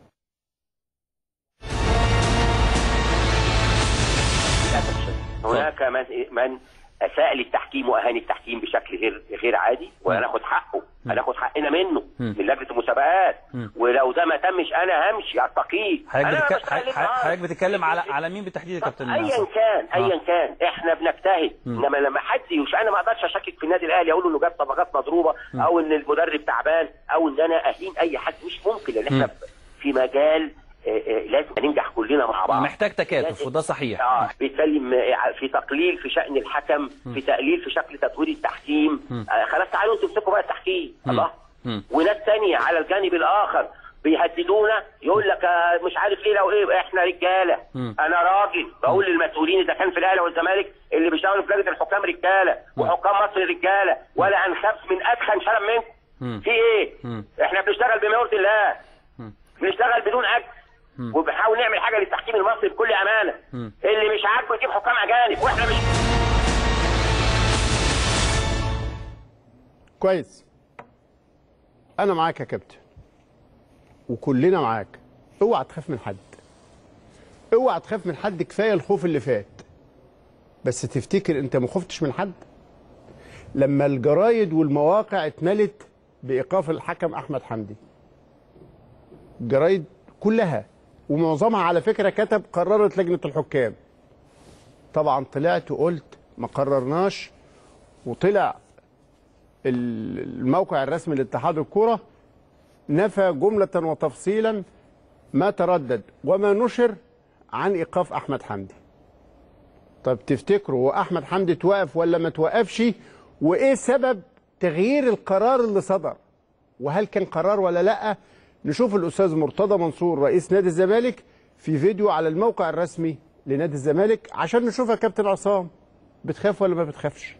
هناك من اساء للتحكيم واهان التحكيم بشكل غير غير عادي، وهناخد حقه، هناخد حقنا منه من لجنه المسابقات، ولو ده ما تمش انا همشي استقيل. حضرتك بتتكلم على على مين بالتحديد يا كابتن؟ ايا كان ايا كان احنا بنجتهد، انما لما حد يوش انا ما اقدرش اشكك في النادي الاهلي اقول له انه جاب صفقات مضروبه او ان المدرب تعبان او ان انا اهين اي حد، مش ممكن، لان احنا في مجال لازم ننجح كلنا مع بعض، محتاج تكاتف وده صحيح. اه بيسلم في تقليل في شأن الحكم، في تقليل في شكل تطوير التحكيم. آه خلاص تعالوا انتوا تمسكوا بقى التحكيم. م. الله. م. وناس ثانيه على الجانب الاخر بيهددونا، يقول لك آه مش عارف ايه لو ايه، احنا رجاله. م. انا راجل بقول للمسؤولين اذا كان في الاهلي والزمالك اللي بيشتغلوا في لجنه الحكام رجاله، وحكام مصر رجاله، ولا هنخاف من ادخن شرم منكم. في ايه؟ م. احنا بنشتغل بمرض الله، بنشتغل بدون اجر، وبنحاول نعمل حاجه للتحكيم المصري بكل امانه. م. اللي مش عاجبه يجيب حكام اجانب، واحنا مش كويس. انا معاك يا كابتن وكلنا معاك. اوعى تخاف من حد، اوعى تخاف من حد، كفايه الخوف اللي فات. بس تفتكر انت ما خفتش من حد لما الجرايد والمواقع اتملت بايقاف الحكم احمد حمدي. الجرايد كلها ومعظمها على فكره كتب قررت لجنه الحكام. طبعا طلعت وقلت ما قررناش، وطلع الموقع الرسمي لاتحاد الكوره نفى جمله وتفصيلا ما تردد وما نشر عن ايقاف احمد حمدي. طب تفتكروا هو احمد حمدي توقف ولا ما توقفش؟ وايه سبب تغيير القرار اللي صدر؟ وهل كان قرار ولا لا؟ نشوف الاستاذ مرتضى منصور رئيس نادي الزمالك في فيديو على الموقع الرسمي لنادي الزمالك عشان نشوف يا كابتن عصام بتخاف ولا ما بتخافش.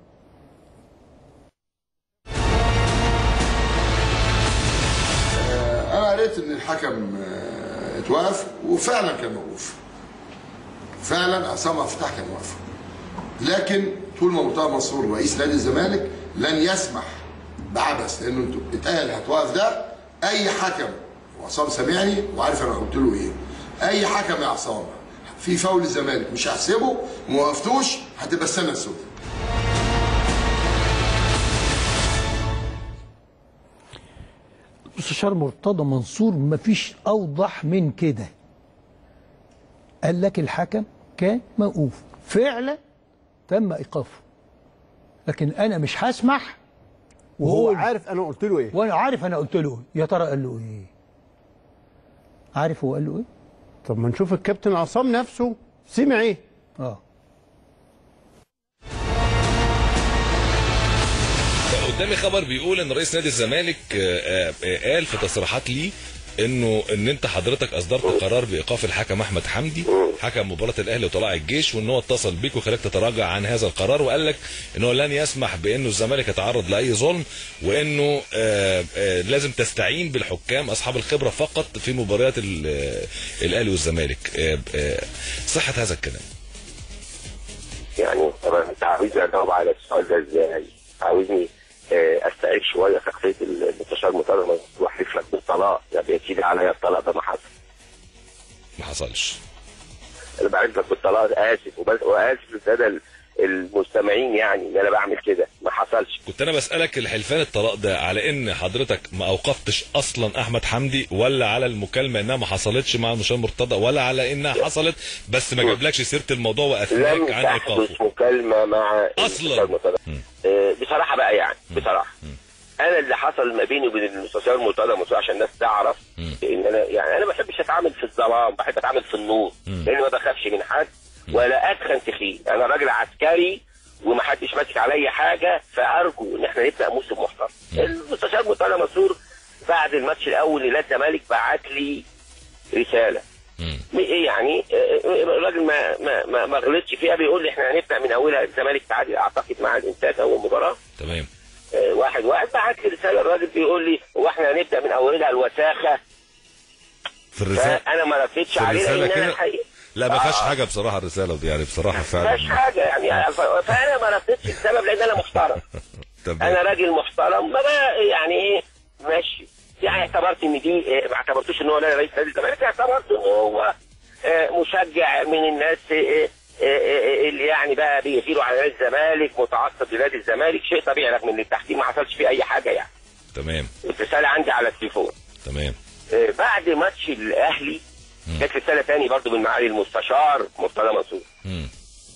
انا قريت ان الحكم اتوقف وفعلا كان موقوف، فعلا عصام عبد الفتاح كان واقف، لكن طول ما مرتضى منصور رئيس نادي الزمالك لن يسمح بعبث، لانه اتقال هتوقف ده اي حكم، وعصام سامعني وعارف انا قلت له ايه، اي حكم يا عصام في فاول الزمالك مش هحسبه وما وقفتوش هتبقى السنه السوداء. مستشار مرتضى منصور مفيش اوضح من كده. قال لك الحكم كان موقوف، فعلا تم ايقافه، لكن انا مش هسمح. وهو عارف انا قلت له ايه، وانا عارف انا قلت له ايه. يا ترى قال له ايه؟ عارف هو قال له ايه؟ طب ما نشوف الكابتن عصام نفسه سمع ايه. اه قدامي خبر بيقول ان رئيس نادي الزمالك قال في تصريحات ليه انه ان انت حضرتك اصدرت قرار بايقاف الحكم احمد حمدي حكم مباراه الاهلي وطلائع الجيش، وان هو اتصل بيك وخلاك تتراجع عن هذا القرار، وقال لك ان هو لن يسمح بانه الزمالك يتعرض لاي ظلم، وانه آآ آآ لازم تستعين بالحكام اصحاب الخبره فقط في مباريات الاهلي والزمالك. صحه هذا الكلام؟ يعني طبعا انت عاوزني اجاوب على السؤال ده ازاي؟ عاوزني استعيد شويه شخصيه المستشار مرتضى منصور واحلف لك بالطلاق، يعني بيتيجي عليا الطلاق ده ما حصل. ما حصلش. انا بعرف لك بالطلاق، اسف وبس، واسف للساده المستمعين يعني ان انا بعمل كده، ما حصلش. كنت انا بسالك الحلفان الطلاق ده على ان حضرتك ما اوقفتش اصلا احمد حمدي، ولا على المكالمه انها ما حصلتش مع المستشار مرتضى، ولا على انها حصلت بس ما جابلكش سيره الموضوع واثناك عن ايقافه؟ لم تحدث مكالمه مع اصلا. آه بصراحه بقى يعني بصراحه م. انا اللي حصل ما بيني وبين المستشار مرتضى منصور عشان الناس تعرف م. ان انا يعني انا ما بحبش اتعامل في الظلام، بحب اتعامل في النور، لاني ما بخافش من حد ولا ادخن تخين. انا راجل عسكري ومحدش ماسك عليا حاجه، فارجو ان احنا نبدا موسم محترم. المستشار مرتضى منصور بعد الماتش الاول لنادي الزمالك بعت لي رساله ايه يعني الراجل ما ما ما, ما غلطش فيها، بيقول لي احنا هنبدا من اولها. الزمالك تعادل اعتقد مع الانتاج اول مباراه تمام اه واحد واحد. بعت لي رساله الراجل بيقول لي هو احنا هنبدا من اولها الوساخه في الرساله. انا ما ردتش عليه لان انا الحقيقه لا ما فيهاش آه. حاجه بصراحه الرساله دي يعني بصراحه فعلا ما فيهاش حاجه يعني، فانا ما ردتش السبب لان انا محترم. انا راجل محترم، ما بقى يعني ايه ماشي يعني. اعتبرت ان دي ما اعتبرتوش ان هو لا رئيس نادي الزمالك، اعتبرت ان هو مشجع من الناس اللي يعني بقى بيغيروا على نادي الزمالك، متعصب لنادي الزمالك، شيء طبيعي رغم ان التحكيم ما حصلش فيه اي حاجه يعني. تمام. الرساله عندي على التليفون. تمام. بعد ماتش الاهلي جت رساله ثاني برضه من معالي المستشار مرتضى منصور.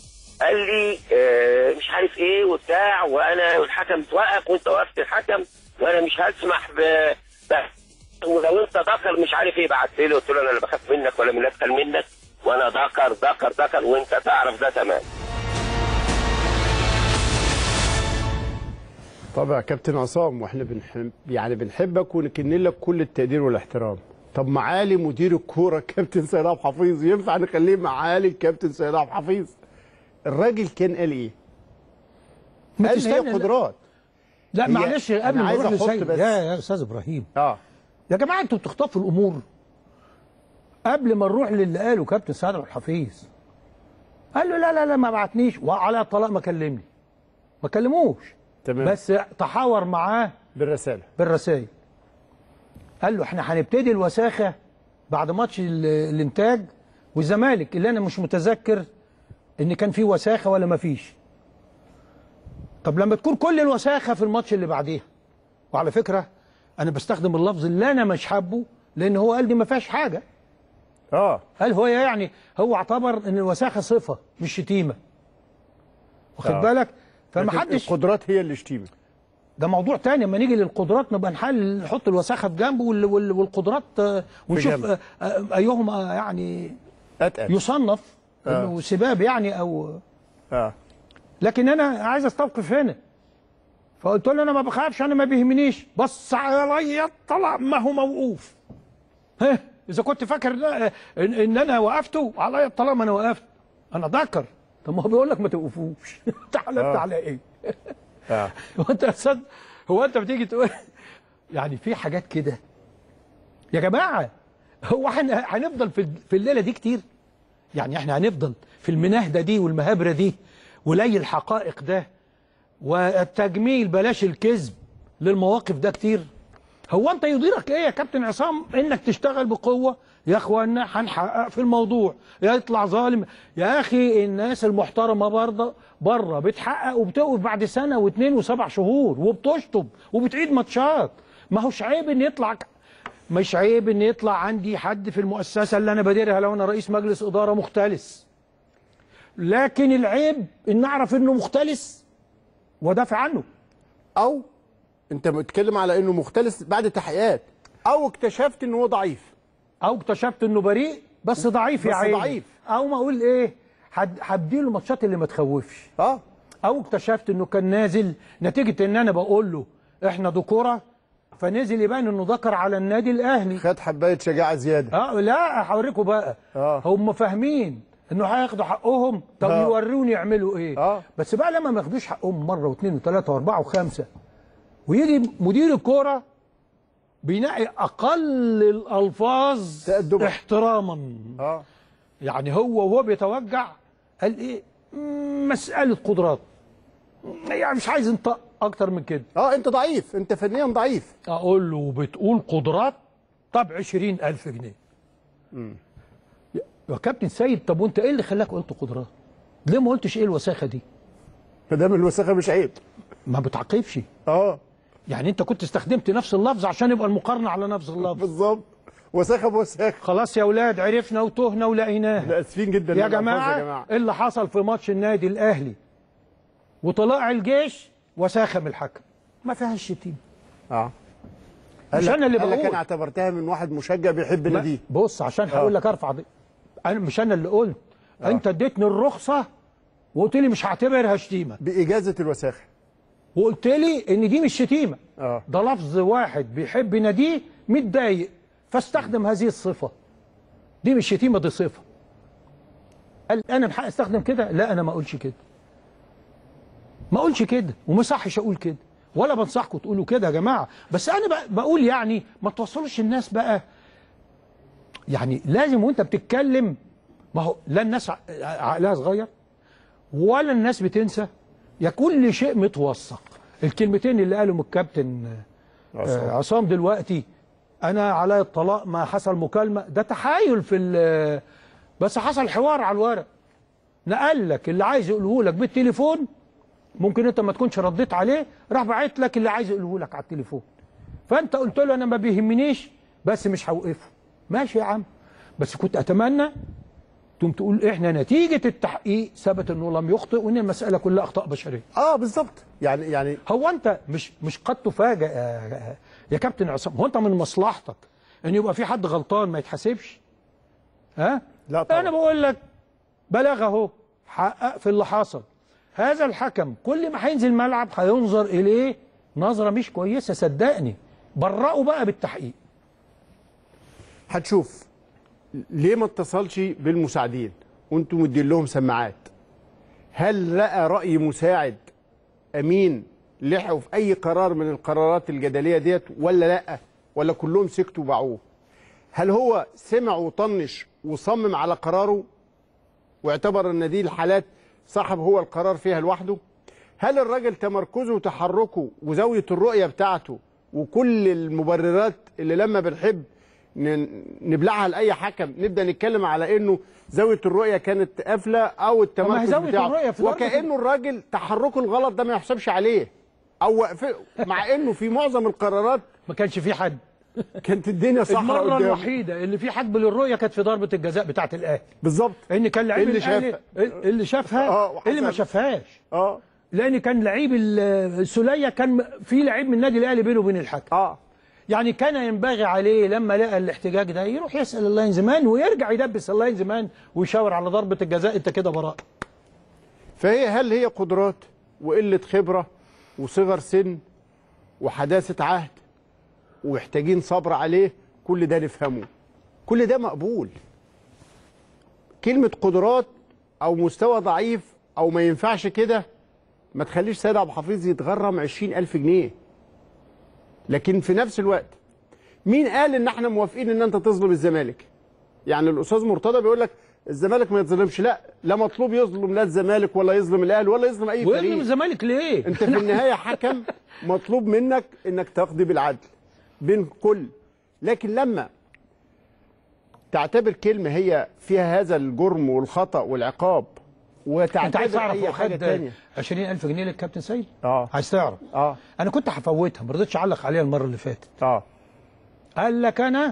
قال لي اه مش عارف ايه وبتاع، وانا الحكم توقف وانت وقفت الحكم وانا مش هسمح ب... ب... ولو انت ذكر مش عارف ايه بعت لي قلت له انا لا بخاف منك ولا من اسفل منك وانا ذكر ذكر ذكر وانت تعرف ده تمام. طبعا كابتن عصام واحنا بنحب يعني بنحبك ونكن لك كل التقدير والاحترام. طب معالي مدير الكوره كابتن سيد عبد الحفيظ ينفع نخليه معالي الكابتن سيد عبد الحفيظ؟ الراجل كان قال ايه؟ قال هي قدرات. لا معلش قبل ما نروح لسيد يا يا استاذ ابراهيم اه يا جماعه انتوا بتخطفوا الامور. قبل ما نروح للي قاله كابتن سيد عبد الحفيظ قال له لا لا لا ما بعتنيش وعلى الطلاق ما كلمني ما كلموش تمام بس تحاور معاه بالرساله بالرسائل. قال له احنا هنبتدي الوساخه بعد ماتش الانتاج والزمالك اللي انا مش متذكر ان كان فيه وساخه ولا ما فيش. طب لما تكون كل الوساخه في الماتش اللي بعديها، وعلى فكره انا بستخدم اللفظ اللي انا مش حابه لان هو قال دي ما فيهاش حاجه. اه قال هو يعني هو اعتبر ان الوساخه صفه مش شتيمه. واخد آه. بالك؟ فما حدش القدرات هي اللي شتيمه. ده موضوع تاني اما نيجي للقدرات نبقى نحل نحط الوساخه في جنب والقدرات ونشوف ايهما يعني أتقل. يصنف آه. انه سباب يعني او اه لكن انا عايز استوقف هنا. فقلت له انا ما بخافش انا ما بيهمنيش بص عليا طلع ما هو موقوف. ها اذا كنت فاكر ان, إن انا وقفته عليا طالما انا وقفت انا ذكر. طب ما هو بيقول لك ما توقفوش انت حلفت آه. على ايه؟ اه هو انت أصد... هو انت بتيجي تقول يعني في حاجات كده يا جماعه. هو احنا هنفضل في في الليله دي كتير؟ يعني احنا هنفضل في المناهده دي والمهابره دي ولي الحقائق ده والتجميل بلاش الكذب للمواقف ده كتير؟ هو انت يضيرك ايه يا كابتن عصام انك تشتغل بقوه؟ يا اخوانا هنحقق في الموضوع يا يطلع ظالم. يا اخي الناس المحترمه برضه بره بتحقق وبتوقف بعد سنه واثنين وسبع شهور وبتشطب وبتعيد ماتشات. ما هوش عيب ان يطلع مش عيب ان يطلع عندي حد في المؤسسه اللي انا باديرها لو انا رئيس مجلس اداره مختلس. لكن العيب ان اعرف انه مختلس وادافع عنه. او انت بتتكلم على انه مختلس بعد تحقيقات او اكتشفت ان هو ضعيف او اكتشفت انه بريء بس ضعيف يا عيني. ضعيف او ما اقول ايه هديله الماتشات اللي ما تخوفش. اه او اكتشفت انه كان نازل نتيجه ان انا بقول له احنا ذكوره فنزل يبان انه ذكر على النادي الاهلي خد حبايه شجاعه زياده. اه لا هوريكم بقى. آه. هم فاهمين انه هياخدوا حقهم. طب آه. يوروني يعملوا ايه. آه. بس بقى لما ما ياخدوش حقهم مره واثنين وثلاثه واربعه وخمسه ويجي مدير الكوره بينقي اقل الالفاظ تأدبا احتراما. اه يعني هو وهو بيتوجع قال ايه مساله قدرات يعني مش عايز انطق اكتر من كده. اه انت ضعيف انت فنيا ضعيف. اقول له بتقول قدرات طب عشرين ألف جنيه. امم يا كابتن سيد طب وانت ايه اللي خلاك قلت قدرات؟ ليه ما قلتش ايه الوساخه دي؟ ما دام الوساخه مش عيب ما بتعاقبش. اه يعني انت كنت استخدمت نفس اللفظ عشان يبقى المقارنه على نفس اللفظ بالظبط. وساخه بوساخه. خلاص يا اولاد عرفنا وتهنا ولقيناه. اسفين جدا يا جماعه, يا جماعه اللي حصل في ماتش النادي الاهلي وطلائع الجيش وساخه من الحكم ما فيهاش شتيمه. اه مش انا اللي بقول. لك انا اعتبرتها من واحد مشجع بيحب ناديه. بص عشان هقول لك ارفع دي. انا مش انا اللي قلت. آه. انت اديتني الرخصه وقلت لي مش هعتبرها شتيمه باجازه الوساخه وقلت لي ان دي مش شتيمه. اه ده لفظ واحد بيحب ناديه متضايق فاستخدم هذه الصفه. دي مش شتيمه دي صفه. قال انا بحق استخدم كده؟ لا انا ما اقولش كده. ما اقولش كده وما صحش اقول كده ولا بنصحكم تقولوا كده يا جماعه. بس انا بقول يعني ما توصلوش الناس بقى يعني لازم وانت بتتكلم ما هو لا الناس عقلها صغير ولا الناس بتنسى يا كل شيء متوثق. الكلمتين اللي قالهم الكابتن عصام, عصام دلوقتي انا علي الطلاق ما حصل مكالمه ده تحايل في بس حصل حوار على الورق. نقل لك اللي عايز يقوله لك بالتليفون ممكن انت ما تكونش رديت عليه راح باعت لك اللي عايز يقوله لك على التليفون. فانت قلت له انا ما بيهمنيش بس مش هوقفه. ماشي يا عم بس كنت اتمنى تقوم تقول احنا نتيجه التحقيق ثبت انه لم يخطئ وان المساله كلها اخطاء بشريه. اه بالظبط. يعني يعني هو انت مش مش قد تفاجئ يا, يا كابتن عصام، هو انت من مصلحتك ان يبقى في حد غلطان ما يتحاسبش؟ ها؟ لا طبعا. انا بقول لك بلاغ اهو، حقق في اللي حصل. هذا الحكم كل ما هينزل الملعب هينظر اليه نظره مش كويسه، صدقني. برئوا بقى بالتحقيق. هتشوف ليه ما اتصلش بالمساعدين وانتم مدين لهم سماعات؟ هل لقى رأي مساعد امين لحقوا في اي قرار من القرارات الجدليه ديت ولا لا؟ ولا كلهم سكتوا وباعوه؟ هل هو سمع وطنش وصمم على قراره واعتبر ان دي الحالات صاحب هو القرار فيها لوحده؟ هل الراجل تمركزه وتحركه وزاويه الرؤيه بتاعته وكل المبررات اللي لما بنحب نبلعها لاي حكم نبدا نتكلم على انه زاويه الرؤيه كانت قافله او التمركز بتاعه، وكانه الراجل تحركه الغلط ده ما يحسبش عليه او وقفه، مع انه في معظم القرارات ما كانش في حد، كانت الدنيا صح. المره الوحيده اللي في حد للرؤيه كانت في ضربه الجزاء بتاعه الاهلي بالظبط، ان كان لعيب اللي الاهلي شافها اللي شافها اه اللي ما شافهاش اه لان كان لعيب السوليه كان في لعيب من النادي الاهلي بينه وبين الحكم اه يعني كان ينبغي عليه لما لقى الاحتجاج ده يروح يسال اللاين زمان ويرجع يدبس اللاين زمان ويشاور على ضربه الجزاء، انت كده براء. فهي هل هي قدرات وقله خبره وصغر سن وحداثه عهد ومحتاجين صبر عليه؟ كل ده نفهمه، كل ده مقبول. كلمه قدرات او مستوى ضعيف او ما ينفعش كده ما تخليش سيد عبد الحفيظ يتغرم عشرين ألف جنيه. لكن في نفس الوقت مين قال ان احنا موافقين ان انت تظلم الزمالك؟ يعني الاستاذ مرتضى بيقول لك الزمالك ما يتظلمش، لا لا مطلوب يظلم لا الزمالك ولا يظلم الاهلي ولا يظلم اي فريق. ويظلم الزمالك ليه؟ انت في النهايه حكم مطلوب منك انك تقضي بالعدل بين كل، لكن لما تعتبر كلمه هي فيها هذا الجرم والخطا والعقاب وتعتبر اي حاجه ثانيه. عشرين ألف جنيه للكابتن سيد؟ اه عايز تعرف؟ اه انا كنت هفوتها ما رضيتش اعلق عليها المره اللي فاتت. اه قال لك انا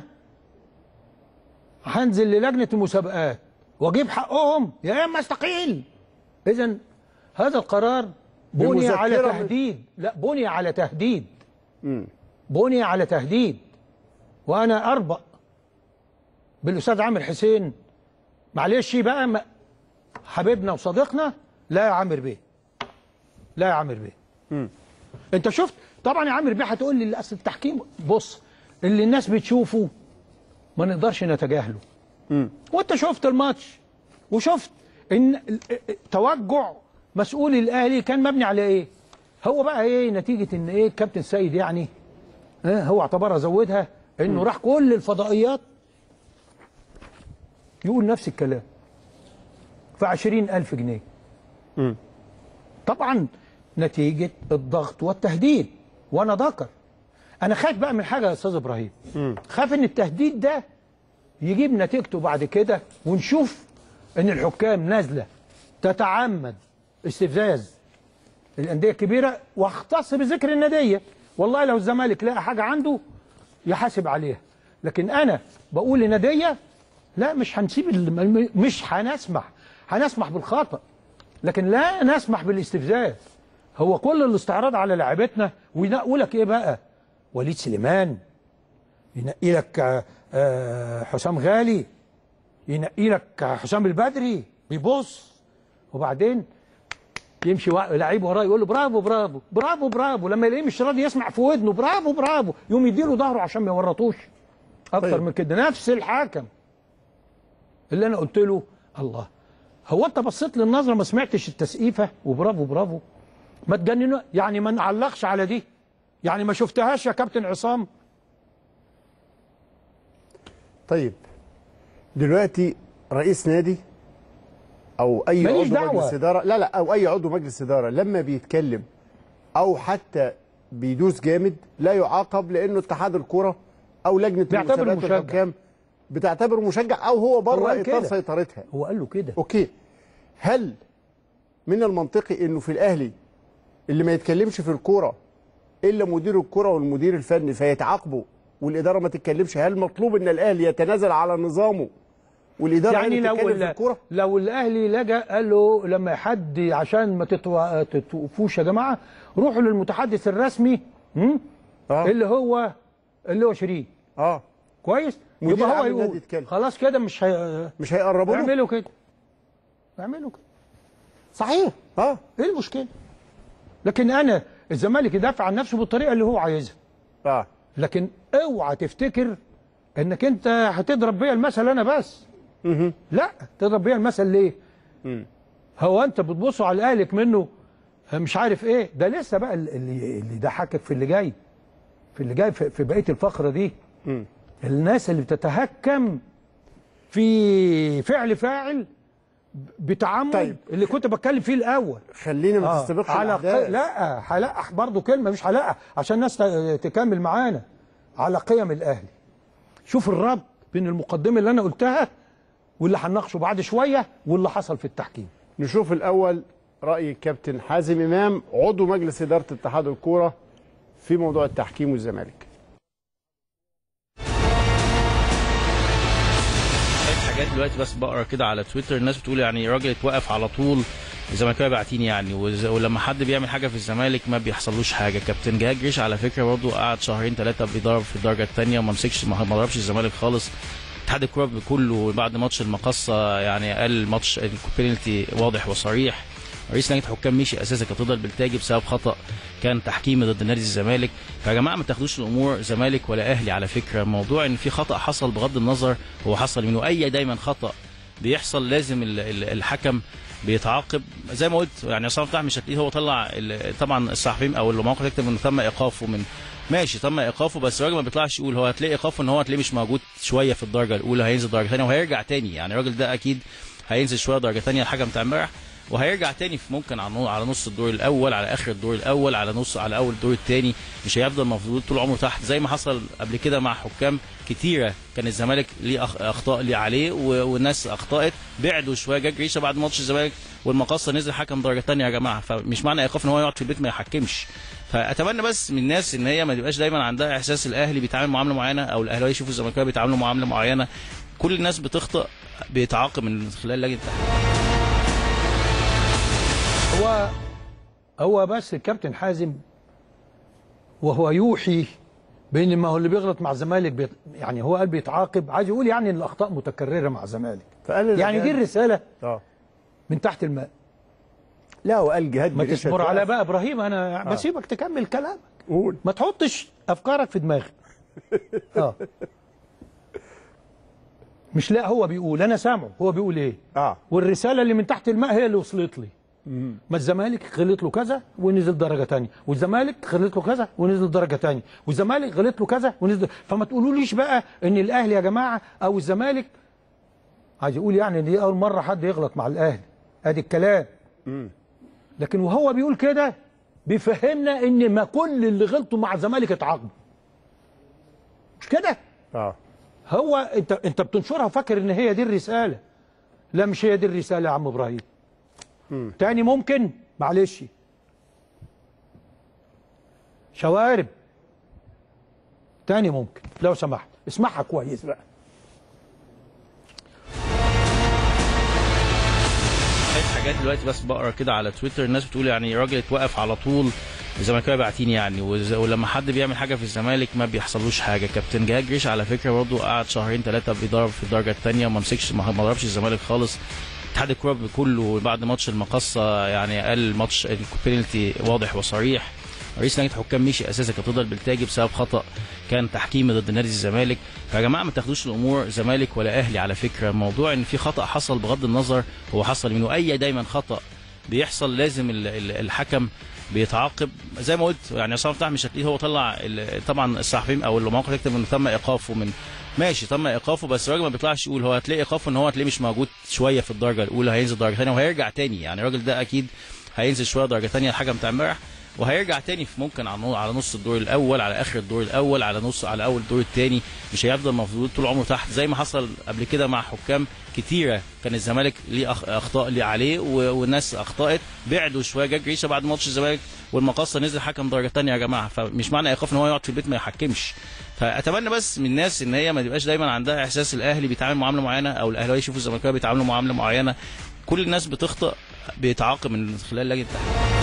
هنزل للجنه المسابقات واجيب حقهم يا اما استقيل. اذا هذا القرار بني على تهديد، لا بني على تهديد. امم بني على تهديد. وانا اربأ بالاستاذ عامر حسين، معلش بقى ما حبيبنا وصديقنا، لا يا عامر بيه، لا يا عامر بيه. امم انت شفت طبعا يا عامر بيه هتقول لي اصل التحكيم، بص اللي الناس بتشوفه ما نقدرش نتجاهله. امم وانت شفت الماتش وشفت ان توجع مسؤولي الاهلي كان مبني على ايه؟ هو بقى ايه نتيجه ان ايه الكابتن سيد يعني اه هو اعتبرها زودها انه م. راح كل الفضائيات يقول نفس الكلام في عشرين ألف جنيه. امم طبعا نتيجه الضغط والتهديد. وانا ذكر انا خايف بقى من حاجه يا استاذ ابراهيم، امم خاف ان التهديد ده يجيب نتيجته بعد كده ونشوف ان الحكام نازله تتعمد استفزاز الانديه الكبيره، واختص بذكر النديه. والله لو الزمالك لقى حاجه عنده يحاسب عليها، لكن انا بقول النديه لا، مش هنسيب مش هنسمح هنسمح بالخطا، لكن لا نسمح بالاستفزاز. هو كل الاستعراض على لاعبتنا وينقوا لك ايه بقى؟ وليد سليمان، ينقي لك حسام غالي، ينقي لك حسام البدري بيبص، وبعدين يمشي لعيب وراه يقول له برافو برافو برافو برافو، لما يلاقيه مش راضي يسمع في ودنه برافو برافو يقوم يديله ظهره عشان ما يورطوش اكتر طيب. من كده. نفس الحكم اللي انا قلت له الله، هو انت بصيت للنظره ما سمعتش التسقيفه وبرافو برافو؟ ما تجننوا يعني، ما نعلقش على دي يعني، ما شفتهاش يا كابتن عصام؟ طيب دلوقتي رئيس نادي او اي عضو مجلس اداره، لا لا او اي عضو مجلس اداره لما بيتكلم او حتى بيدوس جامد لا يعاقب، لانه اتحاد الكره او لجنه المسابقات والحكام بتعتبره مشجع او هو بره اطار سيطرتها. هو قال له كده. اوكي، هل من المنطقي انه في الاهلي اللي ما يتكلمش في الكوره الا مدير الكوره والمدير الفني فيتعاقبوا والاداره ما تتكلمش؟ هل مطلوب ان الاهلي يتنازل على نظامه والاداره يعني اللي لو بتتكلم في الكوره. لو الاهلي لجأ قال له لما حد عشان ما تتو- تتوقفوش يا جماعه روحوا للمتحدث الرسمي م? آه. اللي هو اللي هو شيرين اه كويس مدير يبقى هو عام النادي يقول يتكلم. خلاص كده مش هي... مش هيقربوا له. اعملوا كده اعملوا كده صحيح. اه ايه المشكله؟ لكن انا الزمالك يدافع عن نفسه بالطريقه اللي هو عايزها. اه لكن اوعى تفتكر انك انت هتضرب بيا المثل انا بس. اها لا تضرب بيا المثل ليه؟ امم هو انت بتبصوا على اهلك منه مش عارف ايه ده لسه بقى اللي اللي يضحكك في اللي جاي في اللي جاي في, في بقيه الفقره دي. امم الناس اللي بتتهكم في فعل فاعل بتعمد طيب. اللي كنت بتكلم فيه الاول. خلينا ما آه. تستبقش على الاحداث. ق... لا هلقح برضه كلمه مش هلقح عشان الناس ت- تكمل معانا على قيم الاهلي. شوف الربط بين المقدمه اللي انا قلتها واللي هنناقشه بعد شويه واللي حصل في التحكيم. نشوف الاول راي الكابتن حازم امام عضو مجلس اداره اتحاد الكوره في موضوع التحكيم والزمالك. حاجات دلوقتي بس بقرا كده على تويتر الناس بتقول يعني راجل اتوقف على طول الزمالكاويه باعتين يعني وز- ولما حد بيعمل حاجه في الزمالك ما بيحصلوش حاجه. كابتن جهاد جريش على فكره برضه قعد شهرين ثلاثه بيضرب في الدرجه الثانيه وما مسكش ما ما ضربش الزمالك خالص. اتحاد الكوره كله بعد ماتش المقصه يعني قال الماتش البينالتي واضح وصريح. رئيس لجنه الحكام مشي اساسا كانت تفضل بالتاجي بسبب خطا كان تحكيمي ضد نادي الزمالك. فيا جماعه ما تاخدوش الامور زمالك ولا اهلي على فكره. موضوع ان في خطا حصل بغض النظر هو حصل منه اي دايما خطا بيحصل لازم ال- ال- الحكم بيتعاقب زي ما قلت. يعني عصام فتحي مش هتلاقيه هو طلع ال- طبعا الصحفيين او المواقع تكتب انه تم ايقافه من ماشي تم ايقافه بس الراجل ما بيطلعش يقول هو هتلاقي ايقافه ان هو هتلاقيه مش موجود شويه في الدرجه الاولى هينزل درجه ثانيه وهيرجع تاني. يعني الراجل ده اكيد هينزل شويه درجه ثانيه الحكم بتاع امبارح وهيرجع تاني في ممكن على نو- على نص الدور الاول على اخر الدور الاول على نص على اول الدور الثاني. مش هيفضل مفضول طول عمره تحت زي ما حصل قبل كده مع حكام كتيره. كان الزمالك ليه أخ- اخطاء ليه عليه و- والناس اخطات بعدوا شويه. جا جريشه بعد ماتش الزمالك والمقصه نزل حكم درجه ثانيه يا جماعه. فمش معنى ايقاف ان هو يقعد في البيت ما يحكمش. فاتمنى بس من الناس ان هي ما تبقاش دايما عندها احساس الاهلي بيتعامل معامله معينه او الاهلاويه يشوفوا الزمالكاويه بيتعاملوا معامله معينه. كل الناس بتخطئ بيتعاقب من خلال لجنه التحكيم. هو هو بس الكابتن حازم وهو يوحي بين ما هو اللي بيغلط مع الزمالك بيت... يعني هو قال بيتعاقب عايز يقول يعني ان الاخطاء متكرره مع الزمالك. فقال يعني دي الرساله اه من تحت الماء. لا وقال جهاد ما جريشة تصبر على توقف. بقى ابراهيم انا آه. بسيبك تكمل كلامك. قول. ما تحطش افكارك في دماغك. اه مش لا هو بيقول انا سامعه هو بيقول ايه. اه والرساله اللي من تحت الماء هي اللي وصلت لي. مم. ما الزمالك غلط له كذا ونزل درجه ثانيه والزمالك غلط له كذا ونزل درجه ثانيه والزمالك غلط له كذا ونزل. فما تقولوليش بقى ان الاهلي يا جماعه او الزمالك عايز يقول يعني ان دي اول مره حد يغلط مع الاهلي. ادي الكلام. مم. لكن وهو بيقول كده بيفهمنا ان ما كل اللي غلطوا مع الزمالك اتعاقبوا. مش كده؟ اه هو انت انت بتنشرها وفاكر ان هي دي الرساله. لا مش هي دي الرساله يا عم ابراهيم. مم. تاني ممكن معلش شوارب تاني ممكن لو سمحت اسمعها كويس بقى. حاجات دلوقتي بس بقرا كده على تويتر الناس بتقول يعني راجل اتوقف على طول الزمالكاويه باعتين يعني وز- ولما حد بيعمل حاجه في الزمالك ما بيحصلوش حاجه. كابتن جهاد جريش على فكره برضه قعد شهرين ثلاثه بيضرب في الدرجه الثانيه وما مسكش ما ما ضربش الزمالك خالص. اتحاد الكوره كله بعد ماتش المقصه يعني قال الماتش البينالتي واضح وصريح. رئيس لجنه الحكام مشي اساسا كانت تفضل بالتاجي بسبب خطا كان تحكيمي ضد نادي الزمالك. فيا جماعه ما تاخدوش الامور زمالك ولا اهلي على فكره. موضوع ان في خطا حصل بغض النظر هو حصل منه اي دايما خطا بيحصل لازم ال- ال- الحكم بيتعاقب زي ما قلت. يعني عصام فتحي مش هتلاقيه هو طلع ال- طبعا الصحفيين او المواقع تكتب انه تم ايقافه من ماشي تم ايقافه بس الراجل ما بيطلعش يقول هو هتلاقي ايقافه ان هو هتلاقيه مش موجود شويه في الدرجه الاولى هينزل درجه ثانيه وهيرجع تاني. يعني الراجل ده اكيد هينزل شويه درجه ثانيه الحكم بتاع امبارح وهيرجع تاني في ممكن على نص الدور الاول، على اخر الدور الاول، على نص على اول الدور الثاني. مش هيفضل مفضول طول عمره تحت زي ما حصل قبل كده مع حكام كتيره. كان الزمالك ليه اخطاء ليه عليه والناس اخطات، بعدوا شويه. جا جريشه بعد ماتش الزمالك والمقصه نزل حكم درجه ثانيه يا جماعه، فمش معنى ايقاف ان هو يقعد في البيت ما يحكمش. فاتمنى بس من الناس ان هي ما تبقاش دايما عندها احساس الاهلي بيتعامل معامله معينه او الاهلاويه يشوفوا الزملكاويه بيتعاملوا معامله معينه. كل الناس بتخطئ، بيتعاقب من خلال لجنه التحكيم.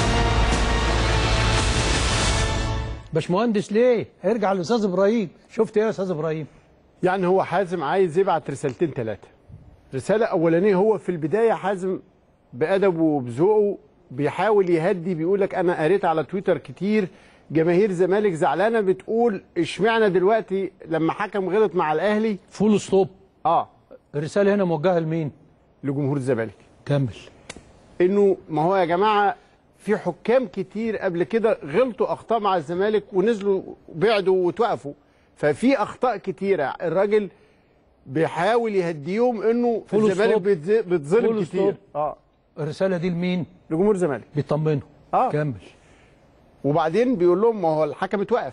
باشمهندس ليه؟ ارجع للاستاذ ابراهيم، شفت ايه يا استاذ ابراهيم؟ يعني هو حازم عايز يبعت رسالتين ثلاثه. رساله اولانيه، هو في البدايه حازم بادبه وبذوقه بيحاول يهدي، بيقول لك انا قريت على تويتر كتير جماهير زمالك زعلانه بتقول اشمعنى دلوقتي لما حكم غلط مع الاهلي فول ستوب. اه الرساله هنا موجهه لمين؟ لجمهور الزمالك. كمل. انه ما هو يا جماعه في حكام كتير قبل كده غلطوا اخطاء مع الزمالك ونزلوا بعدوا وتوقفوا، ففي اخطاء كتيره. الراجل بيحاول يهديهم انه الزمالك بيتظلم كتير. اه الرساله دي لمين؟ لجمهور الزمالك بيطمنه. اه كمل. وبعدين بيقول لهم ما هو الحكم اتوقف،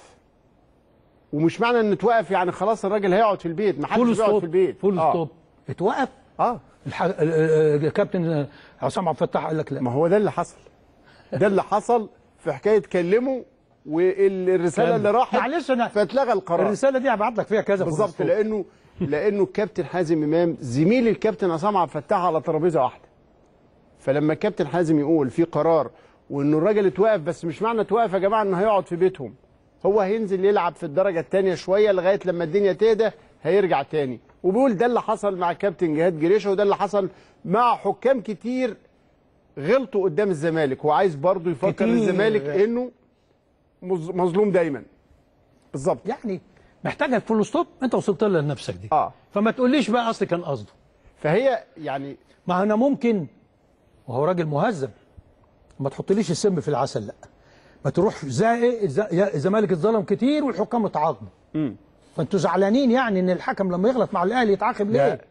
ومش معنى ان اتوقف يعني خلاص الراجل هيقعد في البيت. ما حدش بيقعد في البيت. فول آه. ستوب. اتوقف. اه الح... الكابتن عصام عبد الفتاح قال لك لا. ما هو ده اللي حصل. ده اللي حصل في حكايه كلمه والرساله اللي راحت معلش انا فاتلغى القرار. الرساله دي هبعت لك فيها كذا بالظبط، لانه لانه الكابتن حازم امام زميل الكابتن عصام عبد الفتاح على ترابيزه واحده. فلما الكابتن حازم يقول في قرار وانه الراجل اتوقف، بس مش معنى اتوقف يا جماعه انه هيقعد في بيتهم. هو هينزل يلعب في الدرجه الثانيه شويه لغايه لما الدنيا تهدى هيرجع تاني. وبيقول ده اللي حصل مع كابتن جهاد جريشه، وده اللي حصل مع حكام كتير غلطوا قدام الزمالك. وعايز برضه يفكر الزمالك انه مظلوم دايما. بالظبط. يعني محتاجه فول ستوب. انت وصلت لها لنفسك دي. اه فما تقوليش بقى اصل كان قصده. فهي يعني ما انا ممكن وهو راجل مهذب ما تحطليش السم في العسل. لا، ما تروح زي الزمالك اتظلم كتير والحكام اتعاقبوا. امم فانتوا زعلانين يعني ان الحكم لما يغلط مع الاهلي يتعاقب ليه؟ لا.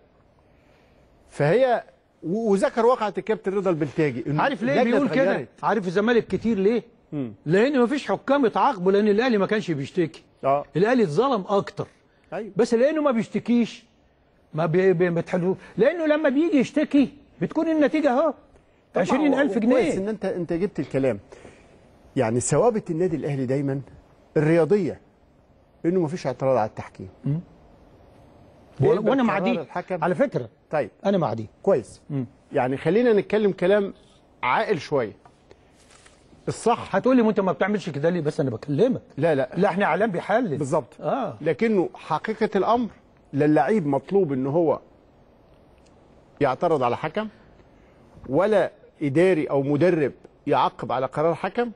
فهي وذكر واقعه الكابتن رضا البلتاجي. عارف ليه بيقول كده؟ عارف الزمالك كتير ليه؟ مم. لان ما فيش حكام اتعاقبوا، لان الاهلي ما كانش بيشتكي. اه الاهلي اتظلم اكتر. ايوه بس لانه ما بيشتكيش ما بتحلوه، لانه لما بيجي يشتكي بتكون النتيجه اهو عشرين ألف جنيه. كويس ان انت انت جبت الكلام. يعني ثوابت النادي الاهلي دايما الرياضيه انه ما فيش اعتراض على التحكيم. وانا مع دي على فكره. طيب انا مع دي. كويس. مم. يعني خلينا نتكلم كلام عاقل شويه. الصح هتقول لي ما انت ما بتعملش كده ليه؟ بس انا بكلمك. لا لا لا احنا اعلام بيحلل. بالظبط. اه لكنه حقيقه الامر لا اللعيب مطلوب ان هو يعترض على حكم، ولا اداري او مدرب يعقب على قرار حكم.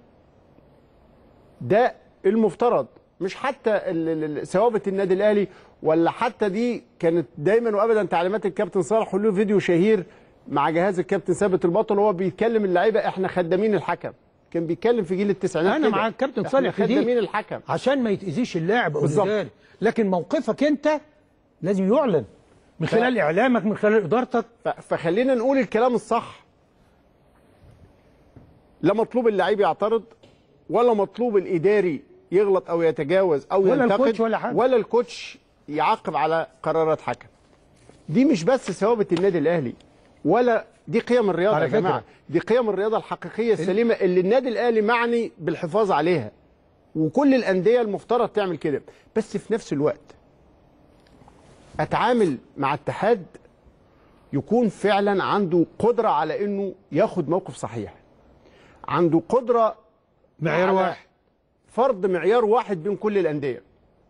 ده المفترض. مش حتى ثوابت النادي الاهلي، ولا حتى دي كانت دايما وابدا تعليمات الكابتن صالح. له فيديو شهير مع جهاز الكابتن ثابت البطل وهو بيتكلم اللعيبه احنا خدامين الحكم. كان بيتكلم في جيل التسعينات. انا مع الكابتن صالح في دي خدامين الحكم عشان ما يتاذيش اللاعب او الاداري. لكن موقفك انت لازم يعلن من خلال ف... اعلامك، من خلال ادارتك. ف... فخلينا نقول الكلام الصح. لا مطلوب اللعيب يعترض، ولا مطلوب الاداري يغلط او يتجاوز او ولا ينتقد، الكوتش ولا حاجه، ولا الكوتش يعاقب على قرارات حكم. دي مش بس ثوابت النادي الاهلي، ولا دي قيم الرياضه يا جماعه. دي قيم الرياضه الحقيقيه السليمه اللي النادي الاهلي معني بالحفاظ عليها، وكل الانديه المفترض تعمل كده. بس في نفس الوقت اتعامل مع اتحاد يكون فعلا عنده قدره على انه ياخد موقف صحيح، عنده قدره معيار واحد، فرض معيار واحد بين كل الانديه.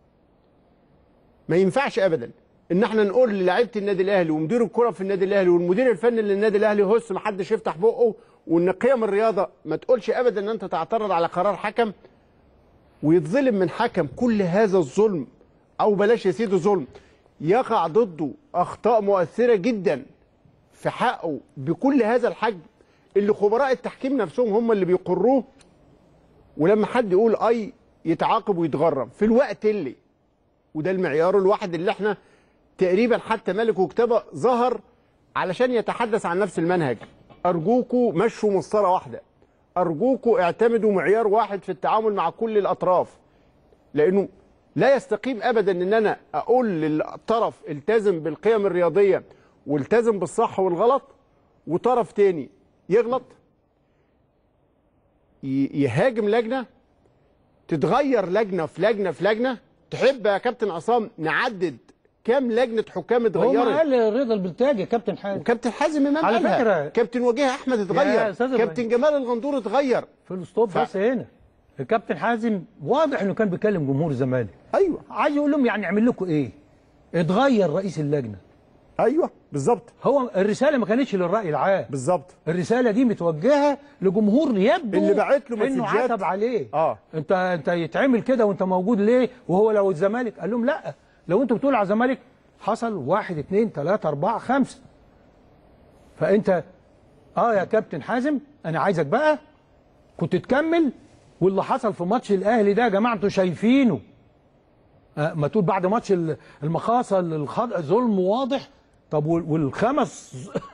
ما ينفعش ابدا ان احنا نقول للاعيبه النادي الاهلي ومدير الكره في النادي الاهلي والمدير الفني للنادي الاهلي هس ما حدش يفتح بقه، وان قيم الرياضه ما تقولش ابدا ان انت تعترض على قرار حكم ويتظلم من حكم كل هذا الظلم، او بلاش يا سيدي ظلم، يقع ضده اخطاء مؤثره جدا في حقه بكل هذا الحجم اللي خبراء التحكيم نفسهم هم اللي بيقروه. ولما حد يقول اي يتعاقب ويتغرم في الوقت اللي، وده المعيار الواحد اللي احنا تقريبا حتى مالك وكتابه ظهر علشان يتحدث عن نفس المنهج. ارجوكوا مشوا مسطره واحده، ارجوكوا اعتمدوا معيار واحد في التعامل مع كل الاطراف، لانه لا يستقيم ابدا ان انا اقول للطرف التزم بالقيم الرياضيه والتزم بالصح والغلط، وطرف تاني يغلط يهاجم لجنه، تتغير لجنه في لجنه في لجنه. تحب يا كابتن عصام نعدد كام لجنه حكام اتغيرت؟ هو قال رضا البلتاجي كابتن حازم، وكابتن حازم امام على قالها. فكره كابتن وجيه احمد اتغير، كابتن جمال الغندور اتغير في الاسطوب. ف... بس هنا الكابتن حازم واضح انه كان بيكلم جمهور الزمالك. ايوه عايز يقول لهم يعني اعمل لكم ايه؟ اتغير رئيس اللجنه. ايوه بالظبط. هو الرساله ما كانتش للراي العام بالظبط، الرساله دي متوجهه لجمهور يبدو اللي بعت له انه مسجات عتب عليه. اه انت انت يتعمل كده وانت موجود ليه؟ وهو لو الزمالك قال لهم لا، لو انتوا بتقولوا على الزمالك حصل واحد اثنين ثلاثه اربعه خمسه. فانت اه يا كابتن حازم انا عايزك بقى كنت تكمل، واللي حصل في ماتش الاهلي ده يا جماعه انتوا شايفينه. آه ما تقول بعد ماتش المخاصه الخض... ظلم واضح. طب والخمس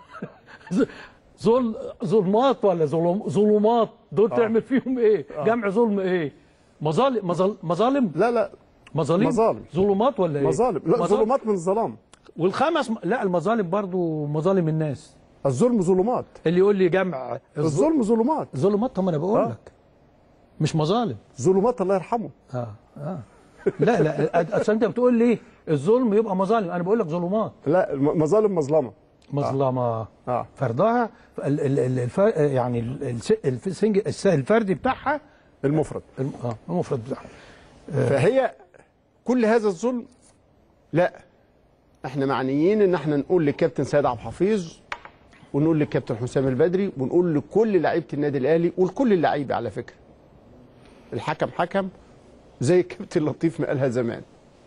ظل ظلمات ولا ظلم ظلمات دول آه. تعمل فيهم ايه؟ آه. جمع ظلم ايه؟ مظالم مظالم مظالم لا لا مظالم مظالم ظلمات ولا ايه؟ مظالم لا مظالم. ظلمات من الظلام. والخمس لا المظالم برضو مظالم الناس. الظلم ظلمات. اللي يقول لي جمع الظلم ظلمات. ظلمات. طب انا بقول آه. لك مش مظالم. ظلمات الله يرحمه. اه اه لا لا اصل انت بتقول لي الظلم يبقى مظالم، انا بقول لك ظلمات. لا مظالم مظلمه. مظلمه اه, آه. فرضها ال ال ال الف يعني السنج الفردي بتاعها المفرد. اه المفرد بتاعها. آه. فهي كل هذا الظلم لا احنا معنيين ان احنا نقول للكابتن سيد عبد الحفيظ ونقول للكابتن حسام البدري ونقول لكل لعيبه النادي الاهلي ولكل اللعيبه على فكره. الحكم حكم زي الكابتن لطيف ما قالها زمان.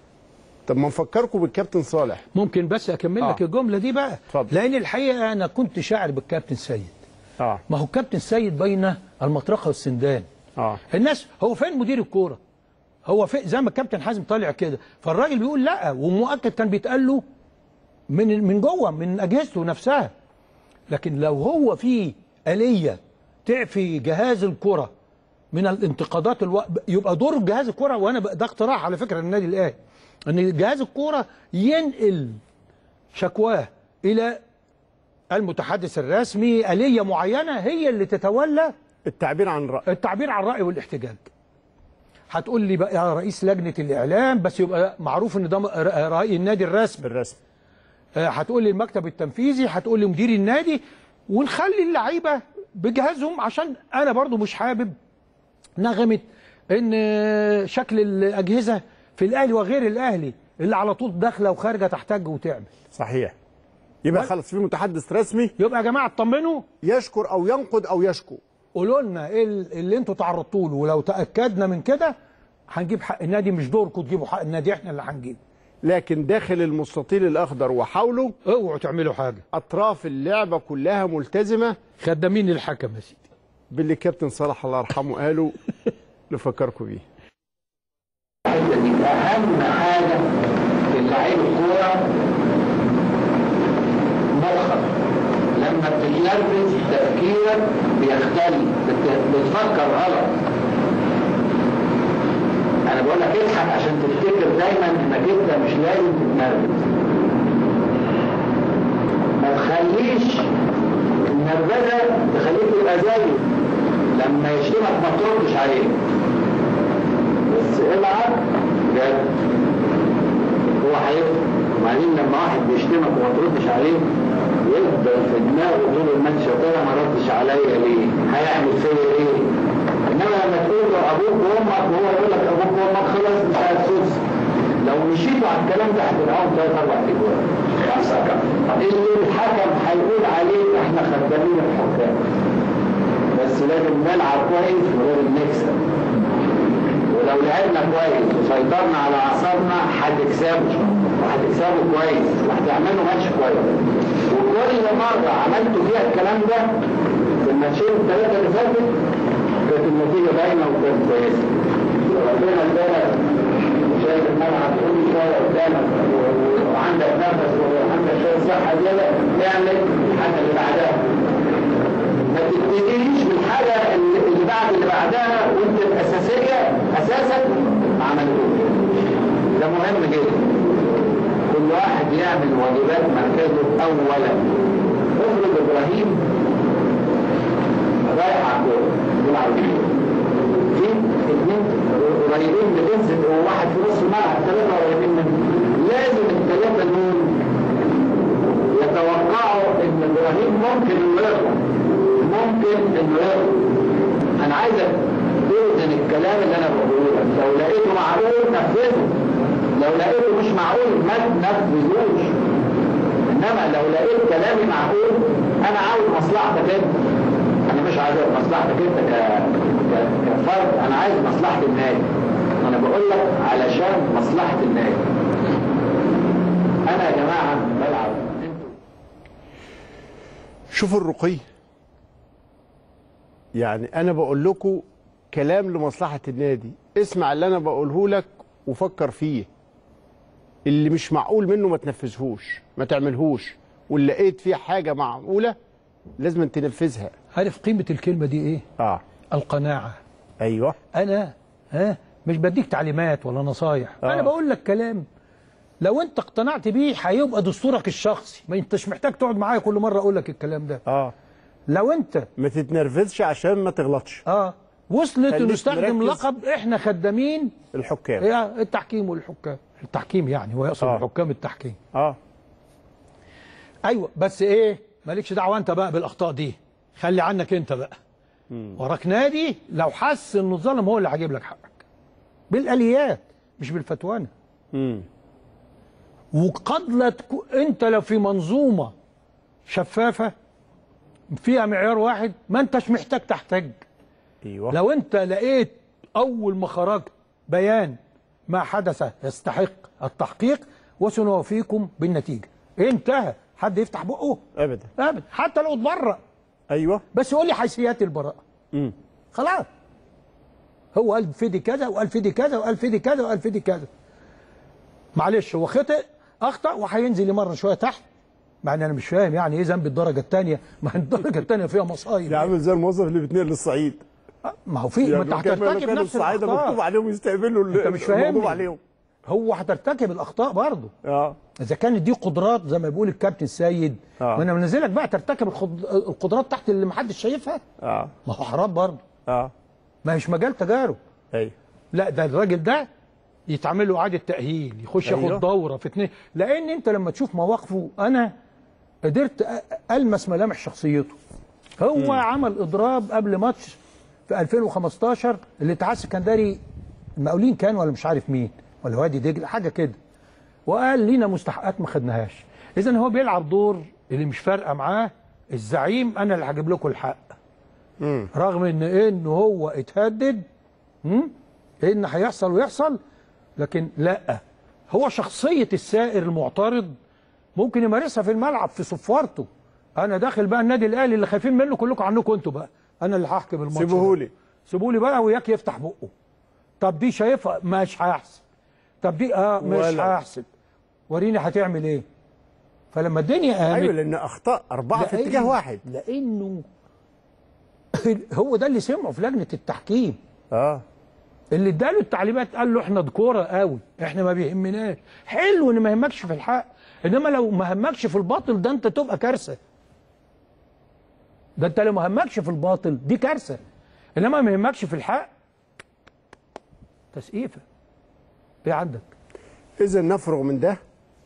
طب ما نفكركم بالكابتن صالح. ممكن بس اكمل لك آه. الجمله دي بقى. اتفضل. لان الحقيقه انا كنت شاعر بالكابتن سيد. اه ما هو الكابتن سيد بين المطرقه والسندان. اه الناس هو فين مدير الكوره؟ هو فين؟ زي ما الكابتن حازم طالع كده، فالراجل بيقول لا، ومؤكد كان بيتقال له من من جوه من اجهزته نفسها. لكن لو هو في آلية تعفي جهاز الكرة من الانتقادات الو... يبقى دور جهاز الكرة، وانا ده اقتراح على فكرة النادي الاهلي، ان جهاز الكرة ينقل شكواه الى المتحدث الرسمي، آلية معينة هي اللي تتولى التعبير عن الرأي التعبير عن الرأي والاحتجاج. هتقول لي بقى يا رئيس لجنة الإعلام، بس يبقى معروف ان ده رأي النادي الرسمي الرسمي. هتقول لي المكتب التنفيذي، هتقول لي مدير النادي، ونخلي اللعيبه بجهازهم، عشان انا برضو مش حابب نغمه ان شكل الاجهزه في الاهلي وغير الاهلي اللي على طول داخله وخارجه تحتاج وتعمل. صحيح. يبقى خلاص في متحدث رسمي. يبقى يا جماعه اطمنوا، يشكر او ينقد او يشكو. قولوا لنا ايه اللي انتوا تعرضتوا له، ولو تاكدنا من كده هنجيب حق النادي. مش دوركم تجيبوا حق النادي، احنا اللي هنجيب. لكن داخل المستطيل الاخضر وحوله اوعوا تعملوا حاجه. اطراف اللعبه كلها ملتزمه. خدامين الحكم يا سيدي باللي كابتن صالح الله يرحمه قالوا نفكركم بيه. اهم حاجه في لعيب الكوره مخك، لما بتتنرفز تفكيرك بيختلف، بتفكر غلط. انا بقول لك اضحك عشان تفتكر دايما انك انت مش لازم تتنرفز. ما تخليش النرفزه تخليك تبقى زيه، لما يشتمك ما تردش عليه، بس العب بجد هو هيفهم. وبعدين لما واحد بيشتمك وما تردش عليه يفضل في دماغه طول الماتش يا ترى ما ردش عليا ليه؟ هيعمل فيا ايه؟ انما لما تقول له ابوك وامك وهو يقول لك ابوك وامك خلاص مش هتسوس. لو مشيتوا على الكلام ده هتلقاهم ثلاث اربع اجوال. اللي الحكم هيقول عليه احنا خدامين الحكام، بس لازم نلعب كويس ولازم نكسب. ولو لعبنا كويس وسيطرنا على اعصابنا هتكسبوا وهتكسبوا كويس وهتعملوا ماتش كويس. وكل مره عملتوا فيها الكلام ده في الماتشين الثلاثه اللي فاتت كانت النتيجه باينه وكانت كويسه. ربنا ادالك شايف الملعب كل شويه قدامك وعندك نفس وعندك شويه صحه زياده، اعمل الحاجه اللي بعدها. ما تبتديش بالحاجه اللي اللي بعد اللي بعدها وانت الاساسيه اساسا ما عملتوش. ده مهم جدا. كل واحد يعمل واجبات مركزه اولا. افرض ابراهيم رايح على الكوره يلعب في اثنين قريبين بتنزل وواحد في نص الملعب، ثلاثه قريبين منه، لازم الثلاثه دول يتوقعوا ان ابراهيم ممكن انه يطلع، ممكن انه يطلع. انا عايزك توزن الكلام اللي انا بقوله لك، لو لقيته معقول نفذه، لو لقيته مش معقول ما تنفذوش. انما لو لقيت كلامي معقول انا عاوز مصلحتك انت، انا مش عايز مصلحتك انت ك... ك... كفرد، انا عايز مصلحه النادي. انا بقول لك علشان مصلحه النادي. انا يا جماعه بلعب. شوفوا الرقي. يعني انا بقول لكم كلام لمصلحه النادي، اسمع اللي انا بقوله لك وفكر فيه. اللي مش معقول منه ما تنفذهوش، ما تعملهوش، واللي لقيت فيه حاجه معقوله لازم تنفذها. عارف قيمه الكلمه دي ايه؟ اه القناعه. ايوه. انا ها مش بديك تعليمات ولا نصايح، آه. انا بقول لك كلام لو انت اقتنعت بيه هيبقى دستورك الشخصي، ما انتش محتاج تقعد معايا كل مره اقول لك الكلام ده. اه لو انت ما تتنرفزش عشان ما تغلطش. اه وصلت نستخدم لقب احنا خدامين الحكام، هي التحكيم والحكام، التحكيم يعني هو يقصد آه. حكام التحكيم. اه ايوه بس ايه، مالكش دعوه انت بقى بالاخطاء دي، خلي عنك انت بقى. مم. وراك نادي لو حس انه ظلم هو اللي هيجيب لك حقك بالاليات مش بالفتوانه. امم وقد لا تكون انت لو في منظومه شفافه فيها معيار واحد ما انتش محتاج تحتاج. ايوه. لو انت لقيت اول ما خرجت بيان ما حدث يستحق التحقيق وسنوافيكم بالنتيجه، انتهى. حد يفتح بقه؟ ابدا ابدا، حتى لو اتبرأ. ايوه بس يقول لي حيثيات البراءه. امم خلاص. هو قال في دي كذا وقال في دي كذا وقال في دي كذا وقال في دي كذا. معلش هو خطأ اخطأ وهينزل لي مره شويه تحت، مع ان انا مش فاهم يعني ايه ذنب الدرجه الثانيه، ما الدرجه الثانيه فيها مصايب. ده عامل زي الموظف اللي بيتنقل للصعيد. ما هو في يعني ما انت هترتكب نفس الصعايده مكتوب عليهم يستقبلوا انت مش فاهم عليهم. هو هترتكب الاخطاء برضه. اه اذا كانت دي قدرات زي ما بيقول الكابتن السيد، آه. ما انا منزلك بقى ترتكب القدرات تحت اللي ما حدش شايفها. اه ما هو حرام برضه. اه ما هيش مجال تجارب. ايوه. لا ده الراجل ده يتعمل له اعاده تاهيل، يخش أيوه. ياخد دوره في اتنين، لان انت لما تشوف مواقفه انا قدرت المس ملامح شخصيته. هو م. عمل اضراب قبل ماتش في ألفين وخمستاشر الاتحاد السكندري، المقاولين كان ولا مش عارف مين ولا وادي دجله حاجه كده، وقال لينا مستحقات ما خدناهاش. اذا هو بيلعب دور اللي مش فارقه معاه الزعيم، انا اللي هجيب لكم الحق. م. رغم ان انه هو اتهدد ان هيحصل ويحصل، لكن لا، هو شخصيه السائر المعترض ممكن يمارسها في الملعب في صفارته. انا داخل بقى النادي الاهلي اللي خايفين منه كلكم عنكم انتوا بقى، انا اللي هحكم الماتش. سيبوهولي سيبولي بقى وياك يفتح بقه. طب دي شايفها مش هيحسب، طب دي اه مش هيحسب، وريني هتعمل ايه. فلما الدنيا قامت ايوه لان اخطاء اربعه في اتجاه واحد، لانه هو ده اللي سمعه في لجنه التحكيم. اه اللي اداله التعليمات قال له احنا دكوره قوي، احنا ما بيهمناش. حلو ان ما يهمكش في الحق، انما لو ما همكش في الباطل ده انت تبقى كارثه. ده انت لو ما همكش في الباطل دي كارثه، انما ما يهمكش في الحق تسقيفه. ايه عندك؟ اذا نفرغ من ده.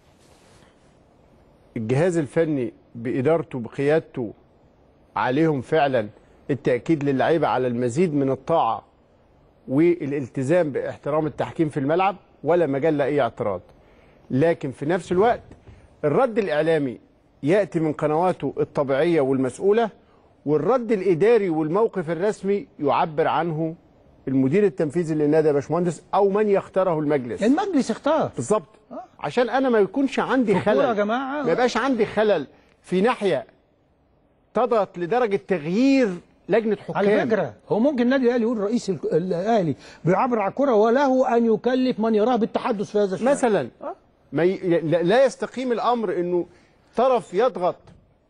الجهاز الفني بادارته بقيادته عليهم فعلا التاكيد للعيبه على المزيد من الطاعه والالتزام باحترام التحكيم في الملعب، ولا مجال لاي اعتراض. لكن في نفس الوقت الرد الاعلامي ياتي من قنواته الطبيعيه والمسؤوله، والرد الاداري والموقف الرسمي يعبر عنه المدير التنفيذي للنادي يا باشمهندس او من يختاره المجلس. المجلس اختار بالظبط. عشان انا ما يكونش عندي خلل يا جماعه، ما يبقاش عندي خلل في ناحيه تضغط لدرجه تغيير لجنه حكام. على فكره هو ممكن النادي الاهلي يقول رئيس الاهلي بيعبر عن الكره وله ان يكلف من يراه بالتحدث في هذا الشان مثلا. أه؟ ما ي... لا يستقيم الامر انه طرف يضغط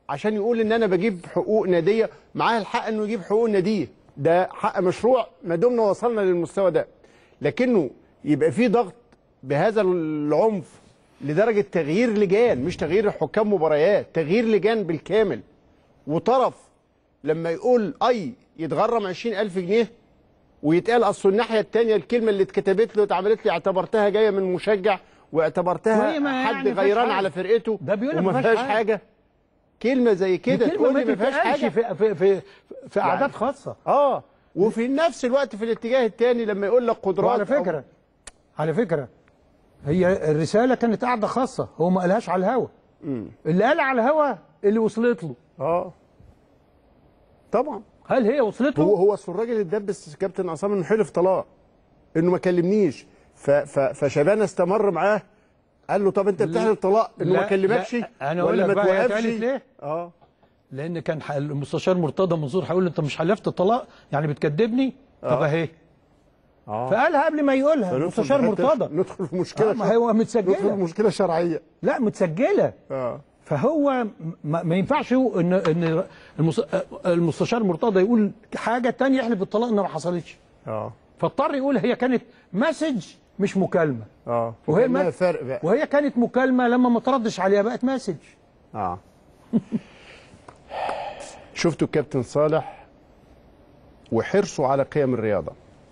عشان يقول ان انا بجيب حقوق ناديه، معاه الحق انه يجيب حقوق ناديه، ده حق مشروع ما دمنا وصلنا للمستوى ده. لكنه يبقى في ضغط بهذا العنف لدرجه تغيير لجان، مش تغيير حكام مباريات، تغيير لجان بالكامل. وطرف لما يقول اي يتغرم عشرين ألف جنيه ويتقال اصل الناحيه الثانيه الكلمه اللي اتكتبت له اتعملت لي اعتبرتها جايه من مشجع واعتبرتها حد يعني غيران على فرقته وما فيهاش حاجه. حاجه كلمه زي كده تقول لي ما فيهاش حاجه في في في, في اعداد يعني خاصه. اه وفي نفس الوقت في الاتجاه الثاني لما يقول لك قدرات. على فكره أو... على فكره هي الرساله كانت قاعده خاصه، هو ما قالهاش على الهوا. اللي قال على الهوا اللي وصلت له. اه طبعا. هل هي وصلت له؟ هو هو اصل الراجل اتدبس كابتن عصام انه حلف طلاق، انه ما كلمنيش، ف ف فشبانه استمر معاه قال له طب انت بتحلف طلاق انه ما كلمكش ولا ما توقفش؟ ليه؟ اه لان كان المستشار مرتضى منصور هيقول له انت مش حلفت طلاق يعني بتكدبني؟ طب اهي. اه فقالها قبل ما يقولها المستشار مرتضى. ندخل في مشكله آه ما هو متسجله، ندخل في مشكله شرعيه. لا متسجله. اه فهو ما, ما ينفعش ان ان المستشار مرتضى يقول حاجه ثانيه يحلف بالطلاق انها ما حصلتش. اه فاضطر يقول هي كانت مسج مش مكالمه. اه وهي ما فرق بقى. وهي كانت مكالمه لما ما تردش عليها بقت مسج. اه شفتوا الكابتن صالح وحرصه على قيم الرياضه.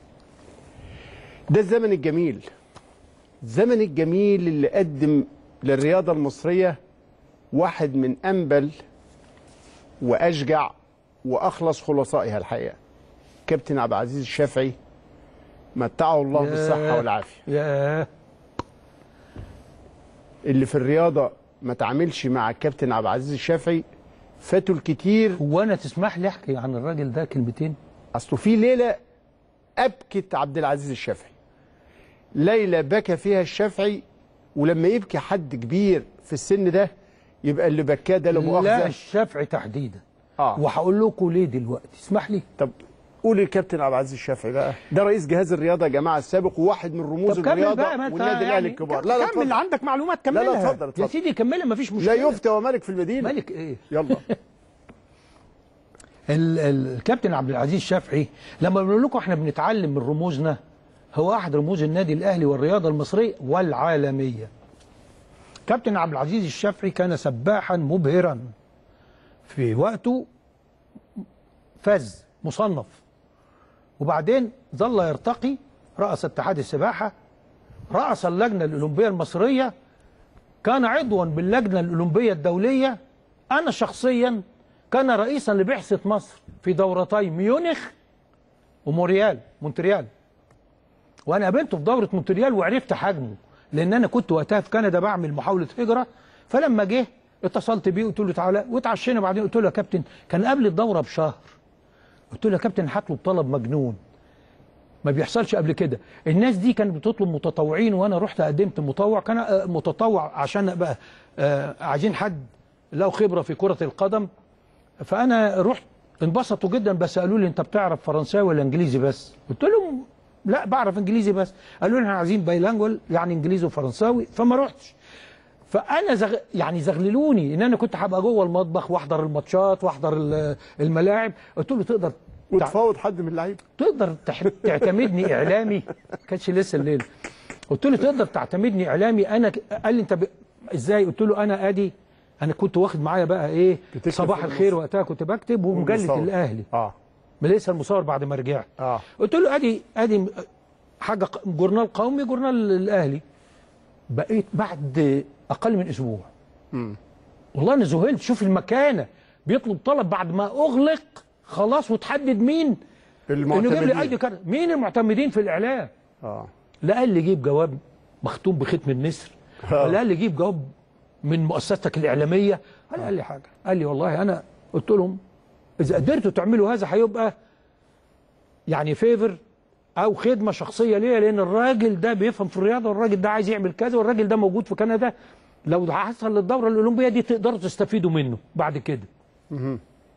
ده الزمن الجميل، الزمن الجميل اللي قدم للرياضه المصريه واحد من انبل واشجع واخلص خلصائها الحقيقه. كابتن عبد العزيز الشافعي متعه الله بالصحه والعافيه. ياه اللي في الرياضه ما تعاملش مع الكابتن عبد العزيز الشافعي فاتوا الكتير. هو انا تسمح لي احكي عن الراجل ده كلمتين؟ اصله في ليله ابكت عبد العزيز الشافعي، ليله بكى فيها الشافعي، ولما يبكي حد كبير في السن ده يبقى اللي بكاه ده لا مؤاخذه. لا الشافعي تحديدا. اه وهقول لكم ليه دلوقتي، اسمح لي. طب قول الكابتن عبد العزيز الشافعي بقى، ده رئيس جهاز الرياضه يا جماعه السابق وواحد من رموز الرياضه والنادي الاهلي يعني الكبار. لا لا كمل اللي عندك معلومات كملها. لا لا اتفضل اتفضل يا سيدي كملها مفيش مشكله. لا يفتى وملك في المدينه. ملك ايه؟ يلا. الكابتن عبد العزيز الشافعي لما بنقول لكم احنا بنتعلم من رموزنا، هو احد رموز النادي الاهلي والرياضه المصريه والعالميه. كابتن عبد العزيز الشافعي كان سباحا مبهرا في وقته، فاز مصنف، وبعدين ظل يرتقي، رأس اتحاد السباحه، رأس اللجنه الاولمبيه المصريه، كان عضوا باللجنه الاولمبيه الدوليه. انا شخصيا كان رئيسا لبعثه مصر في دورتي ميونخ ومونتريال مونتريال وانا قابلته في دوره مونتريال وعرفت حجمه، لان انا كنت وقتها في كندا بعمل محاوله هجره. فلما جه اتصلت بيه قلت له تعالى، واتعشينا. بعدين قلت له يا كابتن، كان قبل الدوره بشهر، قلت له يا كابتن هطلب طلب مجنون ما بيحصلش قبل كده. الناس دي كانت بتطلب متطوعين، وانا رحت قدمت متطوع، كان متطوع عشان ابقى عايزين حد له خبره في كره القدم. فانا رحت، انبسطوا جدا، بس قالوا لي انت بتعرف فرنساوي ولا انجليزي بس؟ قلت لهم لا بعرف انجليزي بس. قالوا لي احنا عايزين بايلانجوال يعني انجليزي وفرنساوي، فما رحتش. فانا زغ... يعني زغللوني ان انا كنت هبقى جوه المطبخ واحضر الماتشات واحضر الملاعب. قلت له تقدر وتفاوض حد من اللعيبه؟ تقدر تحب تعتمدني اعلامي؟ ما كانش لسه الليله. قلت له تقدر تعتمدني اعلامي؟ انا قال لي انت ب... ازاي؟ قلت له انا ادي انا كنت واخد معايا بقى ايه صباح الخير وقتها كنت بكتب، ومجله الاهلي اه لسه المصور بعد ما رجعت. اه قلت له ادي ادي حاجه جورنال قومي، جورنال الاهلي. بقيت بعد اقل من اسبوع امم والله انا ذهلت. شوف المكانه، بيطلب طلب بعد ما اغلق خلاص وتحدد مين المعتمدين، انه جاب لي ايدي كارت، مين المعتمدين في الاعلام. اه لا قال لي جيب جواب مختوم بختم النسر، ولا قال لي جيب جواب من مؤسستك الاعلاميه، ولا قال لي حاجه. قال لي والله انا قلت لهم اذا قدرتوا تعملوا هذا هيبقى يعني فيفر او خدمه شخصيه ليا، لان الراجل ده بيفهم في الرياضه، والراجل ده عايز يعمل كذا، والراجل ده موجود في كندا، لو حصل للدوره الاولمبيه دي تقدروا تستفيدوا منه بعد كده. اها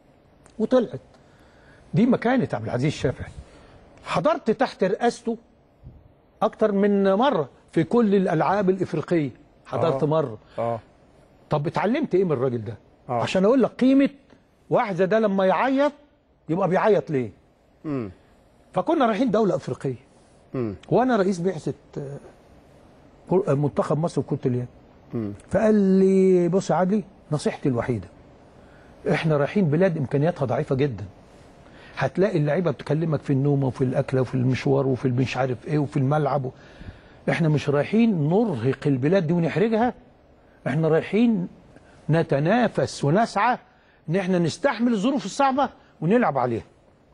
وطلعت دي مكانه عبد العزيز الشافعي. حضرت تحت رئاسته اكتر من مره في كل الالعاب الافريقيه، حضرت آه. مره. اه طب اتعلمت ايه من الراجل ده؟ آه. عشان اقول لك قيمه واحد زي ده لما يعيط يبقى بيعيط ليه. امم فكنا رايحين دوله افريقيه. امم وانا رئيس بعثه منتخب مصر في كره اليد. فقال لي بص يا عدلي، نصيحتي الوحيده احنا رايحين بلاد امكانياتها ضعيفه جدا. هتلاقي اللعيبه بتكلمك في النوم وفي الاكله وفي المشوار وفي مش عارف ايه وفي الملعب و... احنا مش رايحين نرهق البلاد دي ونحرجها، احنا رايحين نتنافس ونسعى ان احنا نستحمل الظروف الصعبه ونلعب عليها.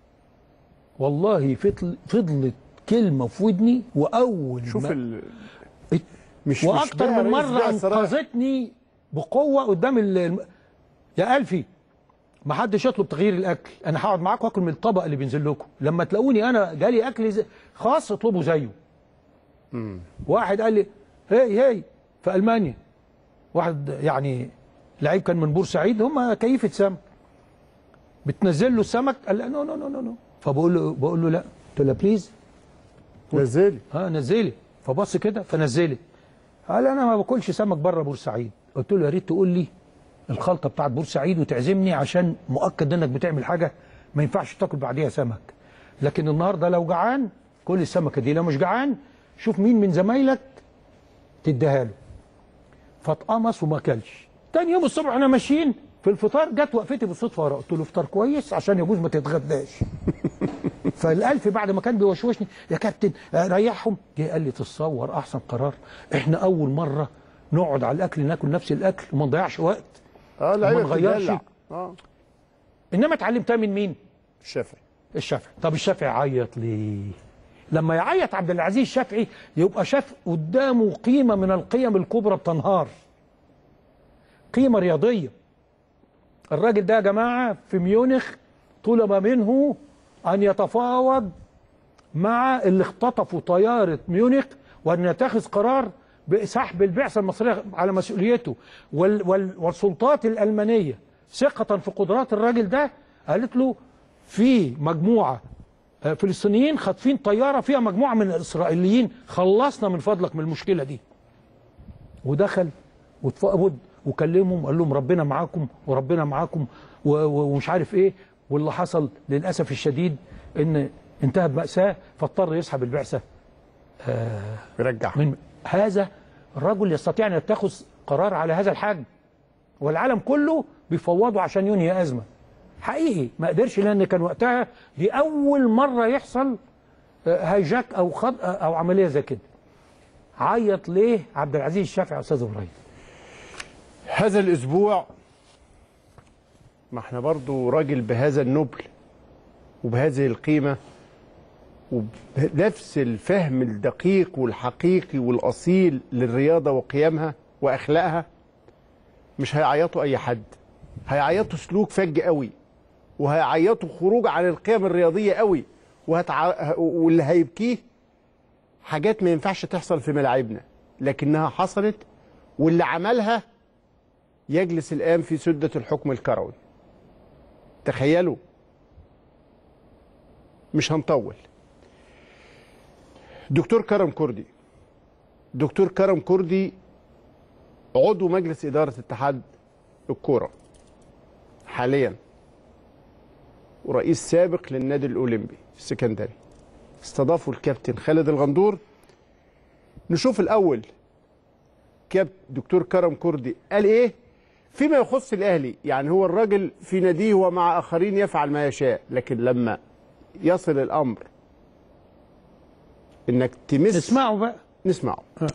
والله فضل فضلت كلمه في ودني، واول شوف ما ال... مش واكتر مش من مره انقذتني بقوه قدام ال... يا ألفي ما حدش يطلب تغيير الاكل، انا هقعد معاكم واكل من الطبق اللي بينزل لكم، لما تلاقوني انا جالي اكل زي... خاص اطلبوا زيه. امم واحد قال لي هي هي في المانيا، واحد يعني لعيب كان من بورسعيد، هم كيفه سمك بتنزل له السمك، قال لا نو نو نو نو فبقول له بقول له لا، قلت له بليز نزلي اه نزلي، فبص كده فنزلي، قال انا ما باكلش سمك بره بورسعيد. قلت له يا ريت تقول لي الخلطه بتاعت بورسعيد وتعزمني، عشان مؤكد انك بتعمل حاجه ما ينفعش تاكل بعديها سمك، لكن النهارده لو جعان كل السمكه دي، لو مش جعان شوف مين من زمايلك تديها له. فاتقمص وما اكلش. تاني يوم الصبح احنا ماشيين في الفطار، جت وقفتي بالصدفه ورا، قلت له افطر كويس عشان يجوز ما تتغداش. فالالف بعد ما كان بيوشوشني يا كابتن ريحهم، جه قال لي تتصور احسن قرار، احنا اول مره نقعد على الاكل ناكل نفس الاكل وما نضيعش وقت اه وما لعيبه نغيرش. اه انما اتعلمتها من مين؟ الشافعي. الشافعي. طب الشافعي عيط ليه؟ لما يعيط عبد العزيز الشافعي يبقى شاف قدامه قيمه من القيم الكبرى بتنهار، قيمه رياضيه. الراجل ده يا جماعه في ميونخ طلب منه ان يتفاوض مع اللي اختطفوا طياره ميونخ، وان يتخذ قرار بسحب البعثه المصريه على مسؤوليته، وال وال والسلطات الالمانيه ثقه في قدرات الراجل ده قالت له في مجموعه فلسطينيين خاطفين طياره فيها مجموعه من الاسرائيليين، خلصنا من فضلك من المشكله دي. ودخل واتفقد وكلمهم، قال لهم ربنا معاكم وربنا معاكم ومش عارف ايه، واللي حصل للاسف الشديد ان انتهى بمأساة، فاضطر يسحب البعثه. آه يرجع من هذا الرجل يستطيع ان يتخذ قرار على هذا الحجم، والعالم كله بيفوضوا عشان ينهي ازمه. حقيقي ما قدرش، لان كان وقتها دي اول مره يحصل هايجاك او خد او عمليه زي كده. عيط ليه عبد العزيز الشافعي يا استاذ ابراهيم؟ هذا الاسبوع ما احنا برضو راجل بهذا النبل وبهذه القيمه وبنفس الفهم الدقيق والحقيقي والاصيل للرياضه وقيمها واخلاقها، مش هيعيطوا اي حد، هيعيطوا سلوك فج قوي، وهيعيطوا خروج عن القيم الرياضيه قوي، وهتع... واللي هيبكيه حاجات ما ينفعش تحصل في ملاعبنا لكنها حصلت، واللي عملها يجلس الآن في سدة الحكم الكروي. تخيلوا، مش هنطول. دكتور كرم كردي دكتور كرم كردي عضو مجلس إدارة اتحاد الكورة حاليا، ورئيس سابق للنادي الأولمبي السكندري. استضافوا الكابتن خالد الغندور. نشوف الأول كابتن دكتور كرم كردي قال إيه فيما يخص الأهلي. يعني هو الراجل في ناديه ومع آخرين يفعل ما يشاء، لكن لما يصل الأمر إنك تمس. نسمعه بقى. نسمعه.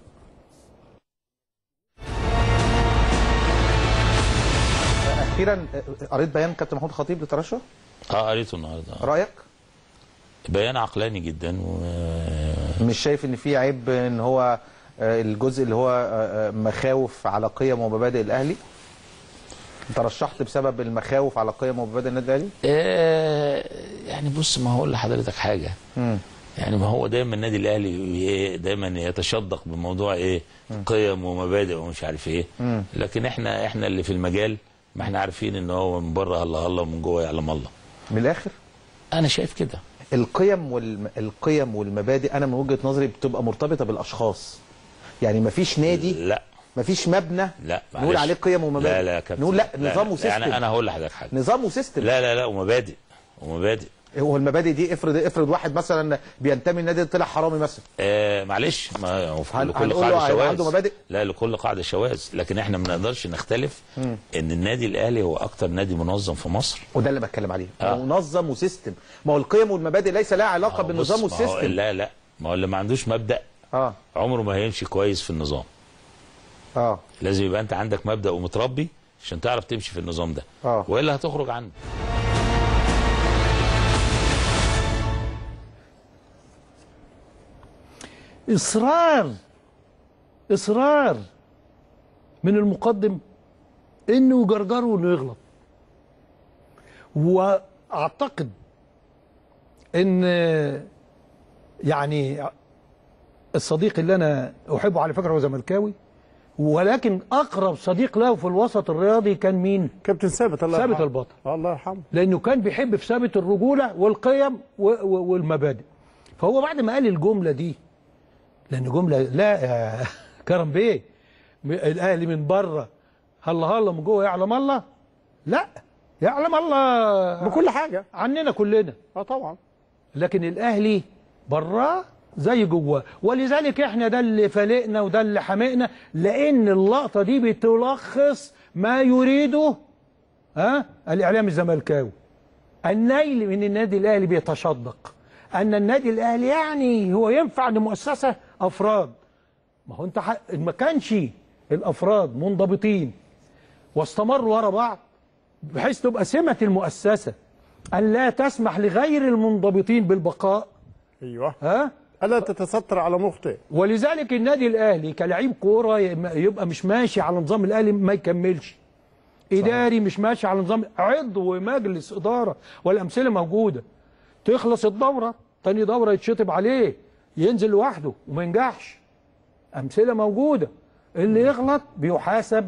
أخيرا قريت بيان كابتن محمود خطيب للترشح؟ اه قريته النهارده. رأيك؟ بيان عقلاني جدا و... مش شايف ان في عيب ان هو الجزء اللي هو مخاوف على قيم ومبادئ الاهلي؟ ترشحت بسبب المخاوف على قيم ومبادئ النادي الاهلي؟ آه يعني بص، ما هقول لحضرتك حاجه. مم. يعني ما هو دايما النادي الاهلي دايما يتشدق بموضوع ايه؟ مم. قيم ومبادئ ومش عارف ايه. مم. لكن احنا احنا اللي في المجال ما احنا عارفين ان هو من بره الله الله ومن جوه يعلم الله. من الاخر؟ انا شايف كده. القيم والقيم والمبادئ انا من وجهه نظري بتبقى مرتبطه بالاشخاص. يعني ما فيش نادي لا مفيش مبنى لا نقول معلش. عليه قيم ومبادئ. لا لا يا كابتن. نقول لا نظام وسيستم. يعني انا هقول لحضرتك حاجه. نظام وسيستم. لا لا لا ومبادئ ومبادئ. هو المبادئ دي افرض افرض واحد مثلا بينتمي النادي طلع حرامي مثلا. آه معلش ما هو في هن- لكل هنقول قاعده له هيبقى شواذ. عنده مبادئ؟ لا لكل قاعده شواذ، لكن احنا ما نقدرش نختلف مم. ان النادي الاهلي هو اكتر نادي منظم في مصر. وده اللي بتكلم عليه. آه. منظم وسيستم. ما هو القيم والمبادئ ليس لها علاقه بص، بالنظام ما هو- والسيستم. لا لا ما هو اللي ما عندوش مبدا اه عمره ما هيمشي كويس في النظام. اه لازم يبقى انت عندك مبدا ومتربي عشان تعرف تمشي في النظام ده. اه والا هتخرج عنه. اصرار اصرار من المقدم انه يجرجره وانه يغلط. واعتقد ان يعني الصديق اللي انا احبه على فكره هو زملكاوي، ولكن اقرب صديق له في الوسط الرياضي كان مين؟ كابتن ثابت الله ثابت يرحمه. البطل. الله يرحمه. لانه كان بيحب في ثابت الرجوله والقيم و- و- والمبادئ. فهو بعد ما قال الجمله دي، لان جمله لا يا كرم بيه م- الاهلي من بره هلا هلا من جوه يعلم الله. لا يعلم الله بكل حاجه عننا كلنا. اه طبعا. لكن الاهلي بره زي جواه، ولذلك احنا ده اللي فلقنا وده اللي حمقنا، لان اللقطه دي بتلخص ما يريده ها الاعلام الزملكاوي. النيل من النادي الاهلي بيتشدق ان النادي الاهلي يعني هو ينفع لمؤسسه افراد. ما هو انت ح... ما كانش الافراد منضبطين واستمروا ورا بعض بحيث تبقى سمه المؤسسه ان لا تسمح لغير المنضبطين بالبقاء. ايوه ها الا تتستر على مخطئ. ولذلك النادي الاهلي كلاعب كوره يبقى مش ماشي على نظام الاهلي ما يكملش. اداري مش ماشي على نظام، عضو مجلس اداره والامثله موجوده. تخلص الدوره تاني دوره يتشطب عليه ينزل لوحده وما ينجحش. امثله موجوده. اللي يغلط بيحاسب.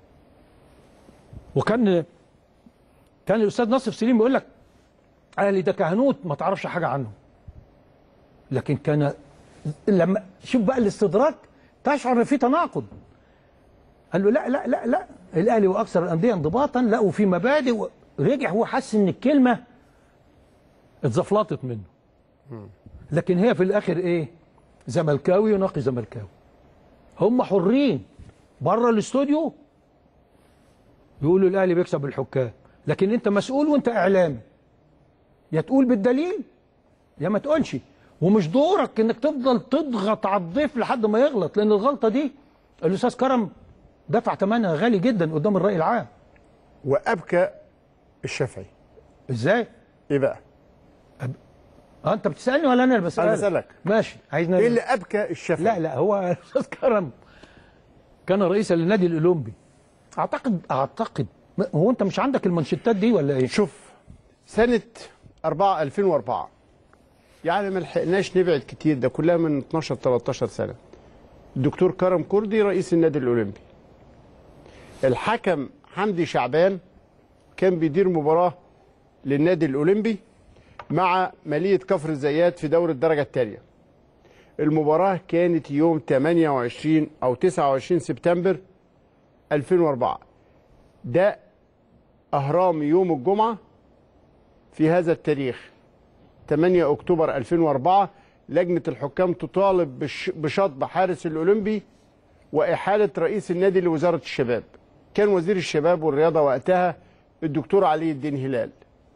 وكان كان الاستاذ ناصف سليم بيقول لك الاهلي ده كهنوت ما تعرفش حاجه عنه. لكن كان لما شوف بقى الاستدراك تشعر ان في تناقض. قال له لا لا لا لا الاهلي هو اكثر الانديه انضباطا، لا وفي مبادئ و... رجع هو حس ان الكلمه اتزفلطت منه. لكن هي في الاخر ايه؟ زملكاوي يناقي زملكاوي. هم حرين بره الاستوديو يقولوا الاهلي بيكسب الحكام، لكن انت مسؤول وانت اعلامي. يا تقول بالدليل يا ما تقولش. ومش دورك انك تفضل تضغط على الضيف لحد ما يغلط، لان الغلطه دي الاستاذ كرم دفع ثمنها غالي جدا قدام الراي العام. وابكى الشافعي. ازاي؟ ايه بقى؟ أب... اه انت بتسالني ولا انا اللي بسالك؟ انا بسالك. ماشي عايزنا ايه اللي ابكى الشافعي؟ لا لا هو الاستاذ كرم كان رئيسا للنادي الاولمبي. اعتقد اعتقد هو انت مش عندك المانشيتات دي ولا ايه؟ شوف سنه أربعة ألفين وأربعة يعني ما لحقناش نبعد كتير، ده كلها من اتناشر تلتاشر سنه. الدكتور كرم كردي رئيس النادي الاولمبي. الحكم حمدي شعبان كان بيدير مباراه للنادي الاولمبي مع ماليه كفر الزيات في دوري الدرجه الثانيه. المباراه كانت يوم تمانية وعشرين او تسعة وعشرين سبتمبر ألفين وأربعة. ده اهرام يوم الجمعه في هذا التاريخ ثمانية أكتوبر ألفين وأربعة. لجنه الحكام تطالب بشطب حارس الاولمبي واحاله رئيس النادي لوزاره الشباب. كان وزير الشباب والرياضه وقتها الدكتور علي الدين هلال.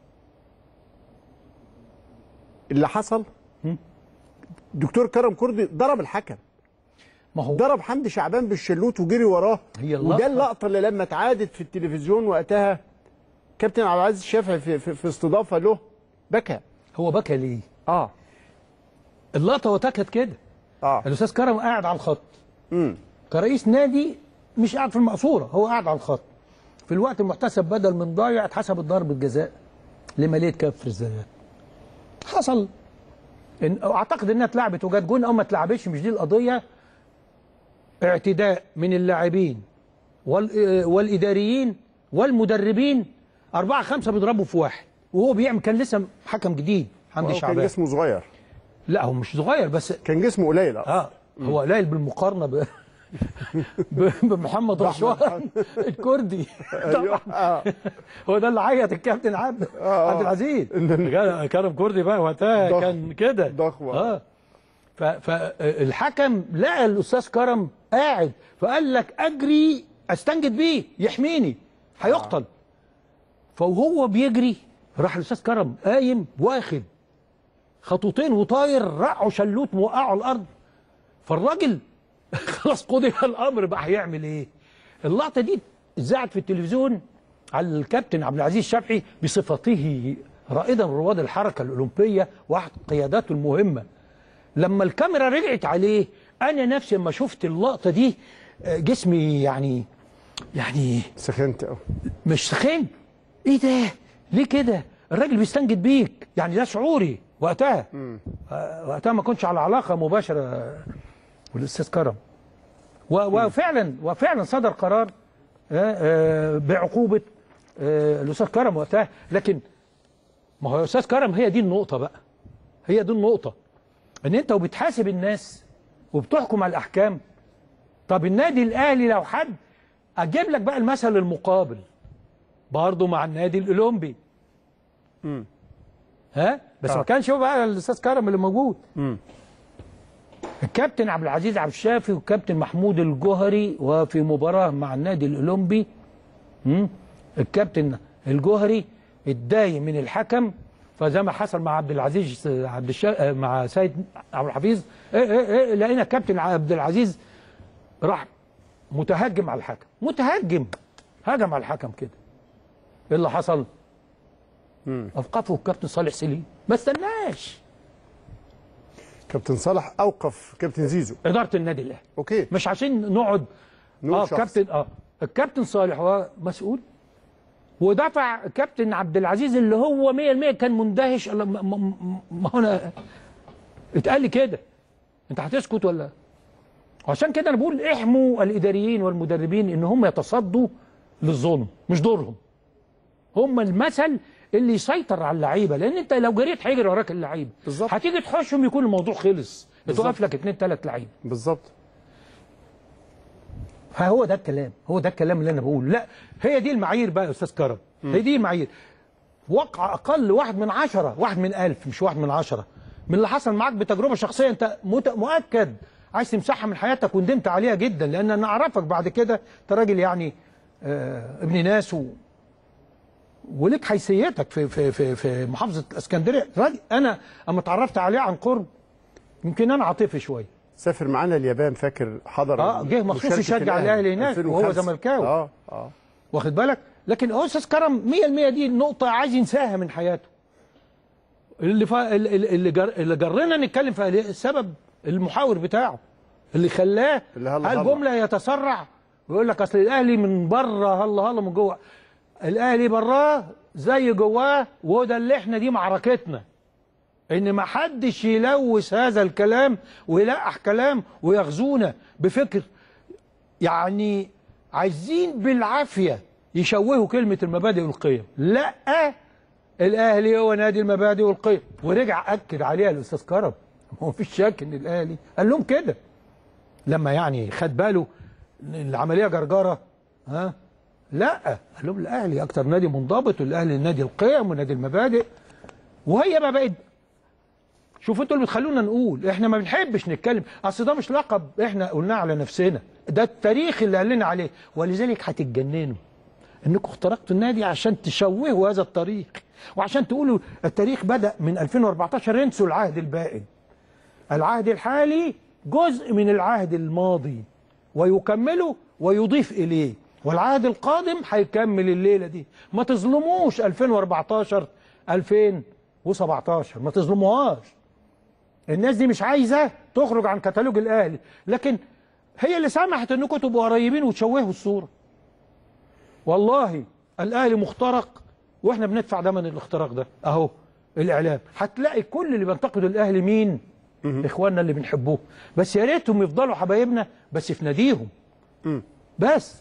اللي حصل دكتور كرم كردي ضرب الحكم. ما هو ضرب حمدي شعبان بالشلوت وجري وراه. هي اللقطة. وده اللقطه اللي لما اتعادت في التلفزيون وقتها كابتن عبد العزيز الشافعي في, في, في استضافه له بكى. هو بكى ليه؟ اه اللقطه وتكت كده. اه الاستاذ كرم قاعد على الخط. امم كرئيس نادي مش قاعد في المقصوره، هو قاعد على الخط. في الوقت المحتسب بدل من ضايع اتحسبت ضربه جزاء لماليه كفر الزيات. حصل إن اعتقد انها اتلعبت وجت جون او ما اتلعبتش، مش دي القضيه. اعتداء من اللاعبين وال... والاداريين والمدربين، أربعة خمسة بيضربوا في واحد وهو بيعمل. كان لسه حكم جديد حمدي شعبان. كان جسمه صغير. لا هو مش صغير بس كان جسمه قليل. اه هو قليل بالمقارنه ب... بمحمد رشوان الكردي. طبعا هو ده اللي عيط الكابتن عبد عبد العزيز. كرم كردي بقى وقتها كان كده ضخمه. اه فالحكم لقى الاستاذ كرم قاعد فقال لك اجري استنجد بيه يحميني هيقتل. فوهو بيجري راح الاستاذ كرم قايم واخد خطوتين وطاير رقعه شلوت موقعه على الارض. فالراجل خلاص قضي الامر بقى هيعمل ايه؟ اللقطه دي اتذاعت في التلفزيون على الكابتن عبد العزيز شافعي بصفته رائدا من رواد الحركه الاولمبيه واحد قياداته المهمه. لما الكاميرا رجعت عليه انا نفسي لما شفت اللقطه دي جسمي يعني يعني سخنت قوي. مش سخنت، ايه ده؟ ليه كده؟ الراجل بيستنجد بيك، يعني ده شعوري وقتها. آه وقتها ما كنتش على علاقه مباشره والاستاذ كرم. وفعلا وفعلا صدر قرار آه آه بعقوبه آه الاستاذ كرم وقتها. لكن ما هو يا استاذ كرم هي دي النقطه بقى، هي دي النقطه ان انت وبتحاسب الناس وبتحكم على الاحكام. طب النادي الاهلي لو حد اجيب لك بقى المثل المقابل برضه مع النادي الاولمبي. امم ها بس آه. ما كانش هو بقى الاستاذ كرم اللي موجود. امم الكابتن عبد العزيز عبد الشافي والكابتن محمود الجوهري وفي مباراه مع النادي الاولمبي امم الكابتن الجوهري اتضايق من الحكم فزي ما حصل مع عبد العزيز عبد الشا... مع سيد عبد الحفيظ إيه إيه إيه لقينا الكابتن عبد العزيز راح متهجم على الحكم، متهجم هجم على الحكم كده. ايه اللي حصل؟ امم اوقفه الكابتن صالح سليم، ما استناش. كابتن صالح اوقف كابتن زيزو اداره النادي الاهلي. اوكي مش عشان نقعد اه كابتن اه الكابتن صالح هو مسؤول ودفع كابتن عبد العزيز اللي هو مية بالمية كان مندهش. ما هو انا اتقال لي كده انت هتسكت ولا؟ عشان كده انا بقول احموا الاداريين والمدربين ان هم يتصدوا للظلم، مش دورهم. هم المثل اللي يسيطر على اللعيبه، لان انت لو جريت هيجري وراك اللعيبه بالظبط. هتيجي تحوشهم يكون الموضوع خلص، بتوقف لك اثنين ثلاث لعيبه بالظبط. فهو ده الكلام، هو ده الكلام اللي انا بقوله. لا هي دي المعايير بقى يا استاذ كرم، هي دي المعايير. وقع اقل واحد من عشرة، واحد من ألف مش واحد من عشرة من اللي حصل معاك بتجربه شخصيه انت مؤكد عايز تمسحها من حياتك وندمت عليها جدا، لان انا اعرفك بعد كده انت راجل يعني آه ابن ناس و... ولك حيثيتك في في في في محافظه الاسكندريه. راجل انا اما اتعرفت عليه عن قرب يمكن انا عاطفي شويه. سافر معانا اليابان، فاكر حضر اه جه مخصوص يشجع الاهلي هناك وهو زملكاوي. اه اه واخد بالك؟ لكن هو استاذ كرم مية بالمية دي النقطه عايز ينساها من حياته. اللي فا... اللي جر... اللي جرنا نتكلم في السبب المحاور بتاعه اللي خلاه الجمله يتسرع ويقول لك اصل الاهلي من بره هلا هلا من جوه. الاهلي براه زي جواه، وده اللي احنا دي معركتنا، ان ما حدش يلوث هذا الكلام ويلقح كلام ويغزونا بفكر يعني عايزين بالعافيه يشوهوا كلمه المبادئ والقيم. لا الاهلي هو نادي المبادئ والقيم، ورجع اكد عليها الاستاذ كرم. هو مفيش شك ان الاهلي قال لهم كده لما يعني خد باله العمليه جرجره. ها لا قال لهم الاهلي اكتر نادي منضبط، والاهلي نادي القيم ونادي المبادئ. وهي ما بقت شوفوا انتوا اللي بتخلونا نقول احنا ما بنحبش نتكلم، اصل ده مش لقب احنا قلناه على نفسنا، ده التاريخ اللي قال لنا عليه. ولذلك هتتجننوا انكم اخترقتوا النادي عشان تشوهوا هذا التاريخ، وعشان تقولوا التاريخ بدأ من ألفين وأربعتاشر. انسوا العهد البائد. العهد الحالي جزء من العهد الماضي ويكمله ويضيف اليه، والعهد القادم هيكمل الليله دي. ما تظلموش ألفين وأربعتاشر ألفين وسبعتاشر، ما تظلموهاش. الناس دي مش عايزه تخرج عن كتالوج الاهلي، لكن هي اللي سمحت انكم تبقوا قريبين وتشوهوا الصوره. والله الاهلي مخترق واحنا بندفع ثمن الاختراق ده. اهو الاعلام هتلاقي كل اللي بينتقدوا الاهلي مين؟ اخواننا اللي بنحبوه، بس يا ريتهم يفضلوا حبايبنا بس في ناديهم. بس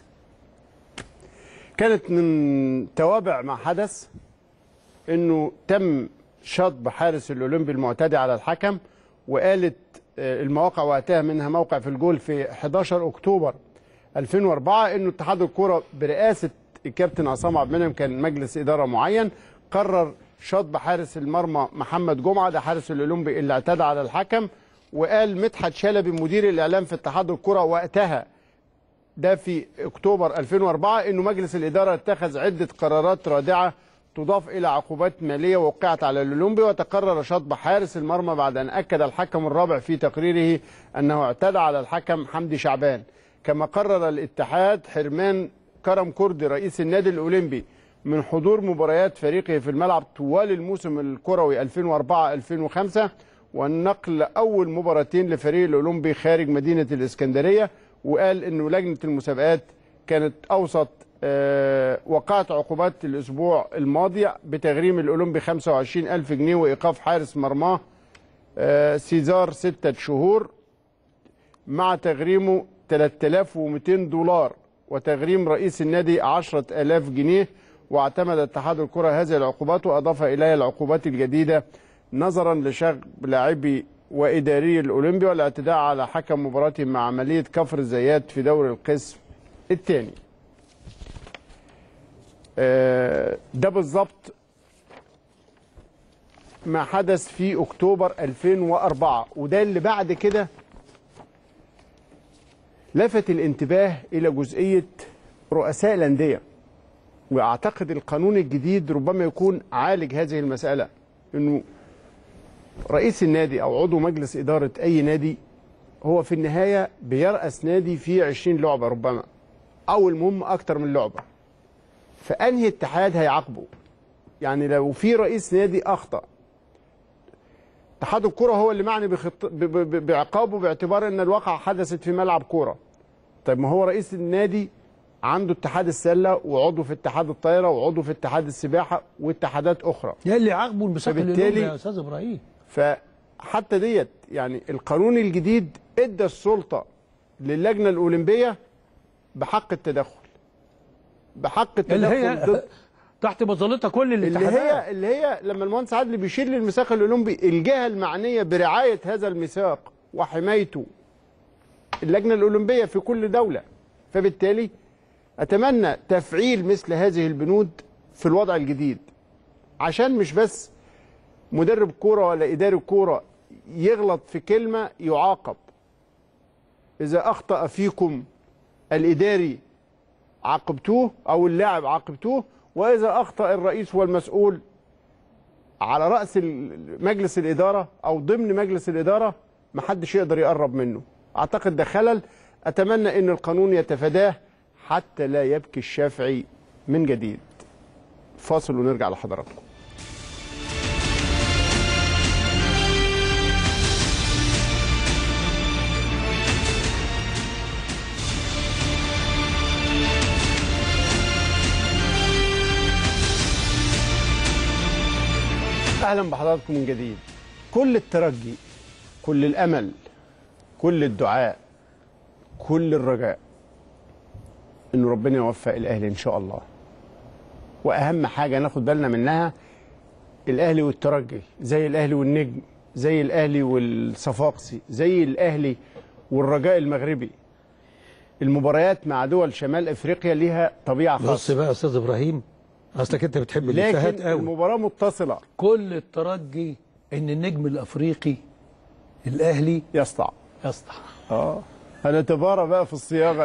كانت من توابع ما حدث انه تم شطب حارس الاولمبي المعتدي على الحكم، وقالت المواقع وقتها منها موقع في الجول في احداشر اكتوبر ألفين وأربعة انه اتحاد الكره برئاسه الكابتن عصام عبد المنعم، كان مجلس اداره معين، قرر شطب حارس المرمى محمد جمعه، ده حارس الاولمبي اللي اعتدى على الحكم. وقال مدحت شلبي مدير الاعلام في اتحاد الكره وقتها، ده في اكتوبر ألفين وأربعة، انه مجلس الاداره اتخذ عده قرارات رادعه تضاف الى عقوبات ماليه وقعت على الاولمبي، وتقرر شطب حارس المرمى بعد ان اكد الحكم الرابع في تقريره انه اعتدى على الحكم حمدي شعبان. كما قرر الاتحاد حرمان كرم كردي رئيس النادي الاولمبي من حضور مباريات فريقه في الملعب طوال الموسم الكروي ألفين وأربعة ألفين وخمسة، والنقل اول مباراتين لفريق الاولمبي خارج مدينه الاسكندريه. وقال انه لجنه المسابقات كانت اوسط أه وقعت عقوبات الاسبوع الماضي بتغريم الاولمبي خمسة وعشرين ألف جنيه وايقاف حارس مرماه أه سيزار ستة شهور مع تغريمه ثلاثة آلاف ومئتين دولار، وتغريم رئيس النادي عشرة آلاف جنيه. واعتمد اتحاد الكره هذه العقوبات واضاف اليها العقوبات الجديده نظرا لشغب لاعبي واداري الاولمبي والاعتداء على حكم مباراتهم مع عمليه كفر الزيات في دوري القسم الثاني. ده بالظبط ما حدث في اكتوبر ألفين وأربعة، وده اللي بعد كده لفت الانتباه الى جزئيه رؤساء الانديه. واعتقد القانون الجديد ربما يكون عالج هذه المساله، انه رئيس النادي او عضو مجلس اداره اي نادي هو في النهايه بيرأس نادي فيه عشرين لعبه ربما، او المهم اكتر من لعبه. فانهي اتحاد هيعاقبه؟ يعني لو في رئيس نادي اخطأ، اتحاد الكره هو اللي معني بخط... ب... ب... بعقابه باعتبار ان الواقعه حدثت في ملعب كوره. طيب ما هو رئيس النادي عنده اتحاد السله وعضو في اتحاد الطايره وعضو في اتحاد السباحه واتحادات اخرى. يا اللي عاقبه المساق الاولمبي يا استاذ ابراهيم. فحتى ديت يعني القانون الجديد ادى السلطه للجنه الاولمبيه بحق التدخل. بحق التدخل اللي هي ضد تحت مظلتها كل الاتحادات، اللي هي اللي هي لما المهندس عادل بيشير للميثاق الاولمبي، الجهه المعنيه برعايه هذا الميثاق وحمايته اللجنه الاولمبيه في كل دوله. فبالتالي اتمنى تفعيل مثل هذه البنود في الوضع الجديد، عشان مش بس مدرب كوره ولا اداري كوره يغلط في كلمه يعاقب. اذا اخطأ فيكم الاداري عاقبتوه او اللاعب عاقبتوه، واذا اخطأ الرئيس والمسؤول على راس مجلس الاداره او ضمن مجلس الاداره محدش يقدر يقرب منه. اعتقد ده خلل، اتمنى ان القانون يتفاداه حتى لا يبكي الشافعي من جديد. فاصل ونرجع لحضراتكم. اهلا بحضراتكم من جديد. كل الترجي، كل الامل، كل الدعاء، كل الرجاء انه ربنا يوفق الاهلي ان شاء الله. واهم حاجه ناخد بالنا منها الاهلي والترجي، زي الاهلي والنجم، زي الاهلي والصفاقسي، زي الاهلي والرجاء المغربي. المباريات مع دول شمال افريقيا ليها طبيعه خاصه. بص بقى يا استاذ ابراهيم، اصلك انت بتحب الاتفاقات قوي. لكن المباراه متصله. كل الترجي ان النجم الافريقي الاهلي يسطع يسطع اه هنتبارى بقى في الصياغه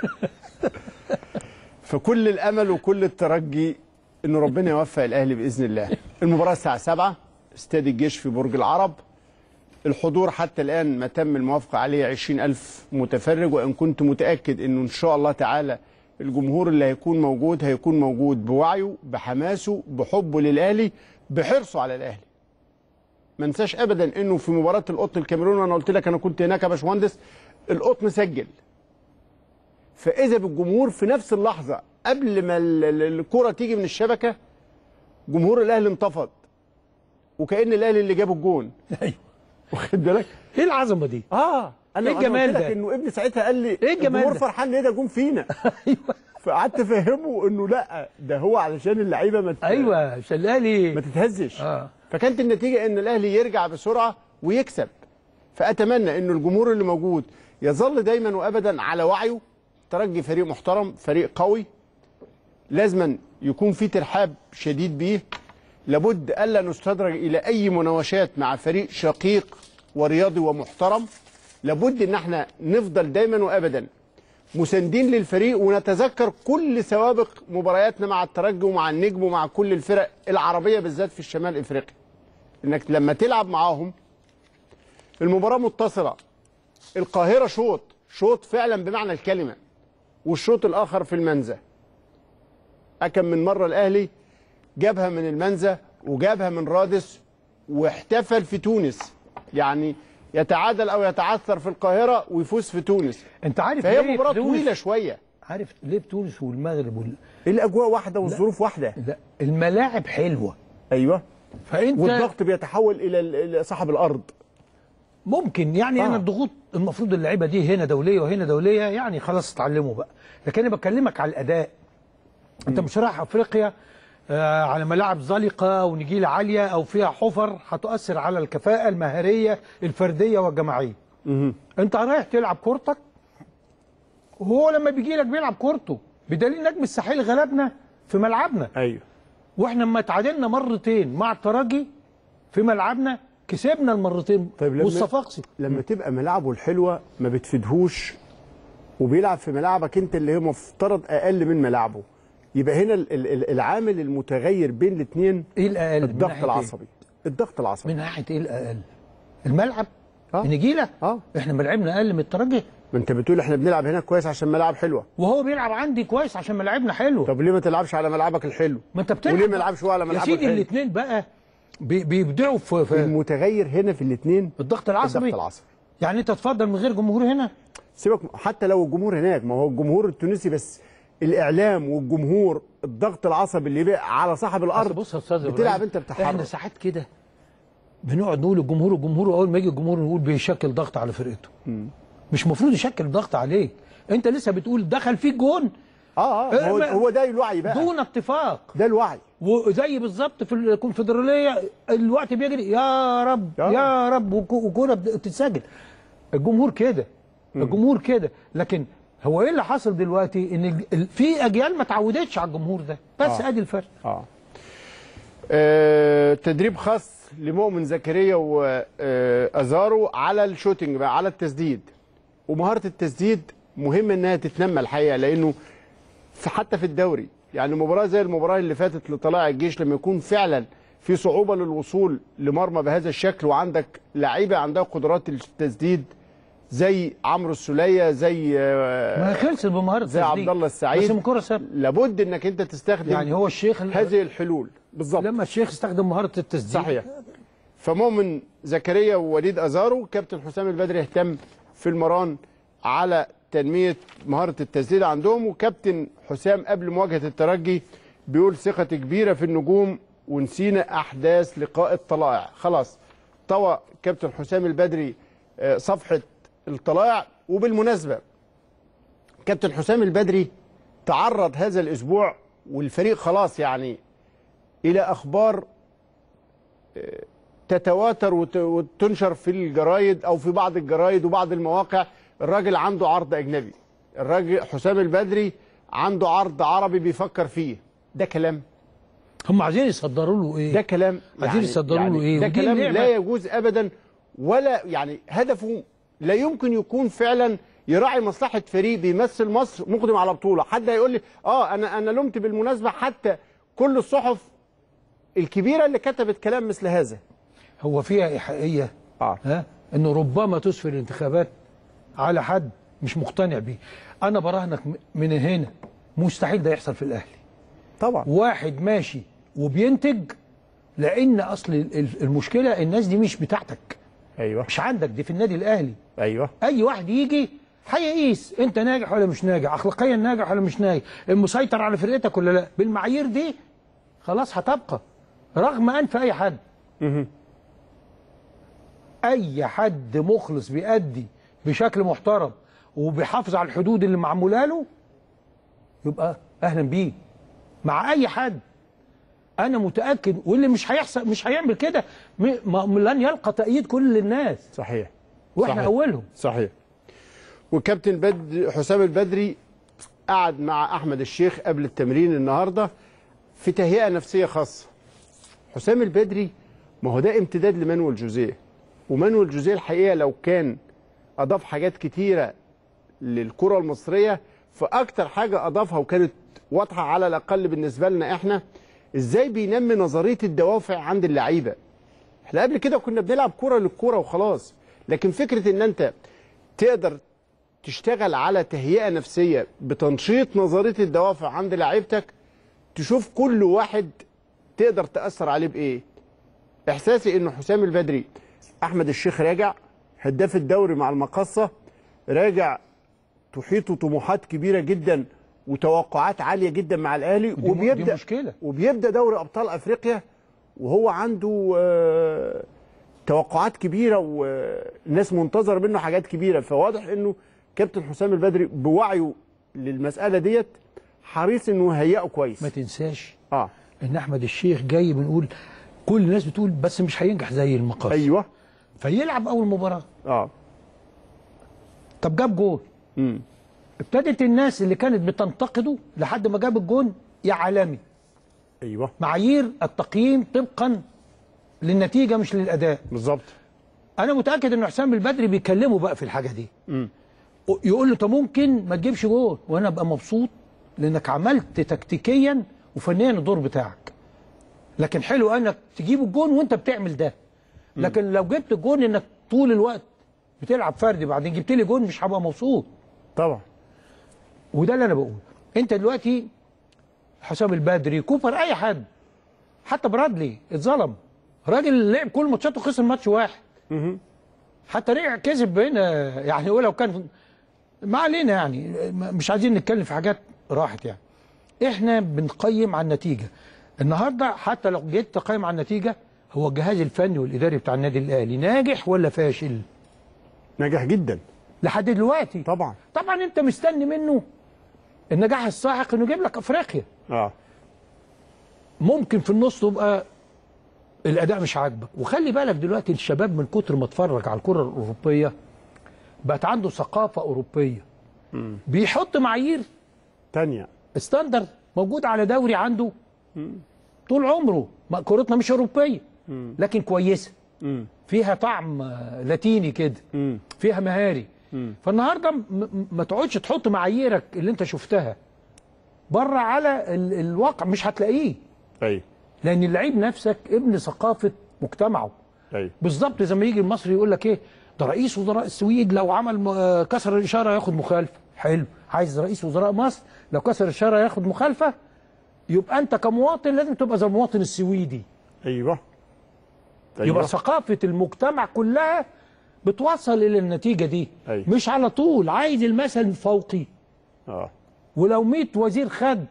فكل الامل وكل الترجي انه ربنا يوفق الاهلي باذن الله. المباراه الساعه سبعة استاد الجيش في برج العرب. الحضور حتى الان ما تم الموافقه عليه عشرين ألف متفرج، وان كنت متاكد انه ان شاء الله تعالى الجمهور اللي هيكون موجود هيكون موجود بوعيه، بحماسه، بحبه للاهلي، بحرصه على الاهلي. ما انساش ابدا انه في مباراه القطن الكاميروني، انا قلت لك انا كنت هناك يا باشمهندس، القطن سجل. فاذا بالجمهور في نفس اللحظه قبل ما الكره تيجي من الشبكه جمهور الاهلي انتفض، وكأن الاهلي اللي جاب الجون. ايوه واخد بالك؟ ايه العظمه دي؟ اه انا ايه الجمال ده؟ انه ابني ساعتها قال لي ايه الجمال الجمهور ده؟ فرحان ليه ده جون فينا. ايوه فقعدت افهمه انه لا ده هو علشان اللعيبه ما مت... ايوه عشان الاهلي ما تتهزش. اه فكانت النتيجه ان الاهلي يرجع بسرعه ويكسب. فاتمنى انه الجمهور اللي موجود يظل دايما وابدا على وعيه. الترجي فريق محترم، فريق قوي، لازما يكون في ترحاب شديد بيه. لابد الا نستدرج الى اي مناوشات مع فريق شقيق ورياضي ومحترم. لابد ان احنا نفضل دايما وابدا مساندين للفريق، ونتذكر كل سوابق مبارياتنا مع الترجي ومع النجم ومع كل الفرق العربيه بالذات في الشمال افريقيا. انك لما تلعب معاهم المباراه متصله، القاهره شوط شوط فعلا بمعنى الكلمه، والشوط الاخر في المنزه. أكم من مره الاهلي جابها من المنزه وجابها من رادس واحتفل في تونس، يعني يتعادل او يتعثر في القاهره ويفوز في تونس. انت عارف فهي ليه مباراه تونس؟ طويله شويه. عارف ليه تونس والمغرب وال... الاجواء واحده والظروف واحده. لا الملاعب حلوه. ايوه. فانت والضغط بيتحول الى صاحب الارض. ممكن يعني آه. انا الضغوط المفروض اللعيبه دي هنا دوليه وهنا دوليه، يعني خلاص اتعلموا بقى. لكن انا بكلمك على الاداء. انت مش رايح افريقيا آه على ملاعب زلقه ونجيله عاليه او فيها حفر هتؤثر على الكفاءه المهاريه الفرديه والجماعيه. مم. انت رايح تلعب كورتك، وهو لما بيجي لك بيلعب كورته، بدليل نجم الساحل غلبنا في ملعبنا. ايوه. واحنا لما تعادلنا مرتين مع الترجي في ملعبنا كسبنا المرتين. طيب لما والصفاقسي لما تبقى ملاعبه الحلوه ما بتفيدهوش وبيلعب في ملاعبك انت اللي هي مفترض اقل من ملاعبه، يبقى هنا ال- ال- العامل المتغير بين الاثنين ايه الاقل؟ الضغط العصبي. الضغط العصبي من ناحيه ايه الاقل؟ الملعب؟ اه النجيله؟ اه احنا ملعبنا اقل من الترجي. ما انت بتقول احنا بنلعب هنا كويس عشان ملاعب حلوه، وهو بيلعب عندي كويس عشان ملاعبنا حلوه. طب ليه ما تلعبش على ملعبك الحلو؟ ما انت بتلعب وليه ما يلعبش هو على ملعبه الحلو؟ يا سيدي الحلو؟ الاثنين بقى بي- بيبدعوا في, في المتغير هنا في الاثنين الضغط العصبي. الضغط العصبي. يعني انت تفضل من غير جمهور هنا؟ سيبك حتى لو الجمهور هناك، ما هو الجمهور التونسي بس الاعلام والجمهور الضغط العصبي اللي بقى على صاحب الارض. بص يا استاذ بتلعب انت بتحرك. احنا ساعات كده بنقعد نقول الجمهور الجمهور واول ما يجي الجمهور نقول بيشكل ضغط على فرقته. م. مش المفروض يشكل ضغط عليك. انت لسه بتقول دخل فيك جون. اه اه هو, هو ده الوعي بقى، دون اتفاق. ده الوعي. وزي بالظبط في الكونفدراليه الوقت بيجري يا رب آه. يا رب وكوره بتتسجل. الجمهور كده الجمهور كده. لكن هو ايه اللي حصل دلوقتي؟ ان ال- في اجيال ما اتعودتش على الجمهور ده، بس آه. ادي الفرق. اه, آه تدريب خاص لمؤمن زكريا وازارو على الشوتنج بقى، على التسديد. ومهاره التسديد مهم انها تتنمى الحقيقه، لانه في حتى في الدوري يعني مباراه زي المباراه اللي فاتت لطلائع الجيش لما يكون فعلا في صعوبه للوصول لمرمى بهذا الشكل، وعندك لعيبه عندها قدرات التسديد زي عمرو السوليه، زي ما خلص بمهاره زي التسديد. عبد الله السعيد، بس من كره ثابته. لابد انك انت تستخدم يعني هو الشيخ هذه الحلول بالظبط. لما الشيخ استخدم مهاره التسديد صحيح. فمؤمن زكريا ووليد ازارو، كابتن حسام البدري اهتم في المران على تنميه مهاره التسديد عندهم. وكابتن حسام قبل مواجهه الترجي بيقول ثقتي كبيره في النجوم ونسينا احداث لقاء الطلائع. خلاص طوى كابتن حسام البدري صفحه الطلائع. وبالمناسبه كابتن حسام البدري تعرض هذا الاسبوع والفريق خلاص يعني الى اخبار تتواتر وتنشر في الجرايد او في بعض الجرايد وبعض المواقع. الراجل عنده عرض اجنبي، الراجل حسام البدري عنده عرض عربي بيفكر فيه. ده كلام هم عايزين يصدروا له ايه؟ ده كلام عايزين يعني يصدروا يعني له ايه؟ ده ودي كلام اللعبة. لا يجوز ابدا، ولا يعني هدفه لا يمكن يكون فعلا يراعي مصلحه فريق بيمثل مصر مقدم على بطوله. حد هيقول لي اه انا انا لمت بالمناسبه حتى كل الصحف الكبيره اللي كتبت كلام مثل هذا. هو فيها ايحائيه اه ها انه ربما تسفر الانتخابات على حد مش مقتنع بيه. انا براهنك من هنا مستحيل ده يحصل في الاهلي. طبعا واحد ماشي وبينتج، لان اصل المشكله الناس دي مش بتاعتك. ايوه مش عندك، دي في النادي الاهلي. ايوه اي واحد يجي هيقيس انت ناجح ولا مش ناجح، اخلاقيا ناجح ولا مش ناجح، مسيطر على فرقتك ولا لا. بالمعايير دي خلاص هتبقى رغم انف اي حد. اي حد مخلص بيأدي بشكل محترم وبيحافظ على الحدود اللي معموله له يبقى اهلا بيه مع اي حد. انا متاكد واللي مش هيحصل مش هيعمل كده لن يلقى تأييد كل الناس. صحيح واحنا صحيح. اولهم. صحيح. وكابتن بدر حسام البدري قعد مع احمد الشيخ قبل التمرين النهارده في تهيئه نفسيه خاصه. حسام البدري ما هو ده امتداد لمانويل جوزيه، ومانويل جوزيه الحقيقه لو كان اضاف حاجات كتيره للكره المصريه، فاكتر حاجه اضافها وكانت واضحه على الاقل بالنسبه لنا احنا، ازاي بينمي نظريه الدوافع عند اللعيبه. احنا قبل كده كنا بنلعب كره للكره وخلاص، لكن فكره ان انت تقدر تشتغل على تهيئه نفسيه بتنشيط نظريه الدوافع عند لعيبتك، تشوف كل واحد تقدر تاثر عليه بايه. احساسي انه حسام البدري، احمد الشيخ راجع هداف الدوري مع المقصه، راجع تحيطه طموحات كبيره جدا وتوقعات عاليه جدا مع الاهلي، دي وبيبدا دي مشكله وبيبدا دوري ابطال افريقيا وهو عنده آه توقعات كبيره والناس منتظره منه حاجات كبيره. فواضح انه كابتن حسام البدري بوعيه للمساله ديت حريص انه يهيئه كويس. ما تنساش اه ان احمد الشيخ جاي بنقول كل الناس بتقول بس مش هينجح زي المقص. ايوه. فيلعب اول مباراه. اه طب جاب جول. امم ابتدت الناس اللي كانت بتنتقده لحد ما جاب الجون يا عالمي. ايوه. معايير التقييم طبقا للنتيجه مش للاداء. بالظبط. انا متاكد ان حسام البدري بيكلمه بقى في الحاجه دي. امم يقول له طب ممكن ما تجيبش جول وانا ابقى مبسوط لانك عملت تكتيكيا وفنيا الدور بتاعك. لكن حلو انك تجيب الجون وانت بتعمل ده. لكن لو جبت الجون انك طول الوقت بتلعب فردي بعدين جبت لي جون مش هبقى مبسوط. طبعا. وده اللي انا بقوله. انت دلوقتي حسام البدري كوبر اي حد حتى برادلي اتظلم. راجل لعب كل ماتشاته خسر ماتش واحد. اها. حتى رجع كسب هنا يعني ولو كان ما علينا يعني مش عايزين نتكلم في حاجات راحت يعني. احنا بنقيم على النتيجه. النهارده حتى لو جيت تقيم على النتيجه هو الجهاز الفني والاداري بتاع النادي الاهلي ناجح ولا فاشل؟ ناجح جدا لحد دلوقتي. طبعا. طبعا انت مستني منه النجاح الساحق انه يجيب لك افريقيا. اه ممكن في النص تبقى الاداء مش عاجبك. وخلي بالك دلوقتي الشباب من كتر ما اتفرج على الكره الاوروبيه بقت عنده ثقافه اوروبيه. مم. بيحط معايير تانية ستاندرد موجود على دوري عنده مم. طول عمره. كورتنا مش اوروبيه مم. لكن كويسه. مم. فيها طعم لاتيني كده. مم. فيها مهاري. مم. فالنهارده ما تقعدش تحط معاييرك اللي انت شفتها بره على ال الواقع مش هتلاقيه. ايوه. لان اللعيب نفسك ابن ثقافه مجتمعه. ايوه. بالظبط زي ما يجي المصري يقول لك ايه ده رئيس وزراء السويد لو عمل كسر الاشاره ياخد مخالفه. حلو. عايز رئيس وزراء مصر لو كسر الاشاره ياخد مخالفه. يبقى انت كمواطن لازم تبقى زي المواطن السويدي. ايوه. أيوة. يبقى ثقافه المجتمع كلها بتوصل الى النتيجه دي. أيوة. مش على طول عايز المثل الفوقي. اه ولو مية وزير خد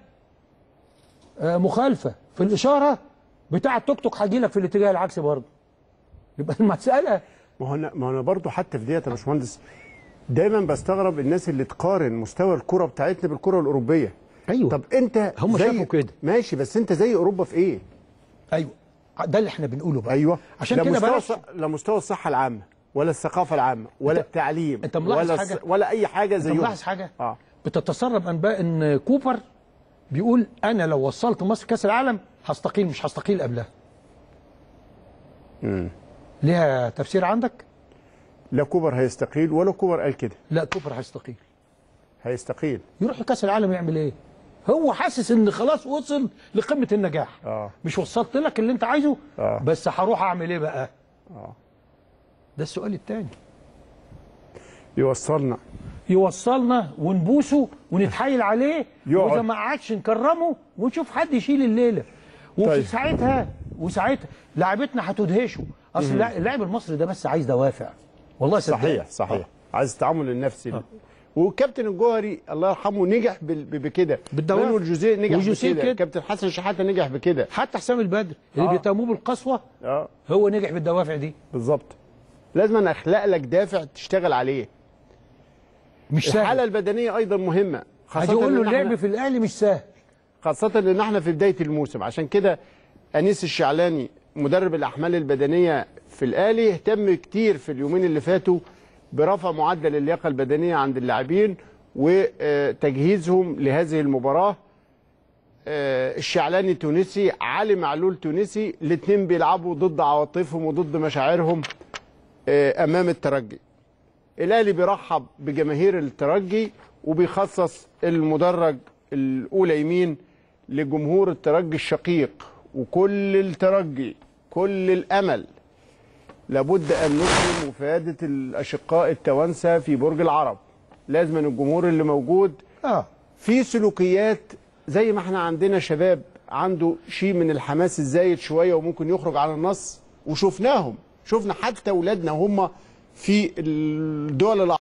آه مخالفه في الاشاره بتاع التوك توك هيجي لك في الاتجاه العكسي برضه. يبقى المساله ما هو انا ما انا برضه حتى في ديت يا باشمهندس دايما بستغرب الناس اللي تقارن مستوى الكره بتاعتنا بالكره الاوروبيه. ايوه. طب انت هم شافوا كده. ماشي بس انت زي اوروبا في ايه؟ ايوه ده اللي احنا بنقوله بقى. ايوه. عشان كده بلاش ص... لا مستوى الصحه العامه ولا الثقافه العامه ولا انت... التعليم انت ملاحظ ولا حاجه ولا اي حاجه زيهم. انت ملاحظ حاجه؟ اه بتتسرب انباء ان كوبر بيقول انا لو وصلت مصر كاس العالم هستقيل مش هستقيل قبلها. امم ليها تفسير عندك؟ لا كوبر هيستقيل ولا كوبر قال كده. لا كوبر هيستقيل. هيستقيل. يروح لكاس العالم يعمل ايه؟ هو حاسس ان خلاص وصل لقمه النجاح. اه مش وصلت لك اللي انت عايزه آه. بس هروح اعمل ايه بقى؟ اه ده السؤال الثاني. يوصلنا يوصلنا ونبوسه ونتحايل عليه يقعد. واذا ما قعدش نكرمه ونشوف حد يشيل الليله. وفي طيب. ساعتها وساعتها لاعبتنا هتدهشه. اصل مم. اللاعب المصري ده بس عايز دوافع. والله صدقني. صحيح صحيح. آه. عايز التعامل النفسي. آه. والكابتن الجوهري الله يرحمه نجح بكده. بالدوافع. مانويل جوزيه نجح وجوزيه بكده. كده. كابتن حسن شحاته نجح بكده. حتى حسام البدري اللي آه. بيتهموه بالقسوه اه هو نجح بالدوافع دي. بالظبط. لازم أنا اخلق لك دافع تشتغل عليه. مش سهل. الحاله البدنيه ايضا مهمه. خاصه يقول له اللعب في الاهلي مش سهل. خاصه ان احنا في بدايه الموسم. عشان كده انيس الشعلاني مدرب الاحمال البدنيه في الاهلي اهتم كتير في اليومين اللي فاتوا برفع معدل اللياقه البدنيه عند اللاعبين وتجهيزهم لهذه المباراه. الشعلاني تونسي، علي معلول تونسي، الاثنين بيلعبوا ضد عواطفهم وضد مشاعرهم امام الترجي. الاهلي بيرحب بجماهير الترجي وبيخصص المدرج الاولى يمين لجمهور الترجي الشقيق وكل الترجي كل الامل. لابد ان نكرم مفاده الاشقاء التوانسه في برج العرب. لازم أن الجمهور اللي موجود اه في سلوكيات زي ما احنا عندنا شباب عنده شيء من الحماس الزايد شويه وممكن يخرج على النص، وشفناهم، شفنا حتى اولادنا هم في الدول